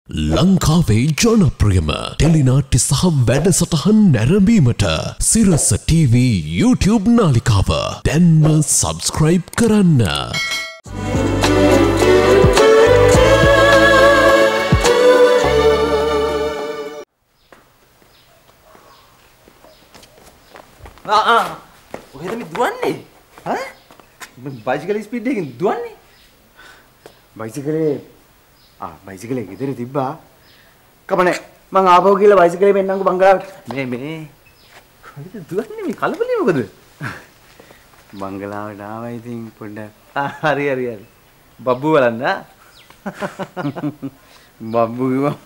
ලංකාවේ ජනප්‍රියම ටෙලිනාට්‍ය සහ වැඩසටහන් නැරඹීමට සිරස TV YouTube නාලිකාව දැන්ම සබ්ස්ක්‍රයිබ් කරන්න. ඔහෙද මේ දුවන්නේ? ඈ? බයිසිකල් ස්පීඩ් එකකින් දුවන්නේ? බයිසිකලේ ගෙදර තිබ්බා. කමනේ මං ආපහු ගිහලා බයිසිකලේ මෙන්නම්කෝ බංගලාවට. මේ කොහෙද දුවන්නේ මේ කලබලේ මොකද? බංගලාවට ආවා ඉතින් පොඩ්ඩක්. හරි. බබ්බු බලන්න ආ. බබ්බු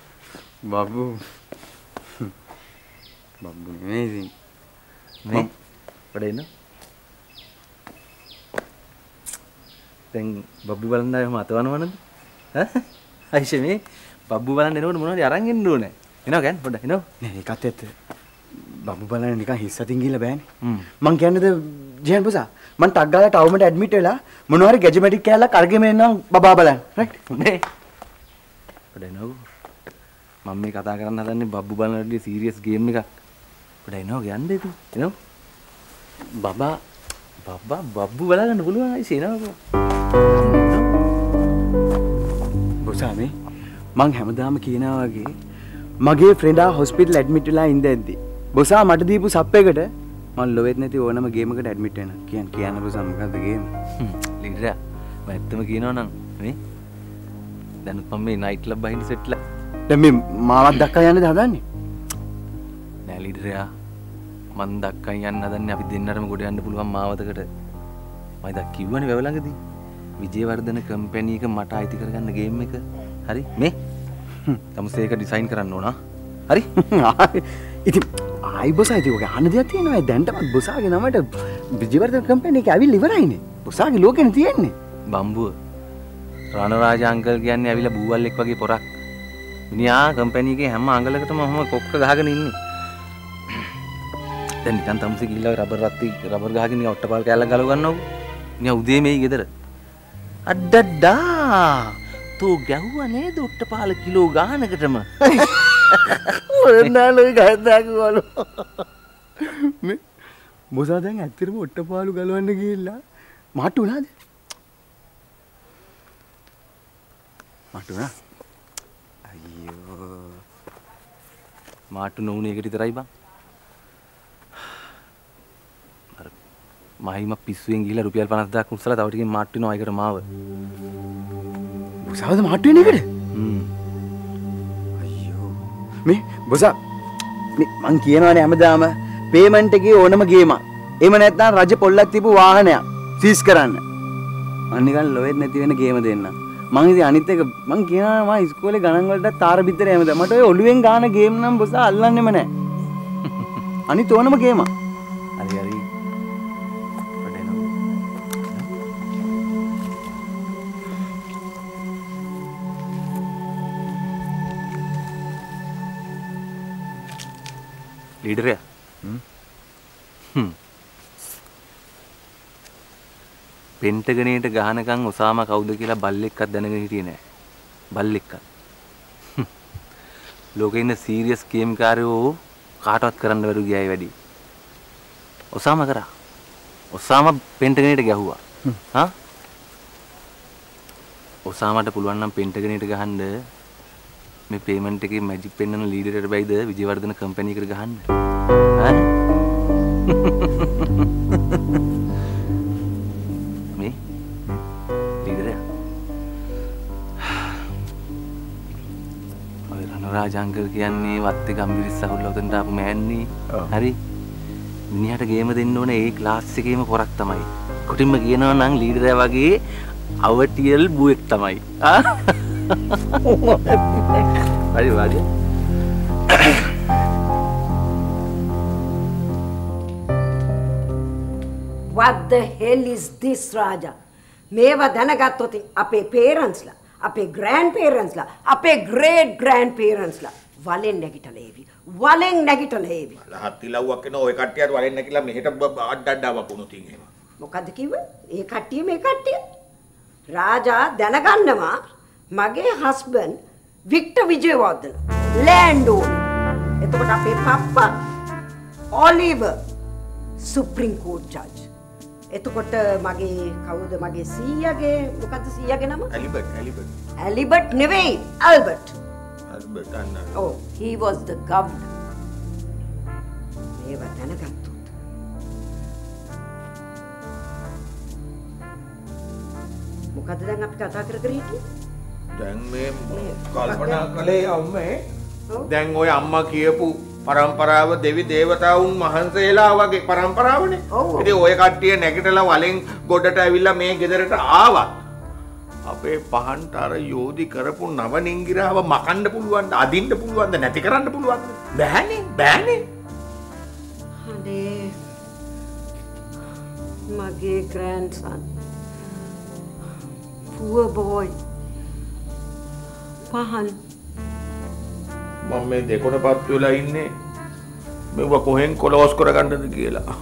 නෙමෙයි ඉතින්. මේ පොඩ එන්න. දැන් බබ්බු බලන්න ආවම අතවනවනද? ඈ? අයිෂේ මේ බබ්බු බලන්න එනකොට මොනවද අරන් එන්න ඕනේ? එනවා ගෑන් පොඩ එනවා. නෑ ඒකත් ඇත්ත. බබ්බු බලන්න නිකන් හිස් අතින් ගිහලා බෑනේ. මං කියන්නේද ජයන් පුසා මං ටක් ගාලා ටවුමට ඇඩ්මිට් වෙලා මොනවා හරි ගැජමැටික් කෑල්ලක් අරගෙන එන්නම් බබා බලන්න. රයිට්? මේ පොඩ එනවා. මම මේ කතා කරන්න හදන්නේ බබ්බු බලනදී සීරියස් ගේම් එකක්. පොඩ එනවා යන්නේ ඉතින්. එනවා. බබ්බා බබ්බු බලන්න පුළුවන් අයිෂේ එනවා. බොසාමේ මං හැමදාම කියනවා වගේ මගේ ෆ්‍රෙන්ඩා හොස්පිටල් ඇඩ්මිට් වෙලා ඉඳද්දි බොසා මට දීපු සප් එකට මං ලොවෙත් නැති ඕනම ගේම් එකකට ඇඩ්මිට් වෙනවා. කියන්න බොසා මොකද්ද ගේම? ලීඩරා මම ඇත්තම කියනවා නම් මේ දැනුත් මම මේ නයිට් ක්ලබ් බහින්න සෙට්ලා. දැන් මේ මාවත් දක්කා යන්නද හදන්නේ? නෑ ලීඩරයා මං දක්කන් යන්න හදන්නේ අපි දෙන්නටම ගොඩ යන්න පුළුවන් මාවතකට. මම දැන් කිව්වනේ වැව ළඟදී විජේවර්ධන කම්පැනි එක මට අයිති කරගන්න ගේම් එක. හරි මේ තමුසේ ඒක ඩිසයින් කරන්න ඕන. හරි? ඉතින් ආයි බොසා ඉතින් ඔක අහන්න දෙයක් තියෙනවා. දැන්ටමත් බොසාගේ නමට විජේවර්ධන කම්පැනි එක ඇවිල්ලා ඉවරයිනේ. බොසාගේ ලෝකෙනේ තියෙන්නේ. බම්බුව රණරාජ අංකල් කියන්නේ ඇවිල්ලා බූවල්ෙක් වගේ පොරක්. මිනිහා කම්පැනි එකේ හැම අඟලකටම ඔහම කොක්ක ගහගෙන ඉන්නේ. දැන් නිකන් තමුසේ ගිහිල්ලා රබර් ගහගෙන නිකන් ඔට්ටපාල් කෑල්ලක් ගලව ගන්නවකෝ. නිකන් උදේ මේයි ගෙදර. අඩඩා තෝ ගැහුවා නේද ඔට්ටපාල කිලෝ ගානකටම. ඔරනාලේ ගහදාගවලු. මේ බොසා දැන් ඇත්තටම ඔට්ටපාලු ගලවන්න ගිහිල්ලා මාට්ටු උනාද? මාට්ටු උනා? අයියෝ මාට්ටු නොඋනේ එකට විතරයි බං. මහිම පිස්සුවෙන් ගිහිල්ලා රුපියල් 50000ක් උස්සලා තව ටිකකින් මාට්ටු වෙනවා ඒකට මාව. බොසාවද මාට්ටු වෙන එකට? අයියෝ. මේ බොසා මේ මං කියනවානේ හැමදාම පේමන්ට් එකේ ඕනම ගේමක්. එහෙම නැත්නම් රජ පොල්ලක් තිබු වාහනයක් සීස් කරන්න. අන්න නිකන් ලොවෙත් නැති වෙන ගේම දෙන්න. මං ඉතින් අනිත් එක මං කියනවා මම ඉස්කෝලේ ගණන් වලට තාර බිත්තර හැමදාම මට ඔය ඔළුවෙන් ගාන ගේම් නම් බොසා අල්ලන්නෙම නැහැ. අනිත් ඕනම ගේමක්. හරි. ලීඩරයා පෙන්ටගනේට ගහනකම් ඔසාම කවුද කියලා බල්ලෙක්වත් දැනගෙන හිටියේ නෑ. බල්ලෙක්වත්. ලෝකේ ඉන්න සීරියස් ගේම් කාරයෝ කාටවත් කරන්න බැරි ගියායි වැඩි. ඔසාම කරා. ඔසාම පෙන්ටගනේට ගැහුවා. හා? ඔසාමට පුළුවන් නම් පෙන්ටගනේට ගහන්න මේ පේමන්ට් එකේ මැජික් පෙන්නන ලීඩරට බැයිද විජේවර්ධන කම්පැනි එකට ගහන්න? ඈ? මේ ලීඩරයා. ඔය රණරාජ අංකල් කියන්නේ වත්තේ ගම්බිරිස් අහුල්ලා උතන්ට ආපු මෑන්නේ. හරි? මිනිහට ගේම දෙන්න ඕනේ ඒ ක්ලාස් එකේම පොරක් තමයි. කොටින්ම කියනවා නම් ලීඩරයා වගේ අවටියල් බුවෙක් තමයි. ආ? Wadi. What the hell is this, Raja? මේවා දැනගත්තොත් අපේ parents ලා, අපේ grandparents ලා, අපේ great grandparents ලා වලෙන් නැගිටලා ඒවි. ලහත් ඉලව්වක් එන ඔය කට්ටියට වලෙන් නැගිලා මෙහෙට අඩඩා වපුණු තින් එහෙම. මොකද්ද කිව්වේ? ඒ කට්ටිය මේ කට්ටිය. රාජා දැනගන්නවා මගේ husband Victor Wijewardena land owner. එතකොට අපේ පප්පා ඔලිවර් සුප්‍රීම කෝට් ජජ්. එතකොට මගේ කවුද මගේ සීයාගේ මොකද්ද සීයාගේ නම? ඇලිබර්ට් නෙවෙයි Albert. Oh, he was the governor. මේව දැනගත්තොත් මොකද්ද දැන් අපි කතා කර හිටියේ? දැන් මේ කල්පනා කළේ අම්මේ දැන් ඔය අම්මා කියපු පරම්පරාව දෙවි දේවතාවුන් මහන්සේලා වගේ පරම්පරාවනේ. ඉතින් ඔය කට්ටිය නැගිටලා වලෙන් ගොඩට ඇවිල්ලා මේ ගෙදරට ආවා. අපේ පහන්ට අර යෝධි කරපු නවනිංගිරාව මකන්න පුළුවන්ද? අදින්න පුළුවන්ද? නැති කරන්න පුළුවන්ද? බෑනේ. අනේ මගේ grandson poor boy පහන් මම මේ දෙකොටපත් වෙලා ඉන්නේ මෙව කොහෙන් කොලොස් කරගන්නද කියලා.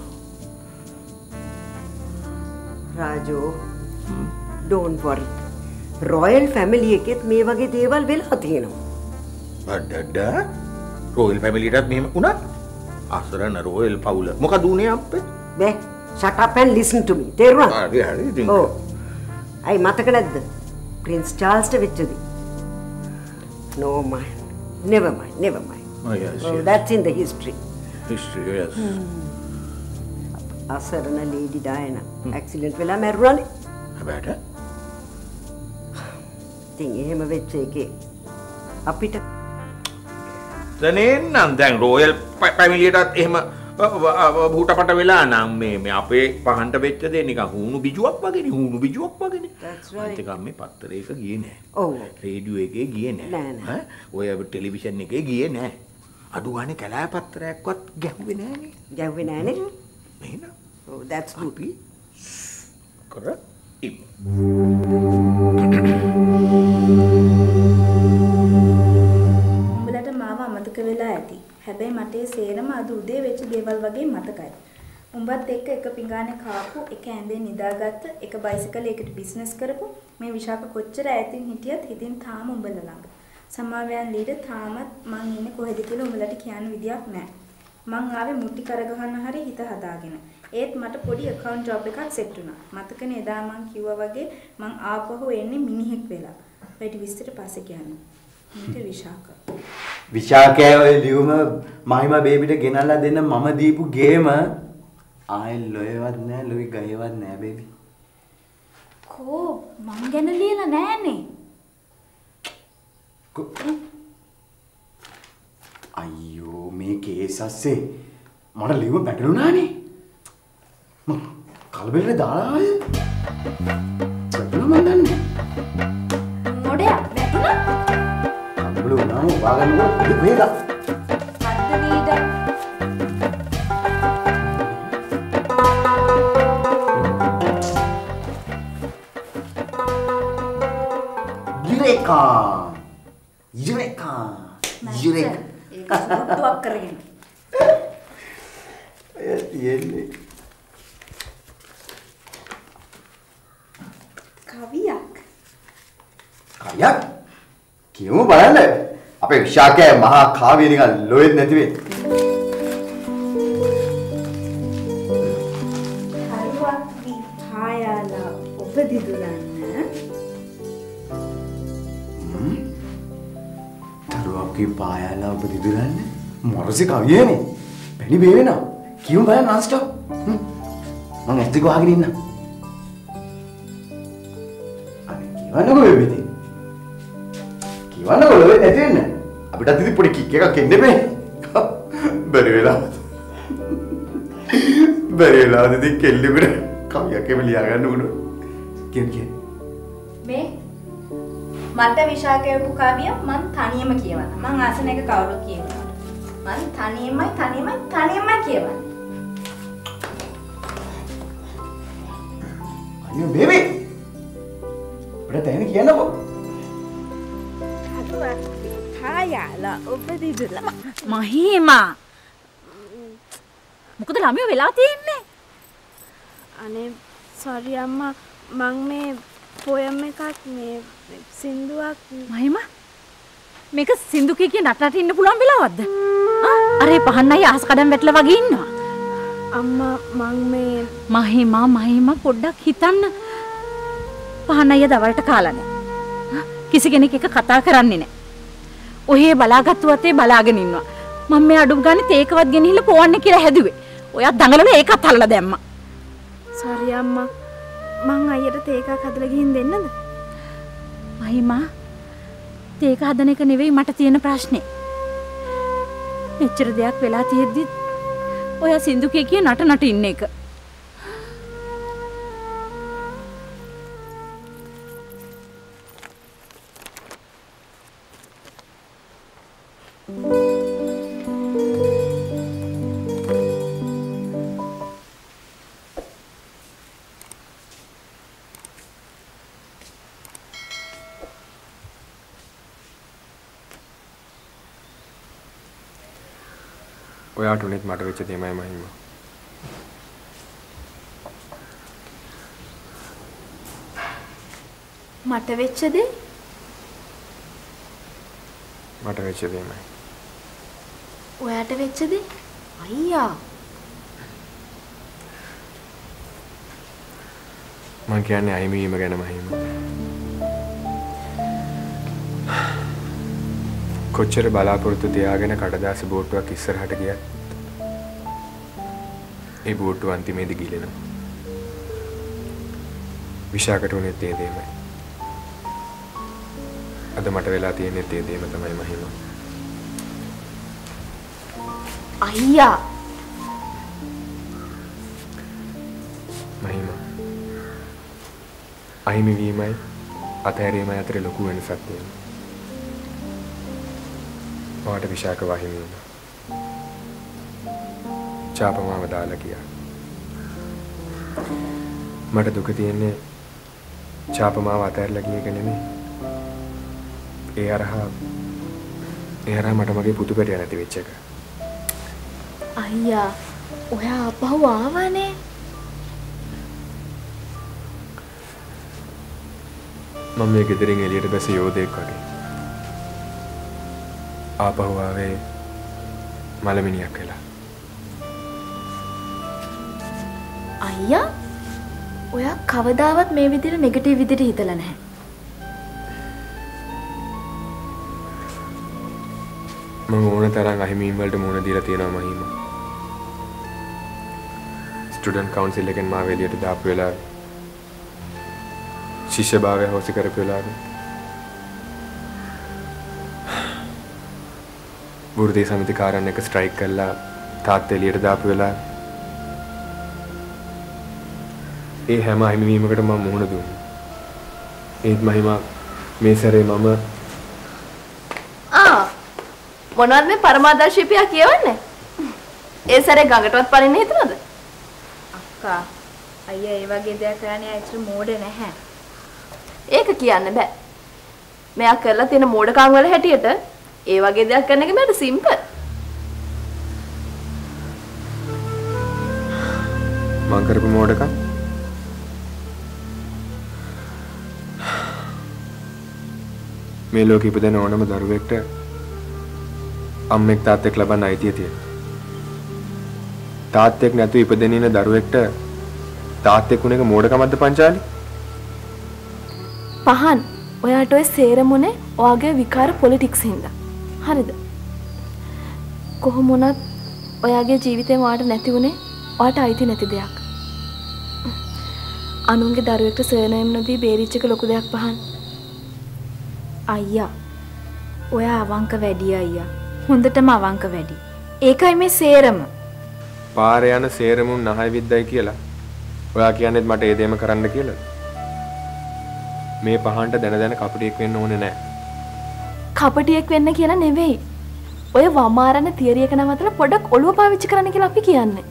රාජෝ don't worry. රොයල් ෆැමිලි එකෙත් මේ වගේ දේවල් වෙලා තියෙනවා. අඩඩා රොයල් ෆැමිලියටත් මෙහෙම වුණා? අසරණ රොයල් පවුල. මොකද උනේ අප්පේ? බෑ shut up and listen to me. තේරුණාද? හරි ඉතින්. ඔව්. අයි මතක නැද්ද? ප්‍රින්ස් චාල්ස්ට වෙච්ච දේ. No mind. Never mind. Oh, yes, Oh, yes. that's in the history. History, yes. අසරණ ලේඩි ඩයනා ඇක්සිඩන්ට් වෙලා මැරුණානේ. හැබැයිට ඉතින් එහෙම වෙච්ච එකේ අපිට දැනෙන්නම් දැන් රොයල් ෆැමිලියටත් එහෙම භූතපට වෙලා නම් මේ අපේ පහන්ට වෙච්ච දේ නිකන් හුණු බිජුවක් වගේනේ. That's right. ඒකම මේ පත්තරයක ගියේ නෑ. ඔව්. රේඩියෝ එකේ ගියේ නෑ. නෑ. ඔය ටෙලිවිෂන් එකේ ගියේ නෑ. අඩු ගානේ කැලෑ පත්‍රයක්වත් ගැහුවේ නෑනේ. ගැව්වේ නෑනේ. එහෙනම් Oh, that's good. අපි කර ඉමු. උඹලට මාව අමතක වෙලා ඇති. හැබැයි මට ඒ සේරම අද උදේ වෙච්ච දේවල් වගේ මතකයි. උඹත් එක්ක එක පිඟානේ කාපු, එක ඇඳේ නිදාගත්ත, එක බයිසිකල් එකකට බිස්නස් කරපු මේ විශාක කොච්චර ඈතින් හිටියත් හිතින් තාම උඹල ළඟ. සමාවයන් ලීඩ තාමත් මං ඉන්නේ කොහෙද කියලා උඹලට කියන්න විදියක් නැහැ. මං ආවේ මුට්ටි කරගහන්න හරි හිත හදාගෙන. ඒත් මට පොඩි account job එකක් set වුණා. මතකනේ එදා මං කිව්වා වගේ මං ආපහු එන්නේ මිනිහෙක් වෙලා. වැඩි විස්තර පස්සේ කියන්න. මේක විශාක. විශාකයේ ඔය ලියුම මහිම බේබිට ගෙනල්ලා දෙන්න මම දීපු ගේම ආයෙ ලොයවත් නෑ ලොයි ගයවත් නෑ බේබි. කෝ මං ගැන ලියලා නෑනේ. අයියෝ මේ කේස් අස්සේ මට ලියුම පැටලුණානේ. කලබලෙට දාලා ආය. පැටලුණා මන් දන්නේ. මොඩයක් වැටුණා. කලබල වුණාම වාගන්නකොට පොඩි වේගා. අද්ද නීඩ. යුරේකා. ඒක සුදුවක් කරගෙන. තියෙන්නේ කවියක්. කයක් කියමු බලන්න අපේ විශාකයේ මහා කාව්‍ය නිකන් ලොයෙත් නැති වෙන්නේ. හරිවත් විහායාලා උපදිදුලන්න. දරුවක්ගේ පායාලා උපදිදුලන්න මොරසි කවියනේ. පැණි බේවෙනවා. කියමු බලන්න non-stop. මම ඇස් දෙක වහගෙන ඉන්නම්. අනේ කියවන්නකෝ මේ විදිහ. කියවන්නකෝ ලොවේ නැති වෙන්න. අපිටත් ඉතින් පොඩි කික් එකක් එන්න බෑ. බැරි වෙලාවද. බැරි වෙලාවද ඉතින් කෙල්ලෙකුට කවියක් එම ලියා ගන්න උන. කිය. මේ මට විශාකයපු කවිය මං තනියම කියවන්න. මං ආසන එක කවුරුත් කියනවා. මං තනියමයි කියවන්නේ. අයියෝ බේබි. අපිට තැන කියන්නකෝ. හදුවක් විහායාලා උපදිදුලා. මහීමා. මොකද ළමයෝ වෙලා තියෙන්නේ? අනේ සෝරි අම්මා මං මේ පොයම් එකක් මේ සින්දුවක් මහිම මේක සින්දු කී නටනට ඉන්න පුළුවන් වෙලාවක්ද? අර පහන් අය අහස් කඩම් වැටලා වගේ ඉන්නවා. අම්මා මං මේ මහිමා පොඩ්ඩක් හිතන්න. පහන් අය දවල්ට කාලා නැහැ. කිසි කෙනෙක් එක කතා කරන්නේ නැහැ. ඔහේ බලාගත්තු වතේ බලාගෙන ඉන්නවා. මම මේ අඩු ගානේ තේකවත් ගෙනහිල්ලා පොවන්නේ කියලා හැදුවේ. ඔයා දඟලලා ඒකත් අල්ලලා දැම්මා. සෝරි අම්මා. මං අයියට තේ එකක් හදලා ගිහින් දෙන්නද? මහිමා තේක හදන එක නෙවෙයි මට තියෙන ප්‍රශ්නේ. මෙච්චර දෙයක් වෙලා තියෙද්දි ඔයා සින්දු කී නට ඉන්න එක. ඔයාට උනේත් මට වෙච්ච දෙයමයි මහිම. මට වෙච්ච දේ? මට වෙච්ච දෙයමයි. ඔයාට වෙච්ච දේ? අයියා. මං කියන්නේ අහිමිවීම ගැන මහිම. කොච්චර බලාපොරොත්තු තියාගෙන කඩදාසි බෝට්ටුවක් ඉස්සරහට ගියත් ඒ බෝට්ටුව අන්තිමේදී ගිලෙනවා. විශාකට උනේත් ඒ දෙයමයි. අද මට වෙලා තියෙන්නේ ඒ දෙයම තමයි මහිම. අයියා. මහිම. අහිමි වීමයි අතහැරීමයි අතර ලොකු වෙනසක් තියෙනවා. ඔයාට විශාක වහිමි වුණා. චාපමාව දාලා ගියා. මට දුක තියෙන්නේ චාපමාව අතහැරලා ගිය එක නෙමෙයි. ඒ අරහා මට මගේ පුතු පැටිය නැති වෙච්ච එක. අයියා, ඔයා ආපහු ආවනේ. මම මේ ගෙදරින් එළියට බැස යෝධයෙක් වගේ. ආපහු ආවේ මලමිනියක් වෙලා. අයියා, ඔයා කවදාවත් මේ විදිහට නෙගටිව් විදිහට හිතලා නැහැ. මම ඕන තරම් අහිමීම් වලට මුහුණ දීලා තියෙනවා මහිම. ස්ටුඩන්ට් කවුන්සිල් එකෙන් මාව එළියට දාපු වෙලාව. ශිෂ්‍යභාවය හොසි කරපු වෙලාව. වෘත්තීය සමිතිකාරයන් එක ස්ට්‍රයික් කළා තාත්තා එළියට දාපු වෙලාව. ඒ හැම අහිමිවීමකට මම මුහුණ දුන්නා. ඒත් මහිමා මේ සැරේ මම මොනවද මේ පරමාදර්ශීපියා කියවන්නේ? ඒ සැරේ ගඟටවත් පනින්න හිතනද? අක්කා, අයියා ඒ වගේ දෙයක් කරන්නේ ඇත්තට මෝඩ නැහැ. ඒක කියන්න බෑ. මෙයා කරලා තියෙන මෝඩකම් වල හැටියට ඒ වගේ දෙයක් කරන එක මට සිම්පල්. මං කරපු මෝඩකම් මේ ලෝකෙ ඉපදෙන ඕනම දරුවෙක්ට අම්මෙක් තාත්තෙක් ලබන්න අයිතිය තියෙනවා. තාත්තෙක් නැතුව ඉපදෙන ඉන දරුවෙක්ට තාත්තෙක් උන එක මෝඩකමක්ද පංචාලි? පහන්, ඔයාට ඔය සේරමුනේ ඔයාගේ විකාර පොලිටික්ස් හින්දා. හරිද? කොහොම වුණත් ඔයාගේ ජීවිතේ ඔයාට නැති උනේ ඔයාට අයිති නැති දෙයක්. අනුන්ගේ දරුවෙක්ට සර්නේම් නොදී බේරිච්ච එක ලොකු දෙයක් පහන්. අයියා, ඔයා අවංක වැඩි අයියා. හොඳටම අවංක වැඩි. ඒකයි මේ සේරම. පාරේ යන සේරමුන් නහය විද්දයි කියලා. ඔයා කියන්නේත් මට ඒ දෙයම කරන්න කියලා. මේ පහන්ට දැන කපටියෙක් වෙන්න ඕනේ නැහැ. කපටියෙක් වෙන්න කියලා නෙවෙයි. ඔය වමාරන තියරි එක නවත්තලා පොඩක් ඔළුව පාවිච්චි කරන්න කියලා අපි කියන්නේ.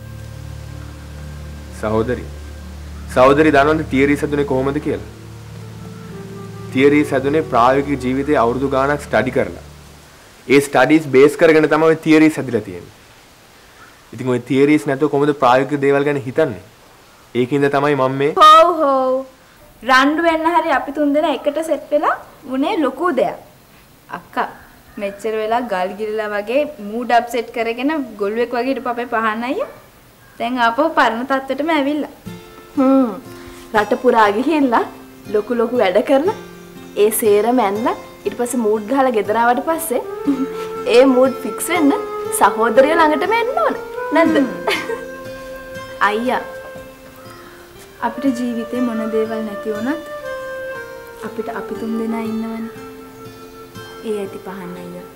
සහෝදරි දන්නවද තියරි සැදුනේ කොහොමද කියලා? තියරි සැදුනේ ප්‍රායෝගික ජීවිතයේ අවුරුදු ගාණක් ස්ටඩි කරලා. ඒ ස්ටඩීස් බේස් කරගෙන තමයි ඔය තියරිස් හැදිලා තියෙන්නේ. ඉතින් ඔය තියරිස් නැතුව කොහොමද ප්‍රායෝගික දේවල් ගැන හිතන්නේ? ඒකින්ද තමයි මම මේ හොව් රණ්ඩු වෙන්න හරි අපි තුන්දෙනා එකට සෙට් වෙලා උනේ ලොකු දෙයක්. අක්කා මෙච්චර වෙලා ගල් ගිරලා වගේ මූඩ් අප්සෙට් කරගෙන ගොළුෙක් වගේ හිටපු අපේ පහන් අයියා දැන් ආපහු පරණ තත්ත්වෙටම ඇවිල්ලා. රට පුරා ගිහිල්ලා ලොකු වැඩ කරලා ඒ සේරම ඇන්ලා ඊට පස්සේ මූඩ් ගහලා ගෙදර ආවට පස්සේ ඒ මූඩ් ෆික්ස් වෙන්න සහෝදරයෝ ළඟටම එන්න ඕන නැද්ද? අයියා අපිට ජීවිතේ මොන දේවල් නැති වුණත් අපිට අපි තුන් දෙනා ඉන්නවනේ. ඒ ඇති පහන් අයියා.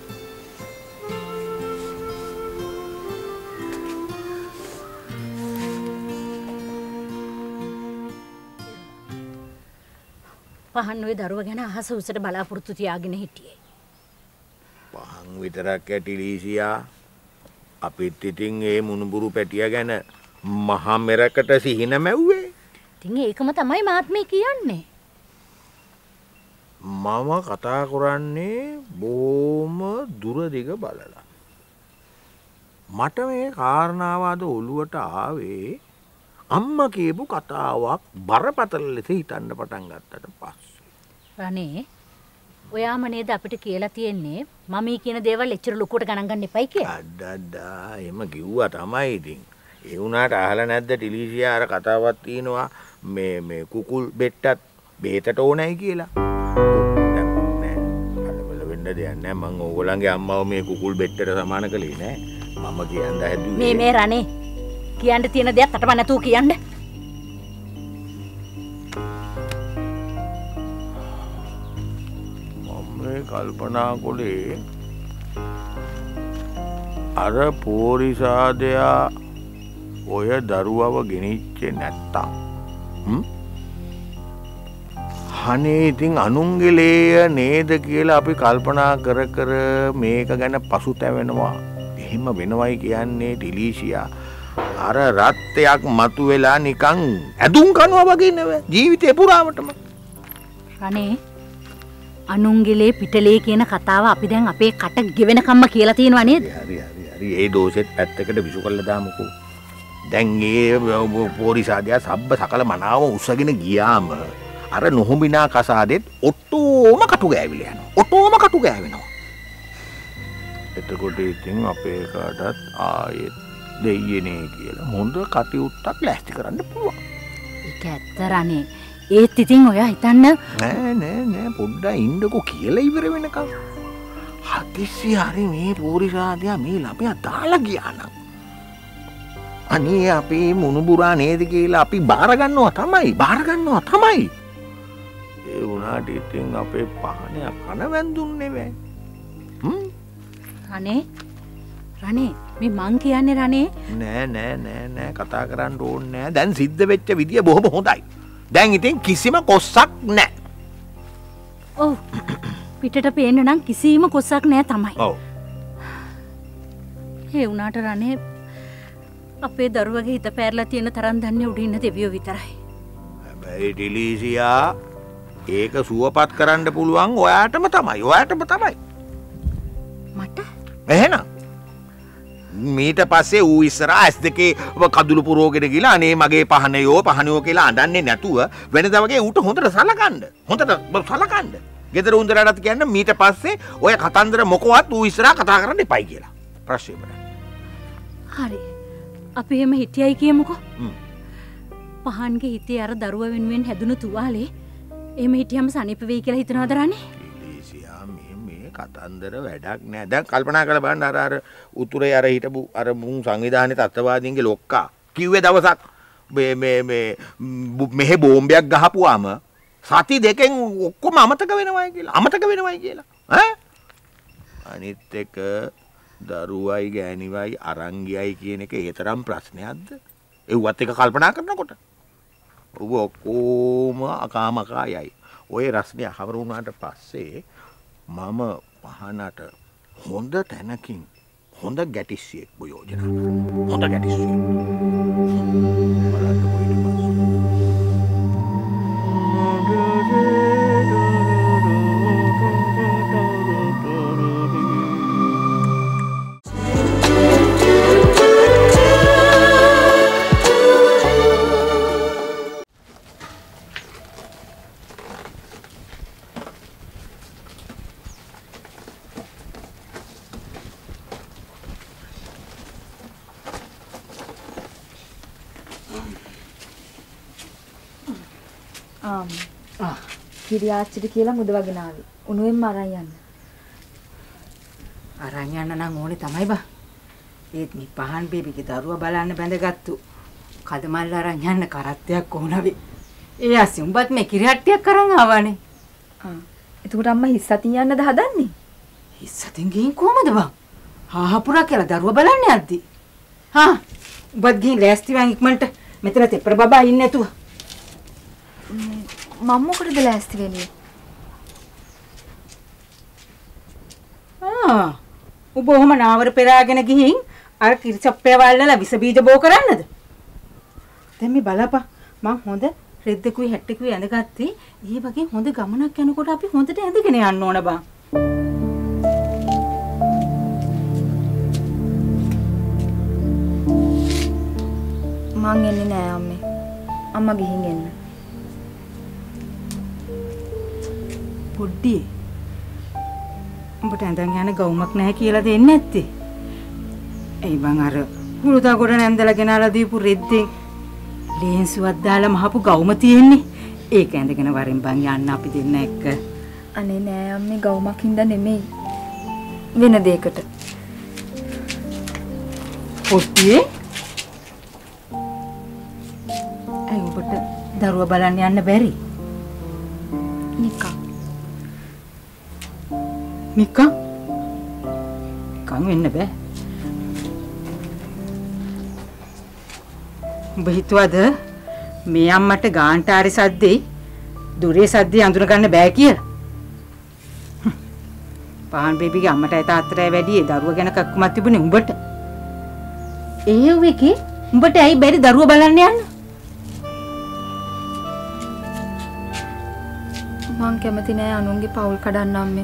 පහන් ඔය දරුව ගැන අහස උසට බලාපොරොත්තු තියාගෙන හිටියේ. පහන් විතරක් ඇටිලීසියා අපිත් ඉතින් ඒ මුණුබුරු පැටිය ගැන මහා මෙරකට සිහින මැව්වේ. ඉතින් ඒකම තමයි මාත්මේ කියන්නේ. මම කතා කරන්නේ බොහොම දුර දිග බලලා. මට මේ කාරණාව අද ඔළුවට ආවේ අම්මා කියපු කතාවක් බරපතල ලෙස හිතන්න පටන් ගත්තට පස්සේ. රනේ ඔයාම නේද අපිට කියලා තියෙන්නේ මමී කියන දේවල් එච්චර ලොකුවට ගණන් ගන්න එපයි කියලා. අඩඩා එහෙම කිව්වා තමයි ඉතින්. ඒ වුණාට අහලා නැද්ද ටිලීසියා අර කතාවක් තියෙනවා මේ කුකුල් බෙට්ටත් බේතට ඕනයි කියලා. දෙයක් නෑ මං ඕගොල්ලන්ගේ අම්මව මේ කුකුල් බෙට්ටට සමාන කළේ නෑ. මම කියන්න හැදුවේ මේ රනේ කියන්න තියෙන දේත් අටම නැතුව කියන්න. මම කල්පනා කළේ අර පෝරිසාදයා ඔය දරුවව ගෙනිච්චේ නැත්තම් අනේ ඉතින් අනුන්ගලේය නේද කියලා අපි කල්පනා කර කර මේක ගැන පසුතැවෙනවා. එහෙම වෙනවයි කියන්නේ ටිලීසියා අර රත්තයක් මතු වෙලා නිකන් ඇදුම් කනවා වගේ නෙවෙයි ජීවිතේ පුරාවටම. රනේ අනුන්ගලේ පිටලේ කියන කතාව අපි දැන් අපේ කට ගෙවෙනකම්ම කියලා තියෙනවා නේද? හරි ඒ දෝෂෙත් පැත්තකට විසු කළා දාමුකෝ. දැන් ඒ පෝරිසාදයා සබ්බ සකල මනාව උස්සගෙන ගියාම අර නොහොඹිනා කසාදෙත් ඔට්ටෝම කටු ගෑවිලා යනවා. ඔට්ටෝම කටු ගෑවෙනවා. එතකොට ඉතින් අපේ කාටත් ආයෙත් දෙයියනේ කියලා හොඳ කටයුත්තක් ලෑස්ති කරන්න පුළුවන්. ඒක ඇත්ත රනේ. ඒත් ඉතින් ඔයා හිතන්න නෑ පොඩ්ඩක් ඉන්නකෝ කියලා ඉවර වෙනකම්. හදිස්සි හරි මේ පෝරිසාදයා මේ ළමයා දාලා ගියා නම් අනේ අපේ මුණුබුරා නේද කියලා අපි බාර ගන්නවා තමයි. ඒ වුණාට ඉතින් අපේ පහනේ කන වැන්දුන්නේ නෙවෙයි. රනේ මේ මං කියන්නේ රනේ නෑ කතා කරන්න ඕනේ නෑ. දැන් සිද්ධ වෙච්ච විදිය බොහොම හොඳයි. දැන් ඉතින් කිසිම කොස්සක් නෑ. ඔව් පිටට පේන්න නම් කිසිම කොස්සක් නෑ තමයි. ඔව්. ඒ වුණාට රනේ අපේ දරුවගේ හිත පැරලා තියෙන තරම් දන්නේ උඩ ඉන්න දෙවියෝ විතරයි. හැබැයි ටිලීසියා ඒක සුවපත් කරන්න පුළුවන් ඔයාටම තමයි. මට? එහෙනම් මීට පස්සේ ඌ ඉස්සරහා ඇස් දෙකේ කඳුළු පුරෝගෙන ගිහලා අනේ මගේ පහනයෝ කියලා අඬන්නේ නැතුව වෙනදා වගේ ඌට හොඳට සලකන්න. ගෙදර උන්දරටත් කියන්න මීට පස්සේ ඔය කතන්දර මොකවත් ඌ ඉස්සරහා කතා කරන්න එපයි කියලා. ප්‍රශ්නේ බලන්න. හරි. අපි එහෙම හිටියයි කියමුකෝ. පහන්ගේ හිතේ අර දරුවා වෙනුවෙන් හැදුණු තුවාලේ එහෙම හිටියම සනීප වෙයි කියලා හිතනවද රනේ? ටිලීසියා මේ කතන්දර වැඩක් නෑ. දැන් කල්පනා කරලා බලන්න අර උතුරේ අර හිටපු අර මුන් සංවිධානයේ තත්ත්වවාදීන්ගේ ලොක්කා කිව්වේ දවසක් මෙහෙ බෝම්බයක් ගහපුවාම සති දෙකෙන් ඔක්කොම අමතක වෙනවයි කියලා. අනිත් එක දරුවයි ගෑණිවයි අරන් ගියයි කියන එක ඒ තරම් ප්‍රශ්නයක්ද? ඒවත් එක කල්පනා කරනකොට ඔබ ඔක්කොම අකාමකායයි. ඔය රස්නේ හවර වුණාට පස්සේ මම පහනට හොඳ තැනකින් හොඳ ගැටිස්සියෙක් යෝජනා. හොඳ ගැටිස්සියෙක්. කිරියාච්චිට කියලා මුදවගෙන ආවි. උණුවෙන්ම අරන් යන්න. අරන් යන්න නම් ඕනේ තමයි බා. ඒත් මේ පහන් බේබිගේ දරුවා බලන්න බැඳගත්තු කදමල්ල අරන් යන්න කරත්තයක් ඕනවි. ඒ ඇසි උඹත් මේ කිරිහට්ටියක් කරන් ආවනේ. එතකොට අම්මා හිස්සතින් යන්නද හදන්නේ? හිස්සතින් ගිහින් කොහමද බං? හාහපුරා කියලා දරුවා බලන්න යද්දි. උඹත් ගිහින් ලෑස්ති වань ඉක්මනට මෙතන තෙපර බබා ඉන්නේ නැතුව. මම මොකටද ලෑස්ති වෙන්නේ? උඹ ඔහම නාවර පෙරාගෙන ගිහින් අර කිරිසප්පේ වල්ලලා විස බීජ බෝ කරන්නද? දැන් මේ බලපන් මං හොඳ රෙද්දකුයි හැට්ටකුයි ඇඳගත්තේ. ඒ වගේ හොඳ ගමනක් යනකොට අපි හොඳට ඇඳගෙන යන්න ඕන බං. මං එන්නේ නෑ අම්මේ. අම්මා ගිහින් එන්න. පොඩ්ඩි උඹට ඇඳන් යන ගවුමක් නැහැ කියලා දෙන්නේ නැත්තේ. එයි බං අර හුරුදා ගොඩ නැන්දලා ගෙනාලා දීපු රෙද්දෙන් ලේන්සුවක් දාලා මහපු ගවුම තියෙන්නේ. ඒක ඇඳගෙන වරෙන් බං යන්න අපි දෙන්න එක්ක. අනේ නෑ අම්මේ ගවුමක් හින්දා නෙමෙයි. වෙන දෙයකට. පොඩ්ඩි අයි උඹට දරුවා බලන්න යන්න බැරි. නිකන් වෙන්න බෑ. උඹ හිතුවද මේ අම්මට ගාන්ටාරි සද්දේ දුරේ සද්දේ අඳුර ගන්න බෑ කියලා? පහන් බේබිගේ අම්මටයි තාත්තටයි වැඩි ඒ දරුවා ගැන කක්කුමක් තිබුණේ උඹට. ඒ වෙකේ උඹට ඇයි බැරි දරුවා බලන්න යන්න? මං කැමති නෑ අනුන්ගේ පවුල් කඩන්න අම්මේ.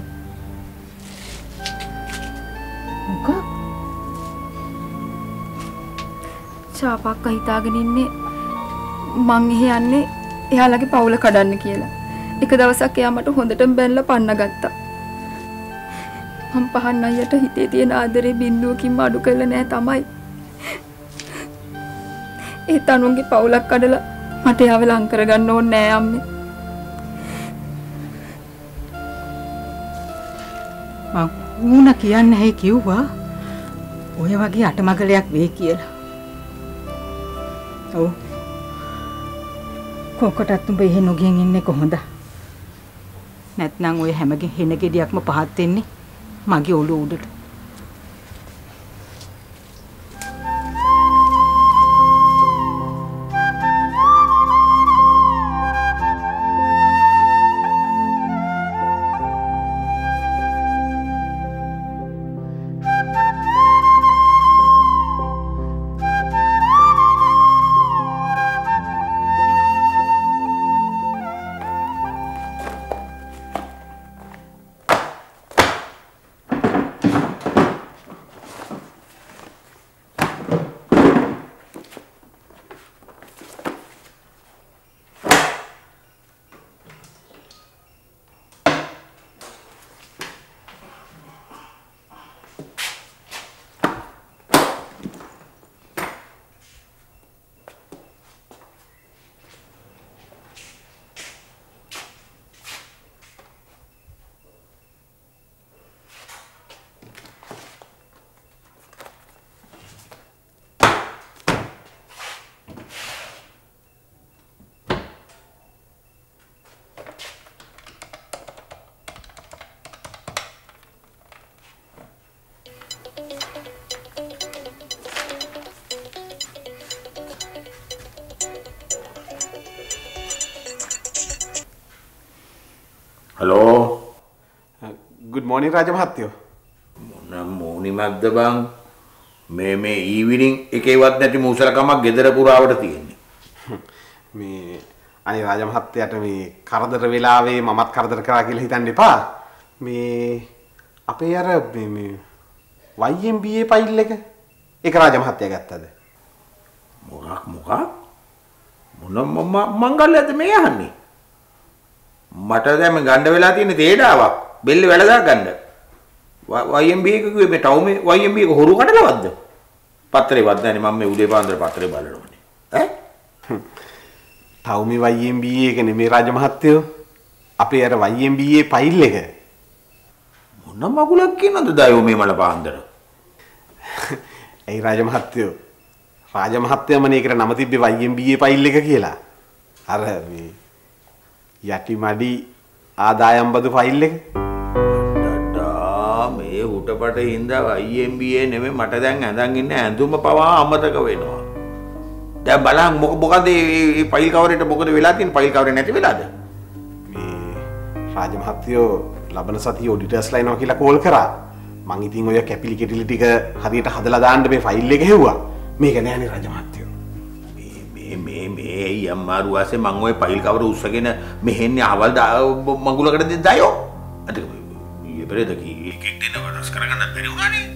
චාපක්ක හිතාගෙන ඉන්නේ මං එහෙ යන්නේ එයාලගේ පවුල කඩන්න කියලා. එක දවසක් එයා මට හොඳටම බැනලා පන්න ගත්තා. මං පහන් අයියට හිතේ තියෙන ආදරේ බින්දුවකින්ම අඩු කළා නෑ තමයි. ඒ තනුන්ගේ පවුලක් කඩලා මට එයාව ලං කරගන්න ඕනේ නෑ අම්මේ. ඌන කියන්නේ ඇයි කිව්වා? ඔය වගේ අටමගලයක් වෙයි කියලා. ඔව්. කොකටත් උඹ එහෙ නොගෙන් ඉන්නේ කොහොමද? නැත්නම් ඔය හැමගේ හෙන ගෙඩියක්ම පහත් වෙන්නේ මගේ ඔළුව උඩට. Halo. Good morning Raja Mahathyo. morning මක්ද බං? මේ ඊවිනිං එකේවත් නැති මූසලකමක් ගෙදර පුරාවට තියෙන්නේ. මේ අනේ රාජ මහත්තයාට මේ කරදර වෙලාවේ මමත් කරදර කරා කියලා හිතන්න එපා. මේ අපේ අර මේ YMBA ෆයිල් එක ඒක රාජ මහත්තයා ගත්තද? මොකක් මොන මංගල්‍යද මේ අහන්නේ? මට දැන් ගන්න වෙලා තියෙන තේඩාවක් බෙල්ල වැලදා ගන්න. YMB එක කිව්වේ මේ ටවුමේ YMB එක හොරු කඩලවද්ද? පත්‍රේ වද්දානේ මම මේ උදේ පාන්දර පත්‍රේ බලනවානේ. තව මේ YMBA එක නෙමේ රාජ මහත්තයෝ. අපේ අර YMBA ෆයිල් එක. මොන මගුලක් කියනද දයෝ මේ මල පාන්දර? ඒ රාජ මහත්තයෝ. රාජ මහත්තයාම නේකට නම තිබ්බේ YMBA ෆයිල් එක කියලා. අර මේ යටි මඩි ආදායම් බදු ෆයිල් එක. මේ හුටපට හින්දා IMBA නෙමෙයි මට දැන් ඇඳන් ඉන්න ඇඳුම පවා අමතක වෙනවා. දැන් බලන්න මොකද මේ ෆයිල් කවරේට මොකද වෙලා තියෙන්නේ? ෆයිල් කවරේ නැති වෙලාද? මේ රාජ මහත්තයෝ ලබන සතියේ ඔඩිටර්ස්ලා එනවා කියලා කෝල් කරා. මං ඉතින් ඔය කැපිලි කෙටිලි ටික හරියට හදලා දාන්න මේ ෆයිල් එක හෙව්වා. මේක නෑනේ රාජ මහත්තයෝ. මේ අම්මාරු වාසේ මං ඔය ෆයිල් කවර උස්සගෙන මෙහෙන්නේ අවල් මඟුලකට දෙද්දායෝ. අද ඊයේ පෙරේද කී එකෙක් දෙන්න වරස් කරගන්න බැරි වුණානේ.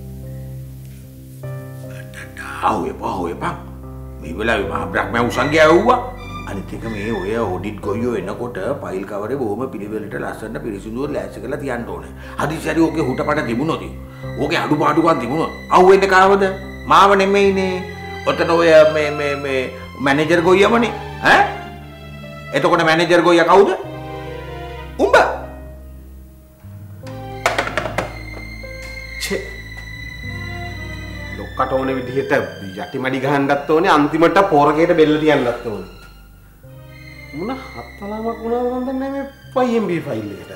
ආවේ පා මේ වෙලාවේ මහා බ්‍රහ්මයා උසන් ගියා වුණා. අනිත් එක මේ ඔය ඔඩිට් ගොයියෝ එනකොට ෆයිල් කවරේ බොහොම පිළිවෙලට ලස්සන පිරිසිදුව ලෑස්ති කරලා තියන්න ඕනේ. හදිසියෙ ඕකේ හුටපට තිබුණොත් ඕකේ අඩුපාඩුකම් තිබුණොත් අහුවෙන්නේ කාවද? මාව නෙමෙයිනේ. ඔතන ඔය මේ මැනේජර් ගොයියමනේ. ඈ? එතකොට මැනේජර් ගොයියා කවුද? උඹ. ලොක්කට ඕනේ විදිහට යටිමඩි ගහන්නත් ඕනේ අන්තිමට පෝරකේට බෙල්ල තියන්නත් ඕනේ. මොන හත්තලාමක් වුණාද මන් දන්නේ මේ YMB ෆයිල් එකට.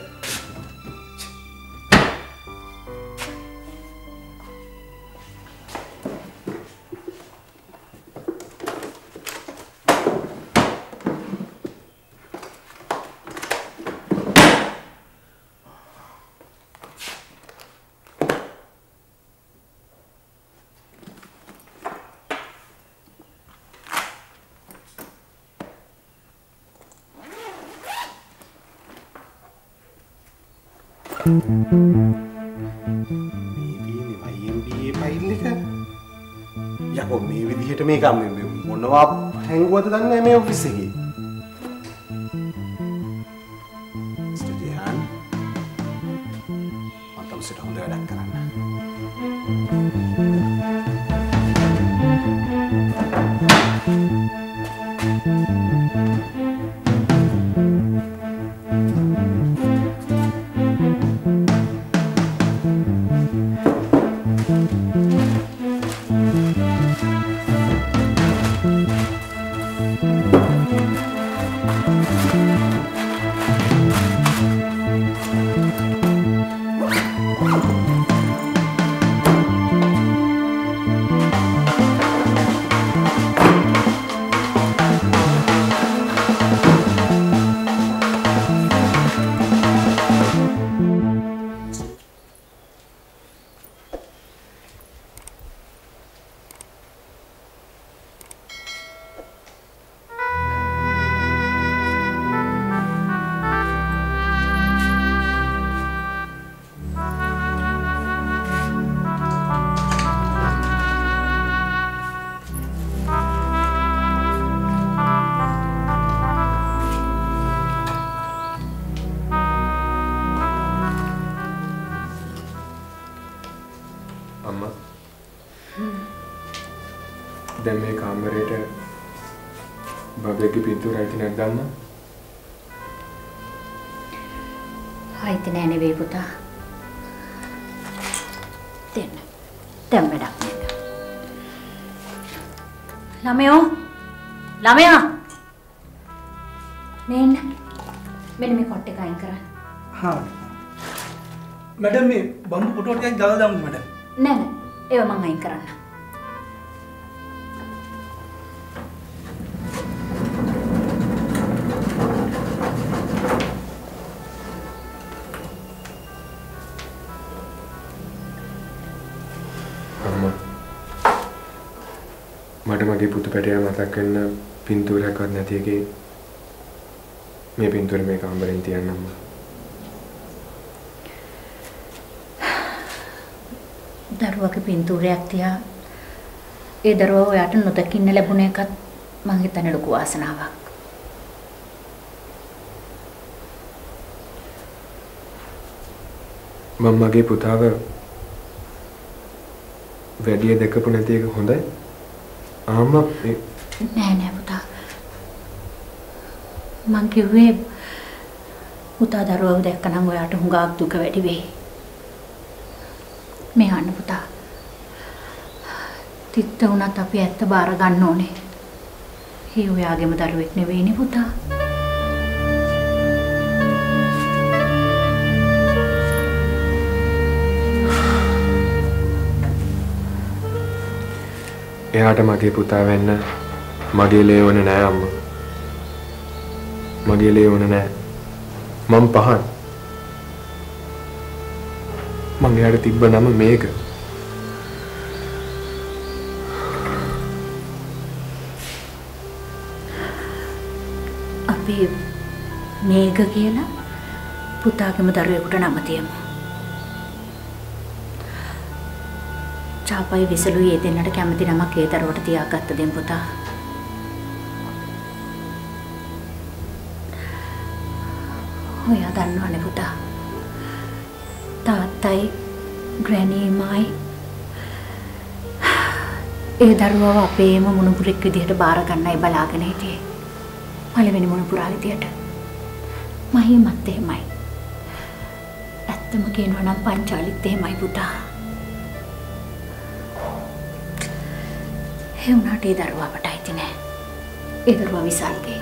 යකෝ මේ විදිහට මේක මොනවා හැංගුවද දන්නේ නැහැ මේ ඔෆිස් එකේ. ස්ටඩියන් මතම් සිට හොඳ වැඩක් කරන්න. දැන් මේ කාමරේට බබෙක්ගේ පින්තූර අයිති නැද්ද අම්මා? අයිති නෑ නෙවෙයි පුතා. දෙන්න. දැන් වැඩක් නෑ. ළමයා නේන්න. මෙන්න මේ කොට් එක අයින් කරන්න. හා. මැඩම් මේ බම්බු පොටෝ ටිකක් දාලා දාමු මැඩම්. නෑ. ඒව මං අයින් කරන්න. මට මගේ පුතු පැටයා මතක් වෙන්න පින්තූරයක්වත් නැති එකේ මේ පින්තූර මේ කාමරෙන් තියන්න අම්මා. දරුවගේ පින්තූරයක් තියා ඒ දරුවා ඔයාට නොදකින්න ලැබුණ එකත් මං හිතන්නේ ලොකු වාසනාවක්. මම මගේ පුතාව වැඩි දැකපු නැති එක හොඳයි. අම්මා නෑ පුතා. මං කිව්වේ පුතා දරුවව දැක්කනම් ඔයාට හුඟක් දුක වැඩි වෙයි. මේ අන්න පුතා. තිත්ත උනත් අපි ඇත්ත බාර ගන්න ඕනේ. ඒ ඔයාගේම දරුවෙක් නෙවෙයිනේ පුතා. එයාට මගේ පුතා වෙන්න මගේ ලේ ඕනේ නෑ අම්මා. මගේ ලේ ඕනේ නෑ. මම පහන්. මං එයාට තිබ්බ නම මේක. අපි මේක කියලා පුතාගේම දරුවෙකුට නම තියමු. චාපයි විසලුයි ඒ දෙන්නට කැමති නමක් ඒ දරුවට තියාගත්ත දෙන් පුතා. ඔයා දන්නවනේ පුතා. තාත්තයි ග්‍රැනීමයි ඒ දරුවව අපේම මුණුපුරෙක් විදිහට බාර ගන්නයි බලාගෙන හිටියේ. පළවෙනි මුණුපුරා විදිහට. මහිමත් එහෙමයි. ඇත්තම කියනවා නම් පංචාලිත් එහෙමයි පුතා. ඒ වුණාට ඒ දරුවා අපට අයිති නෑ. ඒ දරුවා විසල්ගේ.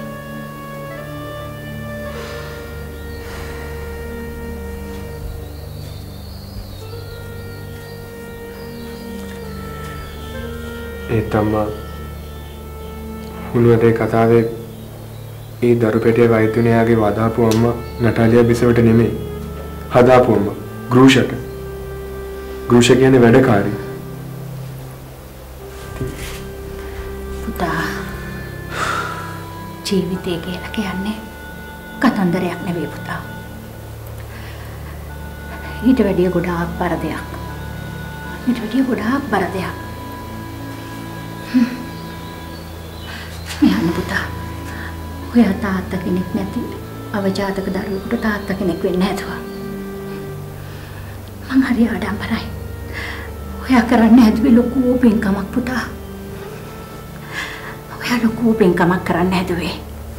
ඒ තමා හුණුවටේ කතාවේ ඒ දරු පෙටේ වෛද්‍යුණයාගේ වදාපු අම්මා නටාලියා බිසවට නෙමෙයි. හදාපු අම්මා ගෘෂට. ගෘෂ කියන්නේ වැඩකාරී. පුතා ජීවිතය කියලා කියන්නේ කතන්දරයක් නෙවෙයි පුතා. ඊට වැඩිය ගොඩාක් බර දෙයක්. ඊට වැඩිය ගොඩාක් බර දෙයක්. යන්න පුතා. ඔයා තාත්තා කෙනෙක් නැති අවජාතක දරුවෙකුට තාත්තා කෙනෙක් වෙන්න හැදුවා. මං හරි ආඩම්බරයි. ඔයා කරන්න හැදුවේ ලොකු පින්කමක් පුතා. ඔයා ලොකු පින්කමක් කරන්න හැදුවේ.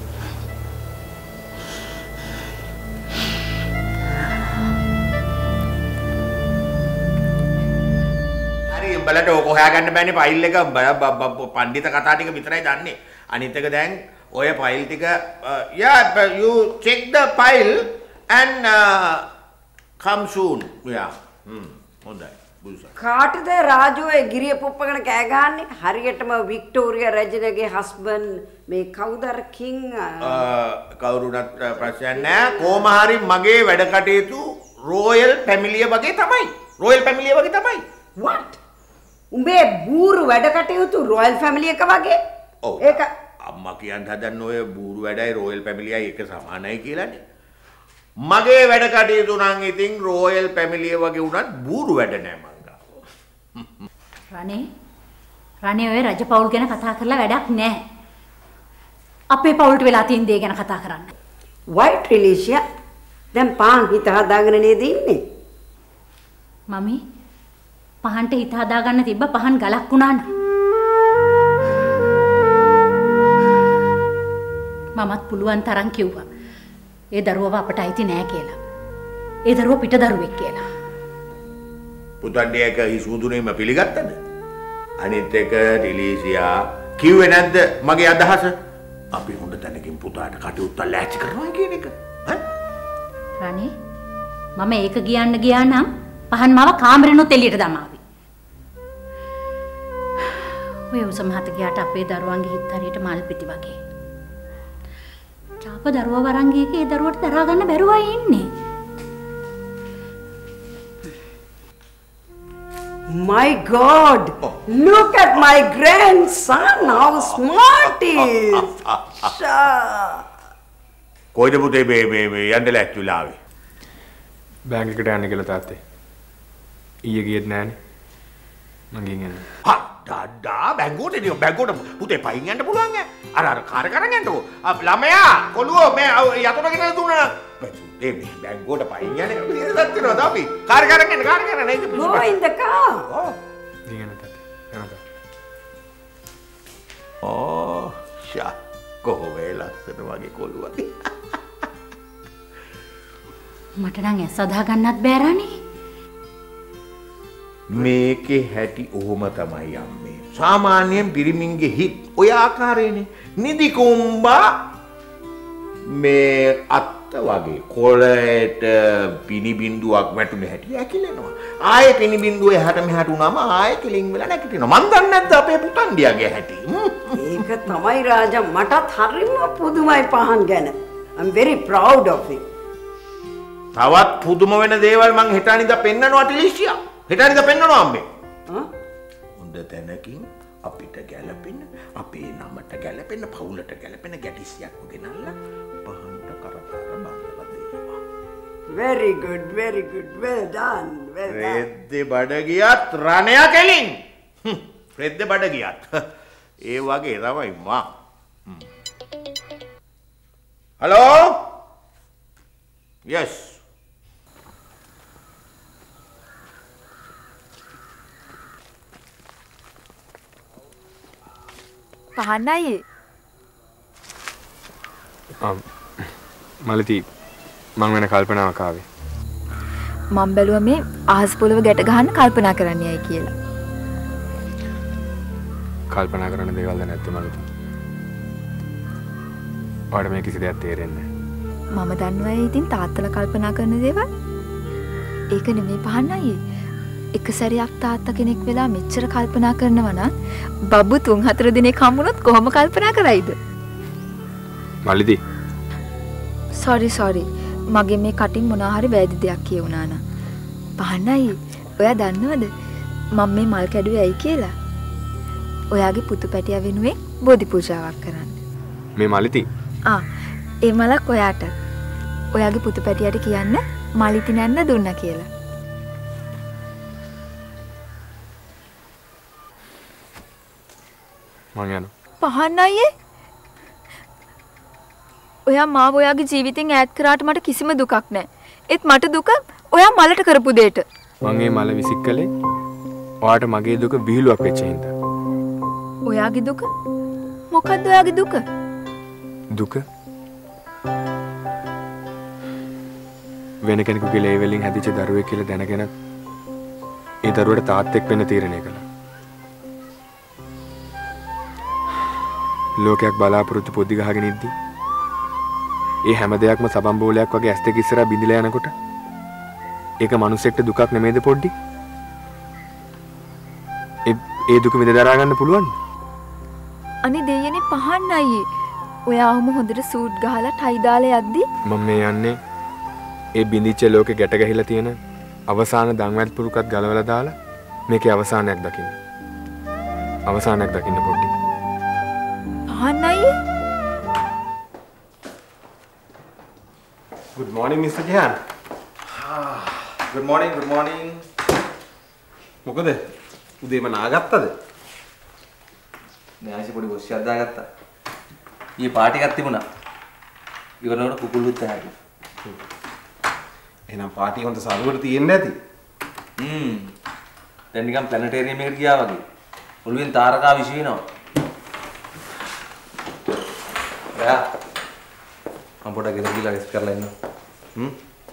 හරි උඹලට ඕක හොයාගන්න බෑනේ ෆයිල් එක පඬිත කතා ටික විතරයි දන්නේ. අනිත් එක දැන් ඔය ෆයිල් ටික you check the file and come soon. හොඳයි. කාටද රාජෝ ඒ ගිරිය පුප්පගෙන කෑ ගහන්නේ? හරියටම වික්ටෝරියා රජනගේ හස්බන්ඩ් මේ කවුද අර කිං කවුරුණත් ප්‍රශ්නයක් නෑ. කොහොම හරි මගේ වැඩ කටයුතු රොයල් ෆැමිලිය වගේ තමයි. රොයල් ෆැමිලිය වගේ තමයි. what? උඹේ බූරු වැඩ කටයුතු රොයල් ෆැමිලි එක වගේ? ඔව්. ඒක අම්මා කියන්න හදන්නේ ඔය බූරු වැඩයි රොයල් ෆැමිලියයි එක සමානයි කියලානේ. මගේ වැඩ කටයුතු නම් ඉතින් රොයල් ෆැමිලිය වගේ වුණත් බූරු වැඩ නෑ මං. රණේ ඔය රජපෞල් ගැන කතා කරලා වැඩක් නැහැ. අපේ පවුලට වෙලා තියෙන දේ ගැන කතා කරන්න. වයිට් රිලීෂියා දැන් පාන් හිත හදාගෙන නේද ඉන්නේ? මමි පහන්ට හිත හදාගන්න තිබ්බ පහන් ගලක් වුණාන. මමත් පුළුවන් තරම් කිව්වා. ඒ දරුවව අපට අයිති නෑ කියලා. ඒ දරුව පිට දරුවෙක් කියලා. පුතන්ට ඒක හිසුදුනේම පිළිගත්තද? අනිත් එක රිලීසියා කිව්වේ නැද්ද මගේ අදහස? අපි හොඳ තැනකින් පුතාට කටයුත්ත ලෑස්ති කරනවා කියන එක. රණේ මම ඒක කියන්න ගියා නම් පහන් මාව කාමරෙනුත් එළියට දමාවි. ඔය උසමහත ගියාට අපේ දරුවන්ගේ හිත හරියට මල් පිටි වගේ. චාප දරුවා වරන් ගියේක ඒ දරුවට දරා ගන්න බැරුවයි ඉන්නේ. My God! Look at my grandson! How smart he is! කොයිද පුතේ මේ යන්න ලැස්ති වෙලා ආවේ? බෑග් එකට යන්න කියලා තාත්තේ. ඊයේ ගියෙත් නෑනේ. මං ගිහින් යන්න. ඩාඩා බැංගුවට පුතේ පයින් යන්න පුළුවන් ඈ. අර කාර් කරන් යන්නකෝ. ළමයා කොළුවෝ මේ යතුරු ගෙනලා දුන්නා. මේ බැංගුවට පයින් යන්නේ ඉතින් දත්තිනවද අපි? කාර් කරන් යන්න නේද? Go in the car. ගිහින් යන්න තාත්තේ. යන්න. ෂා කොහොමද? ලස්සන වගේ කොළුවක්. මට නම් ඇස් අදා ගන්නත් බෑරානේ. මේකේ හැටි ඔහොම තමයි අම්මේ. සාමාන්‍යයෙන් පිරිමින්ගේ හිත් ඔය ආකාරයනේ. නිදි කුම්බා මේ අත්ත වගේ කොළයට පිනි බින්දුවක් වැටුනේ හැටි ඇකිලෙනවා. ආයේ පිනි බින්දුව එහාට මෙහාට වුණාම ආයේ කිලින් වෙලා නැගිටිනවා. මන් දන්නේ නැද්ද අපේ පුතන්ඩියාගේ හැටි? ඒක තමයි රාජා මටත් හරිම පුදුමයි පහන් ගැන. I'm very proud of it. තවත් පුදුම වෙන දේවල් මං හෙට අනිදා පෙන්නනවා ටිලිෂියා. හෙට අනිදා පෙන්නනවා අම්මේ. හොඳ තැනකින් අපිට ගැලපෙන, අපේ නමට ගැලපෙන, පවුලට ගැලපෙන ගැටිසියක් ගෙනල්ලා පහන්ට කරපාර බඳලා දෙනවා. Very good, well done, well done. රෙද්දේ බඩ ගියත් රණය කෙලින්. රෙද්දේ බඩ ගියත්. ඒ වගේ තමයි මා. හලෝ? Yes. පහන්නයි මලති මං වෙන කල්පනාවක් ආවේ. මම බැලුවා මේ අහස් පොළව ගැට ගහන්න කල්පනා කරන්නයි කියලා. කල්පනා කරන දේවල්ද නැත්තේ මලති? ඔයාලට මේ කිසි දෙයක් තේරෙන්නේ නැහැ. මම දන්නවා ඉතින් තාත්තලා කල්පනා කරන දේවල්. ඒක නෙමෙයි පහන්නයි. එක සැරයක් තාත්තා කෙනෙක් වෙලා මෙච්චර කල්පනා කරනවා නම් බබ්බු 3-4 දිනක් හම්බුනොත් කොහොම කල්පනා කරයිද? මල්ලිදී. sorry. මගේ මේ කටින් මොනවා හරි වැරදි දෙයක් කියුණා නම්. පහන්නයි. ඔයා දන්නවද මම මේ මල් කැඩුවේ ඇයි කියලා? ඔයාගේ පුතු පැටියා වෙනුවෙන් බෝධි පූජාවක් කරන්න. මේ මල්ලිති. ඒ මලක් ඔයාට. ඔයාගේ පුතු පැටියාට කියන්න මලිති නැන්න දුන්නා කියලා. මං යනවා. පහන් අයියේ ඔයා මාව ඔයාගේ ජීවිතෙන් ඈත් කරාට මට කිසිම දුකක් නැහැ. ඒත් මට දුක ඔයා මලට කරපු දෙයට. මං මේ මල විසික් කළේ ඔයාට මගේ දුක විහිළුවක් වෙච්ච හින්දා. ඔයාගේ දුක? මොකද්ද ඔයාගේ දුක? දුක වෙන කෙනෙකුගේ ලේ වලින් හැදිච්ච දරුවෙක් කියලා දැනගෙන ඒ දරුවට තාත්තෙක් වෙන්න තීරණය කළා. ලෝකයක් බලාපොරොත්තු පොඩි ගහගෙන ඉද්දි ඒ හැම දෙයක්ම සබන් බෝලයක් වගේ ඇස් දෙක ඉස්සරහා බිඳිලා යනකොට ඒක මිනිසෙක්ට දුකක් නෙමෙයිද පොඩි? ඒ දුක විඳ දරා ගන්න පුළුවන්ද? අනේ දෙයනේ පහන් අයියේ. ඔයාම හොඳට සූට් ගහලා ටයි දාලා යද්දි මම මේ යන්නේ ඒ බිඳිච්ච ලෝකෙ ගැට ගහිලා තියෙන අවසාන දන්වැල් පුරුකත් ගලවලා දාලා මේකේ අවසානයක් දකින්න. අවසානයක් දකින්න පොඩි. පහන්නයි. Good morning Mr. Jehan. Good morning. මොකද? උදේම නාගත්තද? මේ ආයිෂ පොඩි බොස් එකක් දාගත්තා. ඊයේ පාටි එකක් තිබුණා. ඉවරනකොට කුකුළුත් ඇහැරි. එහෙනම් පාටි හොඳ සරුවට තියෙන්නේ නැති. දැන් නිකන් ප්ලැනටේරියම් එකට ගියා වගේ. ඔළුවෙන් තාරකා විශ් වෙනවා. යා. මම පොඩක් ගෙදර ගිහලා රෙස්ට් කරලා ඉන්නවා.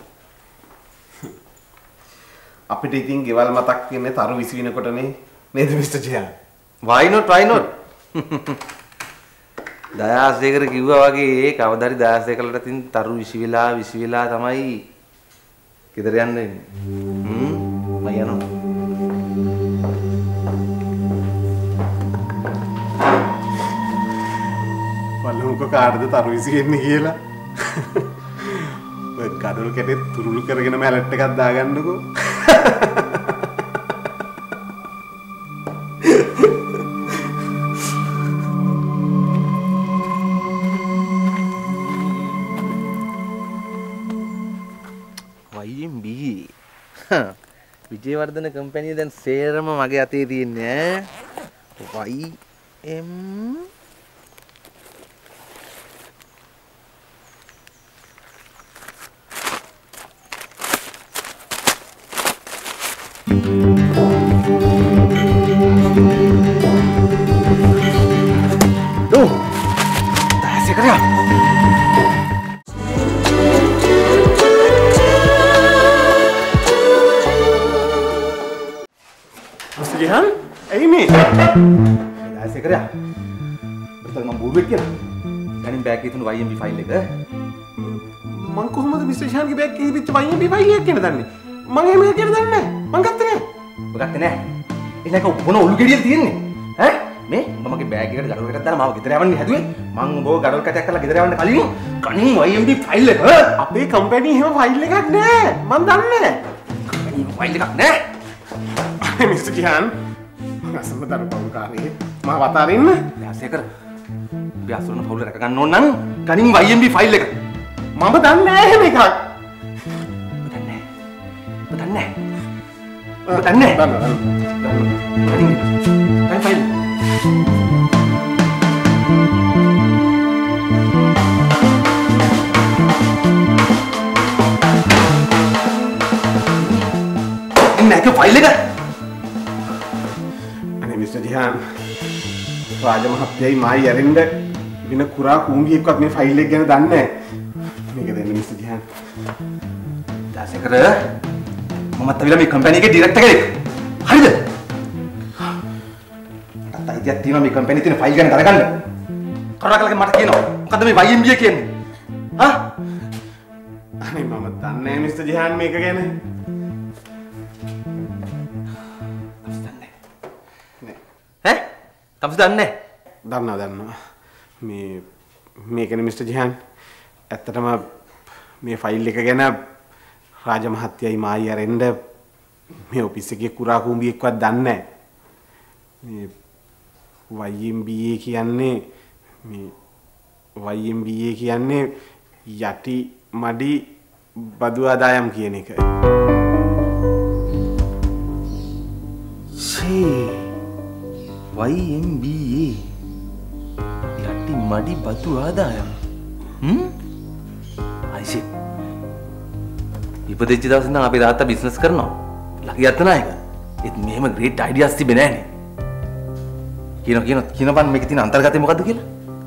අපිට ඉතින් ගෙවල් මතක් වෙන්නේ තරු විසිනකොටනේ නේද mister Jayan? why not? Dayasekara කිව්වා වගේ කවදාරි දයාසේකලට තින් තරු විසි වෙලා තමයි ගෙදර යන්න එන්නේ. මම යනවා. බලමුකෝ කාටද තරු විසි වෙන්නේ කියලා. ඔය කඩොල් කැටේ තුරුළු කරගෙන මැලට් එකක් දාගන්නකෝ. YMB විජේවර්ධන කම්පැනි දැන් සේරම මගේ අතේ තියෙන්නේ ඈ. YM Dayaseka Mr. Jihan, ini. Saya kira. Betul mah buat kira. Kan bag itu YMB file එක. මං කොහොමද Mr. Jihanගේ bag එකේ තිබිච්ච YMB file එක කියන දන්නේ? මං එහෙම කියන දන්නේ නැහැ. මං ගත්තේ නැහැ. ඔබ ගත්තේ නැහැ. එලක මොන ඔලු ගෙඩියද තියෙන්නේ? ඈ? මේ මමගේ බෑග් එකට ගඩොල් එකක් දාලා මාව ගෙදර යවන්න හැදුවේ. මං ඔබව ගඩොල් කටයක් කරලා ගෙදර යවන්න කලින් කණින් YMB ෆයිල් එක. අපේ කම්පැනි එහෙම ෆයිල් එකක් නැහැ. මං දන්නේ නැහැ. කම්පැනි ෆයිල් එකක් නැහැ. Mr. Jihan, මං අසම්බදර පවුල්කාරී. මාව අතාරින්න. දැන් කර. අපි අසරණ පවුල රැක ගන්න ඕන නම් කණින් YMB ෆයිල් එක. මම දන්නේ නැහැ එහෙම එකක්. ඔබ දන්නේ නැහැ. ඔබ දන්නේ නැහැ. කණින් ෆයිල් Ini file එක. අනේ Mr. Jihan, රාජ මහත්තයයි මායි ඇරෙන්න වෙන කුරා කූඹියෙක්වත් මේ ෆයිල් එක ගැන දන්නේ නැහැ. මේක දෙන්න Mr. Jihan. දාසකර මමත් අවිලා මේ කම්පැනි එකේ ඩිරෙක්ටර් කෙනෙක්. හරිද? අතයි ඉතින් තියෙනවා මේ කම්පැනි තියෙන ෆයිල් ගැන දැනගන්න. කරුණාකරලා මට කියනවා. මොකද්ද මේ YMB කියන්නේ? හා? අනේ මම දන්නේ නැහැ Mr. Jihan මේක ගැන. තමස් දන්නේ දන්නවා මේකනේ Mr. Jihan ඇත්තටම මේ ෆයිල් එක ගැන රාජ මහත්තයයි මායි අරෙන්න මේ ඔෆිස් එකේ කුරා කුඹියෙක්වත් දන්නේ නැහැ මේ YMBA කියන්නේ යටි මඩි බදු ආදායම් කියන එක YMBA යටි මඩි බතු ආදායම් අයිසි ඉපදෙච්ච දවසේ නම් අපි තාත්තා බිස්නස් කරනවා ලකි අත්තනායක ඒත් මෙහෙම ග්‍රේට් අයිඩියාස් තිබෙන්නේ නැහනේ කියනපන් මේකේ තියෙන අන්තර්ගතය මොකද්ද කියලා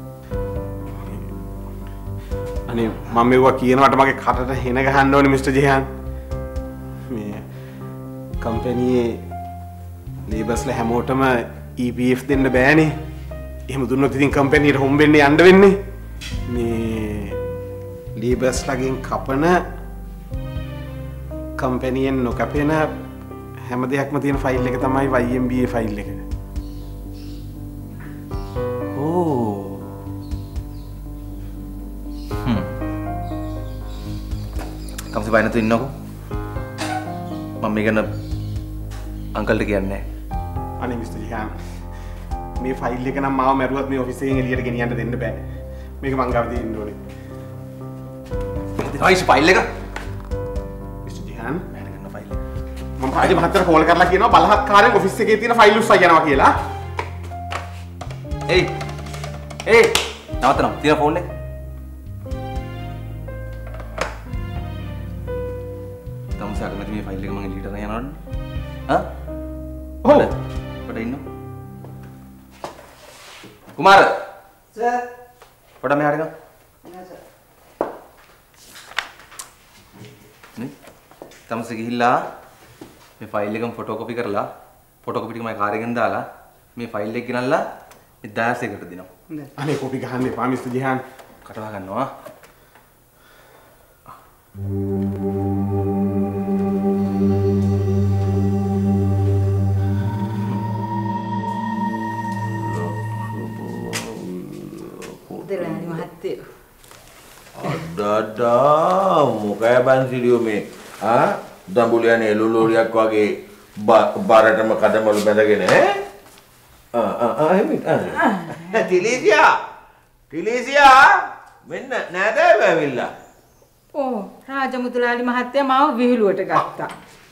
අනේ මම මේවා කියනකොට මගේ කටට හෙන ගහන්න ඕනේ Mr. Jihan මේ කම්පැනියේ ලේබර්ස්ලා හැමෝටම EPF දෙන්න බෑනේ. එහෙම දුන්නොත් ඉතින් කම්පැනියට හොම්බෙන්නේ යන්න වෙන්නේ. මේ ලීබර්ස්ලාගෙන් කපන කම්පැනියෙන් නොකපෙන හැම දෙයක්ම තියෙන ෆයිල් එක තමයි YMBA ෆයිල් එක. ඕ. කම්සි බය නැතු ඉන්නකෝ. මම මේක ගැන අංකල්ට කියන්නේ නැහැ. අනේ Mr. Jihan මේ ෆයිල් එක නම් මාව මැරුවත් මේ ඔෆිස් එකෙන් එළියට ගෙනියන්න දෙන්න බෑ. මේක මං ගාව තියෙන්න ඕනේ. දෙනයිස් ෆයිල් එක. Mr. Jihan මම ගන්න ෆයිල් එක. මම රාජ මහත්තයාට කෝල් කරලා කියනවා බලහත්කාරයෙන් ඔෆිස් එකේ තියෙන ෆයිල් උස්සා යනවා කියලා. එයි. නවත්තනවා. තියෙන ෆෝන් එක. තමසාක මැද මේ ෆයිල් එක මම එළියට අරන් යනවනේ. හා? ඔව්. පොඩ ඉන්න. කුමාර. සර්. පොඩ මෙහාට ගන්න. සර්. නේ? තමස ගිහිල්ලා මේ ෆයිල් එකම ෆොටෝකොපි කරලා ෆොටෝකොපි ටික මගේ කාර් එකෙන් දාලා මේ ෆයිල් එක ගෙනල්ලා 16කට දෙනවා. අනේ කොපි ගහන්න එපා Mr. Jihan. කටවා ගන්නවා. දෙලානි මහත්තයෝ. අඩඩා මොකෑ බන්සිලියෝ මේ දඹුලියන එළුලෝරියක් වගේ බරටම කඩමලු බැඳගෙන ටිලීසියා මෙන්න නෑදෑව ඇවිල්ලා. ඕ රාජමුතුලාලි මහත්තයා මාව විහිළුවට ගත්තා.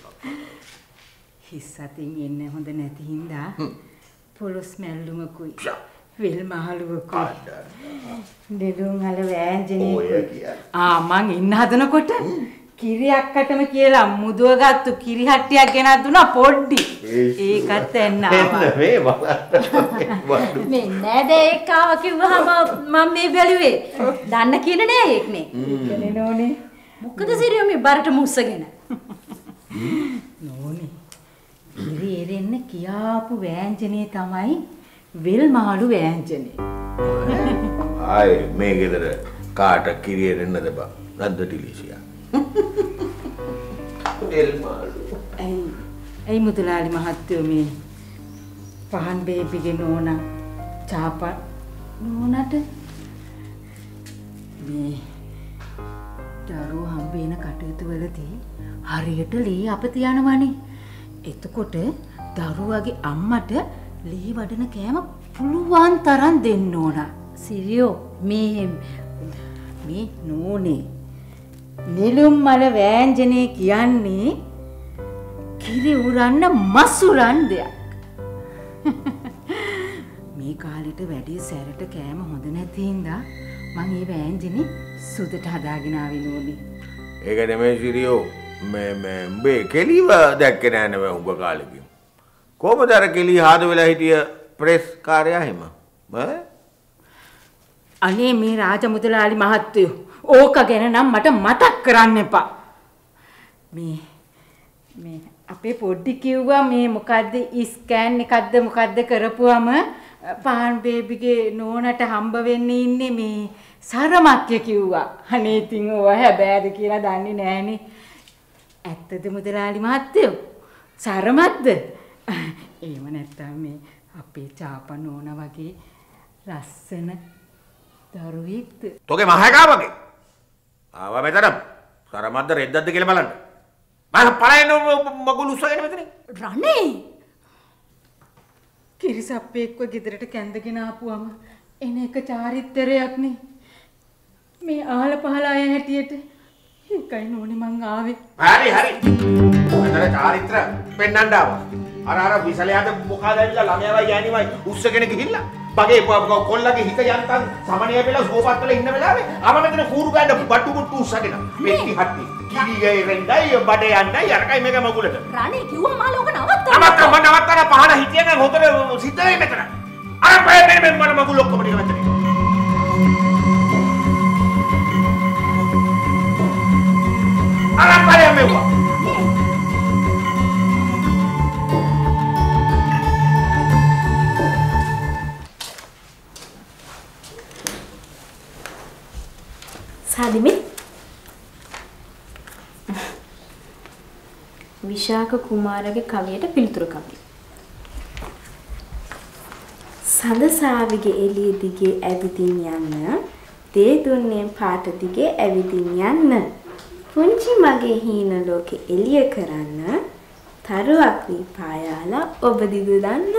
හිස් අතින් එන්න හොඳ නැති හින්දා පොලොස් මැල්ලුමකුයි වෙල් මහලුවකුයි දෙදුම් අල වෑංජනේකුයි මං ඉන්න හදනකොට කිරියක්කටම කියලා මුදුව ගත්තු කිරි හට්ටියක් ගෙනත් දුන්නා පොඩ්ඩි. ඒකත් එන්න ආවා. මේ මේ නෑද ඒකාව කිව්වහම මම මේ බැලුවේ. දන්න කියන නෑ ඒක්නේ. ඒකනේ නෝනේ. මොකද සිරියෝ මේ බරට මුස්සගෙන. නෝනේ. කිරි එරෙන්න ගැන කියාපු වෑංජනේ තමයි වෙල් මාළු වෑංජනේ. ආයේ මේ ගෙදර කාට කිරිය දෙන්නද බා? නැද්ද ටිලිසියා? වෙල් මාළු. ඇයි මුදලාලි මහත්තයෝ මේ පහන් බේබිගේ නෝනා චාපා නෝනට මේ දරුවෝ හම්බ වෙන කටයුතු වලදී හරියට ලී අපත යනවනේ. එතකොට දරුවාගේ අම්මට ලී වඩන කෑම පුළුවන් තරම් දෙන්න ඕන. සිරියෝ මේ නෝනේ නිලුම් මල වෑංජනේ කියන්නේ කිරි උරන්න මස් උරන් දෙයක්. මේ කාලෙට වැඩි සැරට කෑම හොඳ නැති හින්දා මං මේ වෑංජනේ සුදට හදාගෙන ආවේ නෝනේ. ඒක නෙමෙයි සිරියෝ. මේ කෙලිව දැක්කේ නෑ නේ උඹ කාලෙකින්. කොහමද අර කෙලි හාද වෙලා හිටිය ප්‍රෙස් කාර්යය එහෙම? අනේ මේ රාජමුදලාලි මහත්තයෝ ඕක ගැන නම් මට මතක් කරන්න එපා. මේ අපේ පොඩ්ඩි කිව්වා මේ මොකද්ද ස්කෑන් එකක්ද මොකද්ද කරපුවම පාන් බේබිගේ නෝනට හම්බ වෙන්න ඉන්නේ මේ සරමක්ය කිව්වා. අනේ ඉතින් ඕවා හැබෑද කියලා දන්නේ නෑනේ. ඇත්තද මුදලාලි මහත්තයෝ? සරමක්ද? එහෙම නැත්තම් මේ අපේ චාපා නෝනා වගේ ලස්සන දරුවෙක්ද? තෝගේ මහේකා වගේ. ආවා මෙතන. සරමක්ද රෙද්දක්ද කියලා බලන්න. මම පළයන් මගුල් උස්සගෙන මෙතන. රණේ. කිරිසප්පෙක්ව ගෙදරට කැඳගෙන ආපුවම එන එක චාරිත්‍රයක් නේ. මේ ආල පහල අය හැටියට ඒකයි නෝනේ මං ආවේ. හරි. මතර චාරිත්‍ර පෙන්නන්න ආවා. අර විසලයාද මොකද ඇවිල්ලා ළමයාවයි ගෑණිවයි උස්සගෙන ගිහිල්ලා බගේ කොල්ලගේ හිත යන්තම් සමනිය වෙලා සෝපත් වල ඉන්න වෙලාවේ ආව මෙතන කූරු ගන්න බට්ටු මුට්ටු උස්සගෙන මෙටි හත්ති කිරිගේ රෙන්ඩයි බඩේ යන්නයි අරකයි මේක මගුලට රණේ කිව්වා මා ලෝක නවත්තන්න නවත්තන පහන හිටියන හොතර සිද්ධ වෙයි මෙතන අර පය මෙන්න මම මගුල ඔක්කොම ටික මෙතන අර පය මෙව්වා සාදිමි විශාක කුමාරගේ කවියට පිළිතුරු කවි. සඳසාවිගේ එළිය දිගේ ඇවිදින් යන්න, දේ දුන්නේ පාට දිගේ ඇවිදින් යන්න. පුංචි මගේ හීන ලෝකෙ එළිය කරන්න, තරුවක් වී පායාලා ඔබ දිදු දන්න.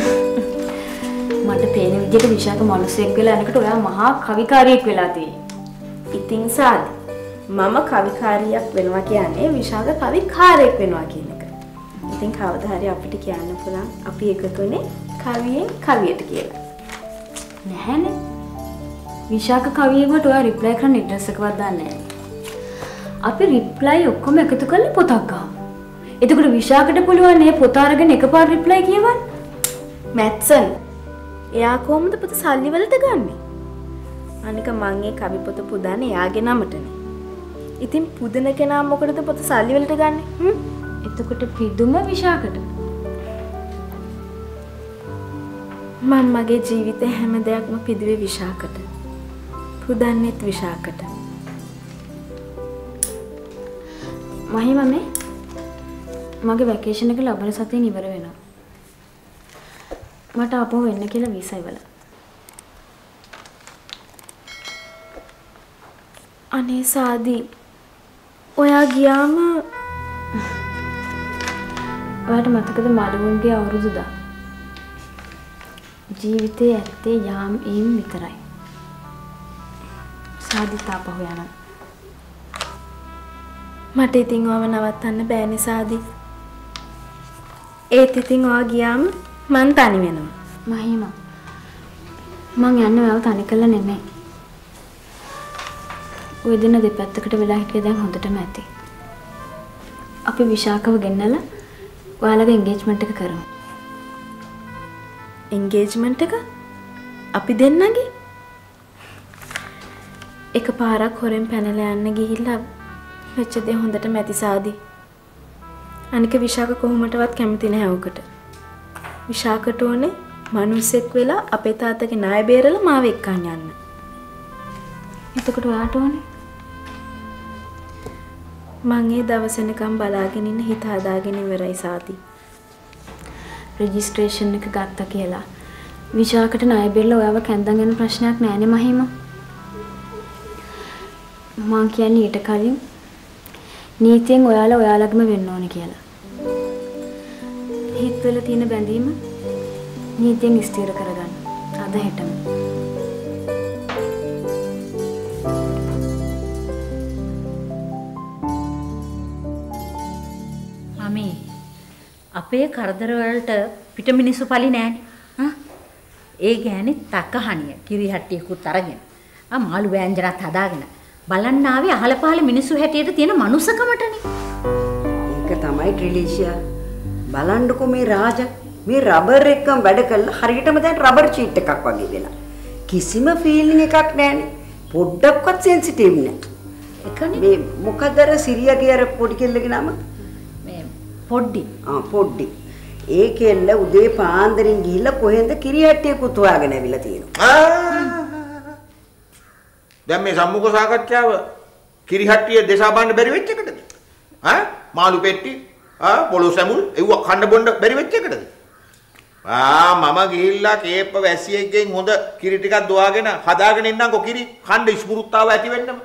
මට පේන විදිහට විශාක මිනිසෙක් වෙලා යනකොට ඔයා මහා කවිකාරියෙක් වෙලා තියෙන්නේ. ඉතින් සාදි මම කවිකාරියක් වෙනවා කියන්නේ විශාල කවිකාරයෙක් වෙනවා කියන එක. ඉතින් කවදා හරි අපිට කියන්න පුළුවන් අපි එකතුනේ කවියෙන් කවියට කියලා. නැහැනේ. විශාක කවියෙකුට ඔයා රිප්ලයි කරන්න ඇඩ්‍රස් එකවත් දන්නේ නැහැ. අපි රිප්ලයි ඔක්කොම එකතු කරලා පොතක් ගහමු. එතකොට විශාකට පුළුවන් මේ පොත අරගෙන එකපාර රිප්ලයි කියවන්න. මැත්සන් එයා කොහොමද පොත සල්ලි වලට ගන්නෙ? අනික මං ඒ කවි පොත පුදන්නේ එයාගේ නමටනේ. ඉතින් පුදන කෙනා මොකටද පොත සල්ලි වලට ගන්නෙ? එතකොට පිදුම විශාකට. මම මගේ ජීවිතේ හැම දෙයක්ම පිදුවේ විශාකට. පුදන්නෙත් විශාකට. මහිමනේ මගේ වැකේෂන් එක ලබන සතියේ ඉවර වෙනවා. මට ආපහු එන්න කියලා වීසා ඉවලා. අනේ සාදි ඔයා ගියාම ඔයාට මතකද මඩුන්ගේ අවුරුදු 10 ජීවිතේ ඇත්තේ යාම් ඒම් විතරයි. සාදි තාපහු යනවා. මට ඉතින් ඔයාව නවත්තන්න බෑනේ සාදි. ඒත් ඉතින් ඔයා ගියාම මං තනි වෙනවා. මහිමා මං යන්නේ ඔයාව තනි කරලා නෙමෙයි. ඔය දින දෙපැත්තකට වෙලා හිටිය දැන් හොඳටම ඇති. අපි විශාකව ගෙන්නලා ඔයාලගේ එන්ගේජ්මන්ට් එක කරමු. එන්ගේජ්මන්ට් එක? අපි දෙන්නගේ? එකපාරක් හොරෙන් පැනලා යන්න ගිහිල්ලා වෙච්ච දේ හොඳටම ඇති සාදි. අනික විශාක කොහොමටවත් කැමති නැහැ ඔකට. විශාකට ඕනේ මිනිස්සෙක් වෙලා අපේ තාත්තගේ ණය බේරලා මාව එක්කන් යන්න. එතකොට ඔයාට ඕනේ මං ඒ දවසෙනකම් බලාගෙන ඉන්න හිත හදාගෙන ඉවරයි සාති. රෙජිස්ට්‍රේෂන් එක ගත්තා කියලා විශාකට ණය බේරලා ඔයාව කැන්දන් යන ප්‍රශ්නයක් නෑනේ මහිම. මං කියන්නේ ඊට කලින් නීතියෙන් ඔයාලා ඔයාලගම වෙන්න ඕනේ කියලා. හිතවල තියෙන බැඳීම නීතියෙන් ස්ථිර කරගන්න. අද හෙටම. මමී අපේ කරදර වලට පිට මිනිස්සු පලි නෑනේ. ඒ ගෑණි තකහණිය කිරිහට්ටියකුත් අරගෙන මාළු වෑංජනත් හදාගෙන බලන්න ආවේ අහල පහල මිනිස්සු හැටියට තියෙන මනුස්සකමටනේ. ඒක තමයි ට්‍රිලිෂියා. බලන්නකෝ මේ රාජ මේ රබර් එකම වැඩ කළා හරියටම දැන් රබර් චීට් එකක් වගේ වෙලා. කිසිම ෆීලිං එකක් නැහැනේ. පොඩ්ඩක්වත් සෙන්සිටිව් නෑ. එකනේ මේ මොකද අර සිරියාගේ අර පොඩි කෙල්ලගේ නම? මේ පොඩ්ඩි. පොඩ්ඩි. ඒ කෙල්ල උදේ පාන්දරින් ගිහිල්ලා කොහෙන්ද කිරියට්ටියකුත් හොයාගෙන ඇවිල්ලා තියෙනවා. දැන් මේ සම්මුඛ සාකච්ඡාව කිරිහට්ටිය දෙසා බලන්න බැරි වෙච්ච එකටද? මාළු පෙට්ටි පොළොස් සැමුල් එව්ව කන්න බොන්න බැරි වෙච්ච එකටද? මම ගිහිල්ලා කේප්ප වැසියෙක්ගෙන් හොඳ කිරි ටිකක් දොවාගෙන හදාගෙන ඉන්නම්කෝ කිරි කන්න ස්මෘත්තාව ඇති වෙන්නම.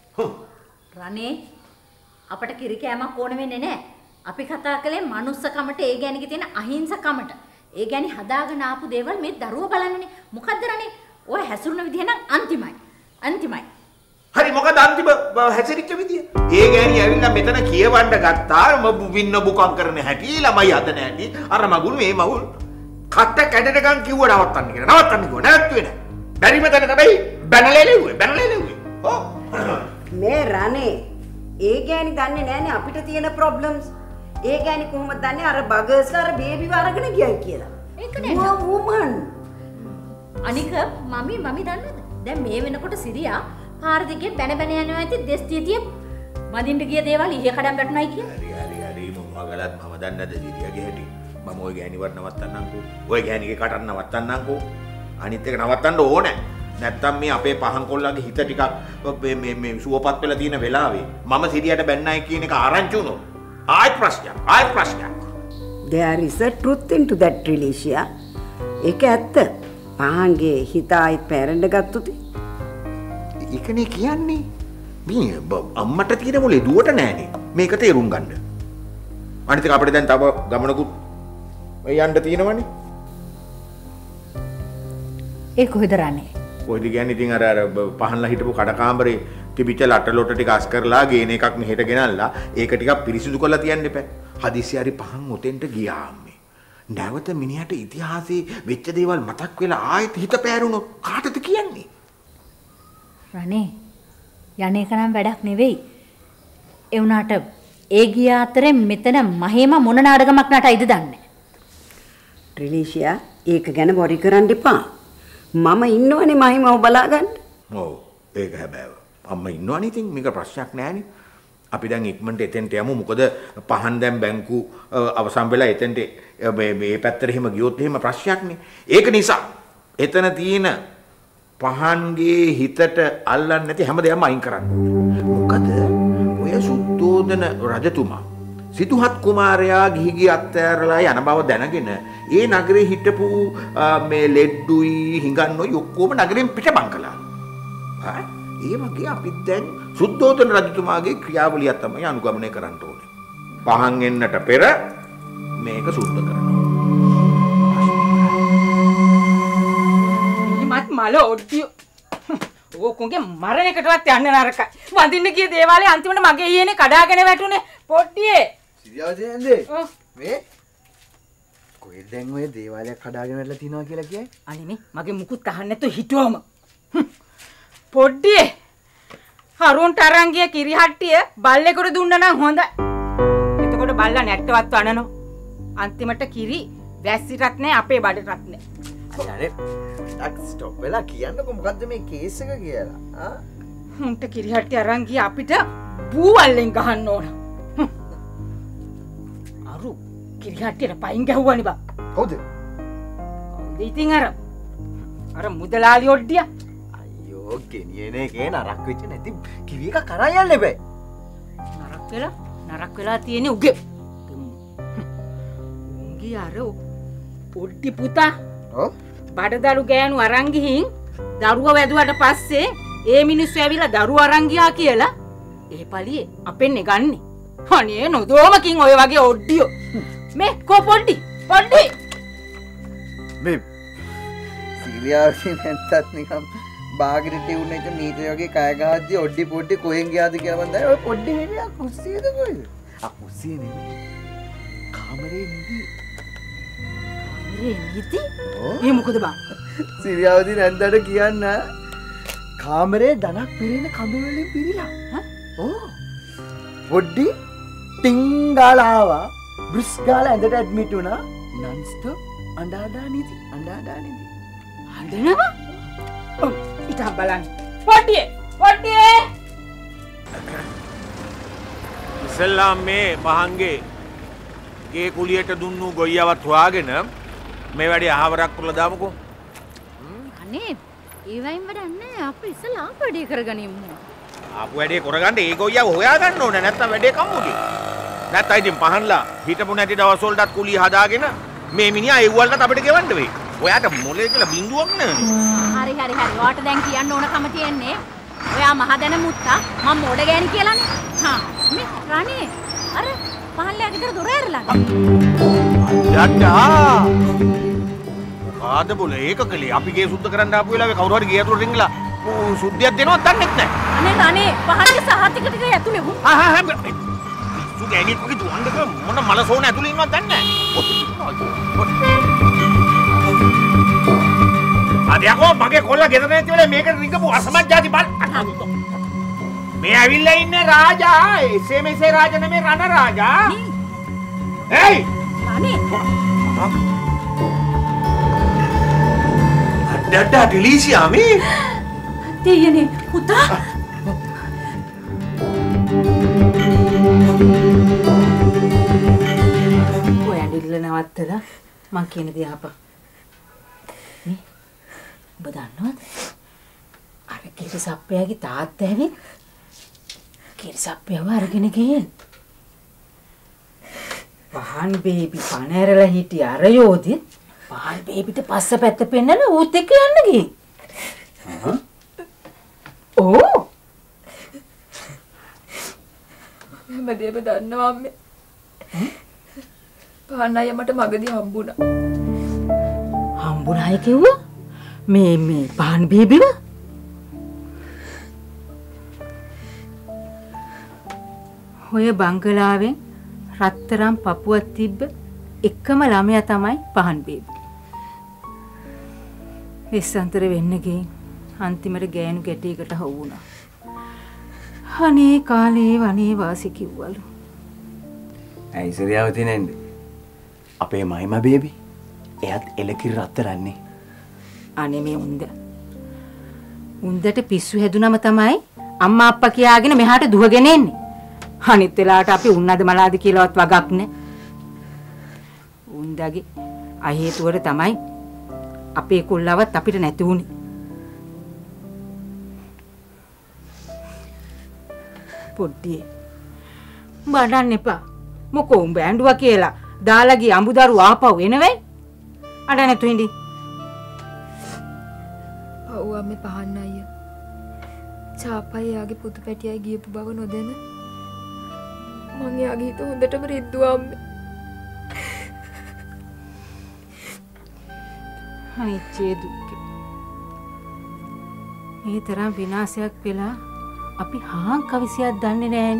රනේ අපට කිරි කෑමක් ඕන වෙන්නේ නැහැ. අපි කතා කළේ මනුස්සකමට ඒ ගෑණිගේ තියෙන අහිංසකමට. ඒ ගෑණි හදාගෙන ආපු දේවල් මේ දරුවෝ බලන්නනේ. මොකද්ද රනේ? ඔය හැසිරුණ විදිහ නම් අන්තිමයි. අන්තිමයි. හරි මොකද අන්තිම හැසිරිච්ච විදිය? ඒ ගෑණි ඇවිල්ලා මෙතන කියවන්න ගත්තා මම වින්න බුකම් කරන හැටි ළමයි හදන හැටි අර මගුල් මේ මගුල් කට කැඩෙනකන් කිව්ව නවත්තන්න කියලා. නවත්තන්න කිව්ව නැත්තුවේ නෑ. බැරිම තැන තමයි බැනලෙලෙව්වේ. ඔව්. මේ රනේ ඒ ගෑණි දන්නේ නෑනේ අපිට තියෙන ප්‍රොබ්ලම්ස්. ඒ ගෑණි කොහොමද දන්නේ අර බගර්ස්ලා අර බේබිව අරගෙන ගියයි කියලා. ඒක නේද? වුමන්. අනික මමි දන්නවද? දැන් මේ වෙනකොට සිරියා පාර දිගේ බැන යනවා ඇති දෙස්තිතිය මදින්ට ගිය දේවල් ඉහිය කඩම් වැටුණයි කියලා. හරි මොකගලත් මම දන්නේ නැද සිරියාගේ හැටි. මම ওই ගෑණිවත් නවත්තන්නම්කෝ. ওই ගෑණිගේ කටත් නවත්තන්නම්කෝ. අනිත් එක නවත්තන්න ඕනේ. නැත්තම් මේ අපේ පහන් කොල්ලගේ හිත ටිකක් මේ සුවපත් වෙලා තියෙන වෙලාවේ මම සිරියට බැන්නයි කියන එක ආරංචි වුණොත් ආයෙත් ප්‍රශ්නයක්. There is a truth into that Trilisha. ඒක ඇත්ත. පහන්ගේ හිත ආයෙත් පැරෙන්න ගත්තොත් ඒකනේ කියන්නේ. මේ අම්මට තියෙන මොලේ දුවට නෑනේ. මේක තේරුම් ගන්න. අනිත් එක අපිට දැන් තව ගමනකුත් යන්න තියෙනවනේ. ඒ කොහෙද රන්නේ? කොහෙද කියන්නේ ඉතින් අර පහන්ලා හිටපු කඩකාමරේ තිබිච්ච ලටලොට ටික අස් කරලා ගේන එකක් මෙහෙට ගෙනල්ලා ඒක ටිකක් පිරිසිදු කරලා තියන්න එපා. හදිස්සි හරි පහන් ඔතෙන්ට ගියාම නැවත මිනිහට ඉතිහාසයේ වෙච්ච දේවල් මතක් වෙලා ආයෙත් හිත පෑරුණොත් කාටද කියන්නේ? රනේ යන්නේ කනම් වැඩක් නෙවෙයි. ඒ වුණාට ඒ ගිය අතරේ මෙතන මහේම මොන නාටකමක් නටයිද දන්නේ. ට්‍රිලිෂියා ඒක ගැන වොරි කරන්න එපා. මම ඉන්නවනේ මහිමව බලාගන්න. ඔව් ඒක හැබැයි අම්මා ඉන්නවනේ ඉතින් මේක ප්‍රශ්නයක් නෑනේ. අපි දැන් ඉක්මනට එතෙන්ට යමු. මොකද පහන් දැන් බැංකු අවසන් වෙලා එතෙන්ට මේ පැත්තට එහෙම ගියොත් එහෙම ප්‍රශ්නයක්නේ. ඒක නිසා එතන තියෙන පහන්ගේ හිතට අල්ලන්නේ නැති හැම දෙයක්ම අයින් කරන්න ඕනේ. මොකද ඔය සුද්ධෝදන රජතුමා සිතුහත් කුමාරයා ගිහි අත්හැරලා යන බව දැනගෙන ඒ නගරේ හිටපු මේ ලෙඩ්ඩුයි හිඟන්නෝයි ඔක්කොම නගරෙන් පිටබං කළා. ඒ වගේ අපි දැන් සුද්ධෝදන රජතුමාගේ ක්‍රියාවලිය තමයි අනුගමනය කරන්න ඕනේ. පහන් එන්නට පෙර මේක සුද්ධ කරන්න. මත් මල ඔඩ්ඩියෝ ඕකුන්ගේ මරණ එකටවත් යන්න නරකයි. වඳින්න ගිය දේවාලේ අන්තිමට මගේ ඊයේනේ කඩාගෙන වැටුනේ පොඩ්ඩියේ. සිරියාවදේන්දේ මේ කොහෙද දැන් ඔය දේවාලයක් කඩාගෙන වැටලා තිනවා කියලා කියයි? අනේ මගේ මුකුත් අහන්න නැතුව හිටුවම. පොඩ්ඩියේ හරුන්ට අරන් ගිය කිරිහට්ටිය බල්ලෙකුට දුන්න නම් හොඳයි. එතකොට බල්ලා නැට්ටවත් වනනෝ. අන්තිමට කිරි වැස්සිටත් නැහැ අපේ බඩටත් නැහැ. අනේ ස්ටොප් වෙලා කියන්නකො මොකද්ද මේ කේස් එක කියලා. උන්ට කිරිහට්ටිය අරන් ගිය අපිට බූවල්ලෙන් ගහන්න ඕන. අරු කිරිහට්ටියට පයින් ගැහුවානේ බා. හවුද? ඉතින් අර මුදලාලි ඔඩ්ඩිය අයියෝ ගෙනියන එකේ නරක් වෙච්ච නැති කිවි එක කරා යන්න එපා. නරක් වෙලා තියෙන්නේ උගේ. උන්ගේ අර ඔඩ්ඩි පුතා. ඔව්. බඩදරු ගෑනු අරන් ගිහින් දරුවා වැදුවට පස්සේ ඒ මිනිස්සු ඇවිල්ලා දරුවා අරන් ගියා කියලා ඒ පළියේ අපෙන්නේ ගන්නෙ. අනේ නොදෝමකින් ඔය වගේ ඔඩ්ඩියෝ. මේ කෝ පොඩ්ඩි මේ සිරියාවකින් නැත්තත් නිකම් බාගෙට උන්නේක මීටර් වගේ කය ගහද්දි ඔඩ්ඩි පොඩ්ඩි කොහෙන් ගියාද කියලා මන් දන්නේ. ඔය පොඩ්ඩි නෙමෙයි කුස්සියද කොහෙද? කුස්සිය නෙමෙයි. කාමරේ නිදි. නිදි? මේ මොකද බං? සිරියාවදී නැන්දට කියන්න කාමරේ දනක් පිරෙන කඳුළු වලින් පිරීලා. ඕ. පොඩ්ඩි ටින් ගාලා ආවා. බ්‍රිස් ගාලා ඇඳට ඇඩ්මිට් වුණා. non stop අඬා නිදි. අඬනවා? ඔව්. ඉතින් බලන්න. පොඩ්ඩි! ඉස්සෙල්ලාම මේ මහන්ගේ ගේ කුලියට දුන්නු ගොයියවත් හොයාගෙන මේ වැඩේ අහවරක් කරලා දාමුකෝ. අනේ ඒ වයින් වැඩක් නැහැ. අපි ඉස්සලා ආපු වැඩේ කරගනිමු. ආපු වැඩේ කරගන්න ඒ ගොයියව හොයාගන්න ඕනේ. නැත්තම් වැඩේ කම්මුගේ. නැත්තම් ඉතින් පහන්ලා හිටපු නැති දවස් වලටත් කුලිය හදාගෙන මේ මිනිහා ඒ වලට අපිට ගෙවන්න වෙයි. ඔයාට මොලේ කියලා බින්දුවක් නෑනේ. හරි. ඔයාට දැන් කියන්න ඕන කම තියෙන්නේ. ඔයා මහදැන මුත්තා මම මොඩ ගෑණි කියලානේ. හා මේ රණේ අර පහල්ලා ගෙදර දොර ඇරලා. යට්ටා. ආද බොලේ ඒක කලේ අපි ගේ සුද්ධ කරන්න ආපු වෙලාවේ කවුරු හරි ගේ අතුරු රින්ගලා සුද්ධියක් දෙනවද දන්නේ නැහැ. අනේ රණේ පහල්ගේ සහතික ටික ඇතුලේ වුණ. සු ගෑණිත් වගේ දුවන්නක මොන මලසෝන ඇතුලේ ඉන්නවද දන්නේ නැහැ. අදයකෝ මගේ කොල්ලා ගෙදර නැති වෙලේ මේකට රිංගපු අසමත් જાති බල්. මේ ඇවිල්ලා ඉන්නේ රාජා. එසේ මෙසේ රාජා නෙමෙයි රණ රාජා. එයි! අනේ අඩඩා ඩිලීසියාමි. දෙයනේ පුතා. ඔය ඇඬිල්ල නවත්තලා මං කියන දේ අහපන්. නේ? ඔබ දන්නවද? අර කිරිසප්පයාගේ තාත්තා ඇවිත් කිරිසප්පයව අරගෙන ගිහින් පහන් බේබි පණ ඇරලා හිටිය අර යෝධිත් පහන් බේබිට පස්ස පැත්ත පෙන්නලා ඌත් එක්ක යන්න ගිහින්. ඕ හැමදේම දන්නවා අම්මේ. පහන් අයියා මට මගදී හම්බුණා. හම්බුනායි කිව්වා? මේ පහන් බේබිව? ඔය බංගලාවෙන් රත්තරන් පපුවක් තිබ්බ එකම ළමයා තමයි පහන් බේබි. විශ්සන්තර වෙන්න ගිහින් අන්තිමට ගෑනු ගැටයකට හවු වුණා. අනේ කාලේ වනේ වාසි කිව්වලු. ඇයි සිරියාවදී නැන්ද? අපේ මයිම බේබි. එයාත් එලකිරි රත්තරන්නේ. අනේ මේ උන්දට පිස්සු හැදුනම තමයි අම්මා අප්පා කියාගෙන මෙහාට දුවගෙන එන්නේ. අනිත් වෙලාවට අපි උන්නද මලාද කියලාවත් වගක් නෑ. උන්දගේ අහේතුවට තමයි අපේ කොල්ලවත් අපිට නැති වුනේ. පොඩ්ඩියේ බඩන්න එපා. මොකෝ උඹ ඇඬුවා කියලා දාලා ගිය අඹදරු ආපහු එනවෙයි. අඬ නැතු ඉඳි. ඔව් අම්මේ පහන් අයියා. චාපයි යාගේ පුතු පැටියයි ගියපු බව නොදැන මං යාගේ හිත හොඳටම රිද්දුවා අම්මේ. අනිච්චේ දුක්ඛේ. මේ තරම් විනාශයක් වෙලා අපි හාන් කවිසියක් දන්නේ නැහැනේ.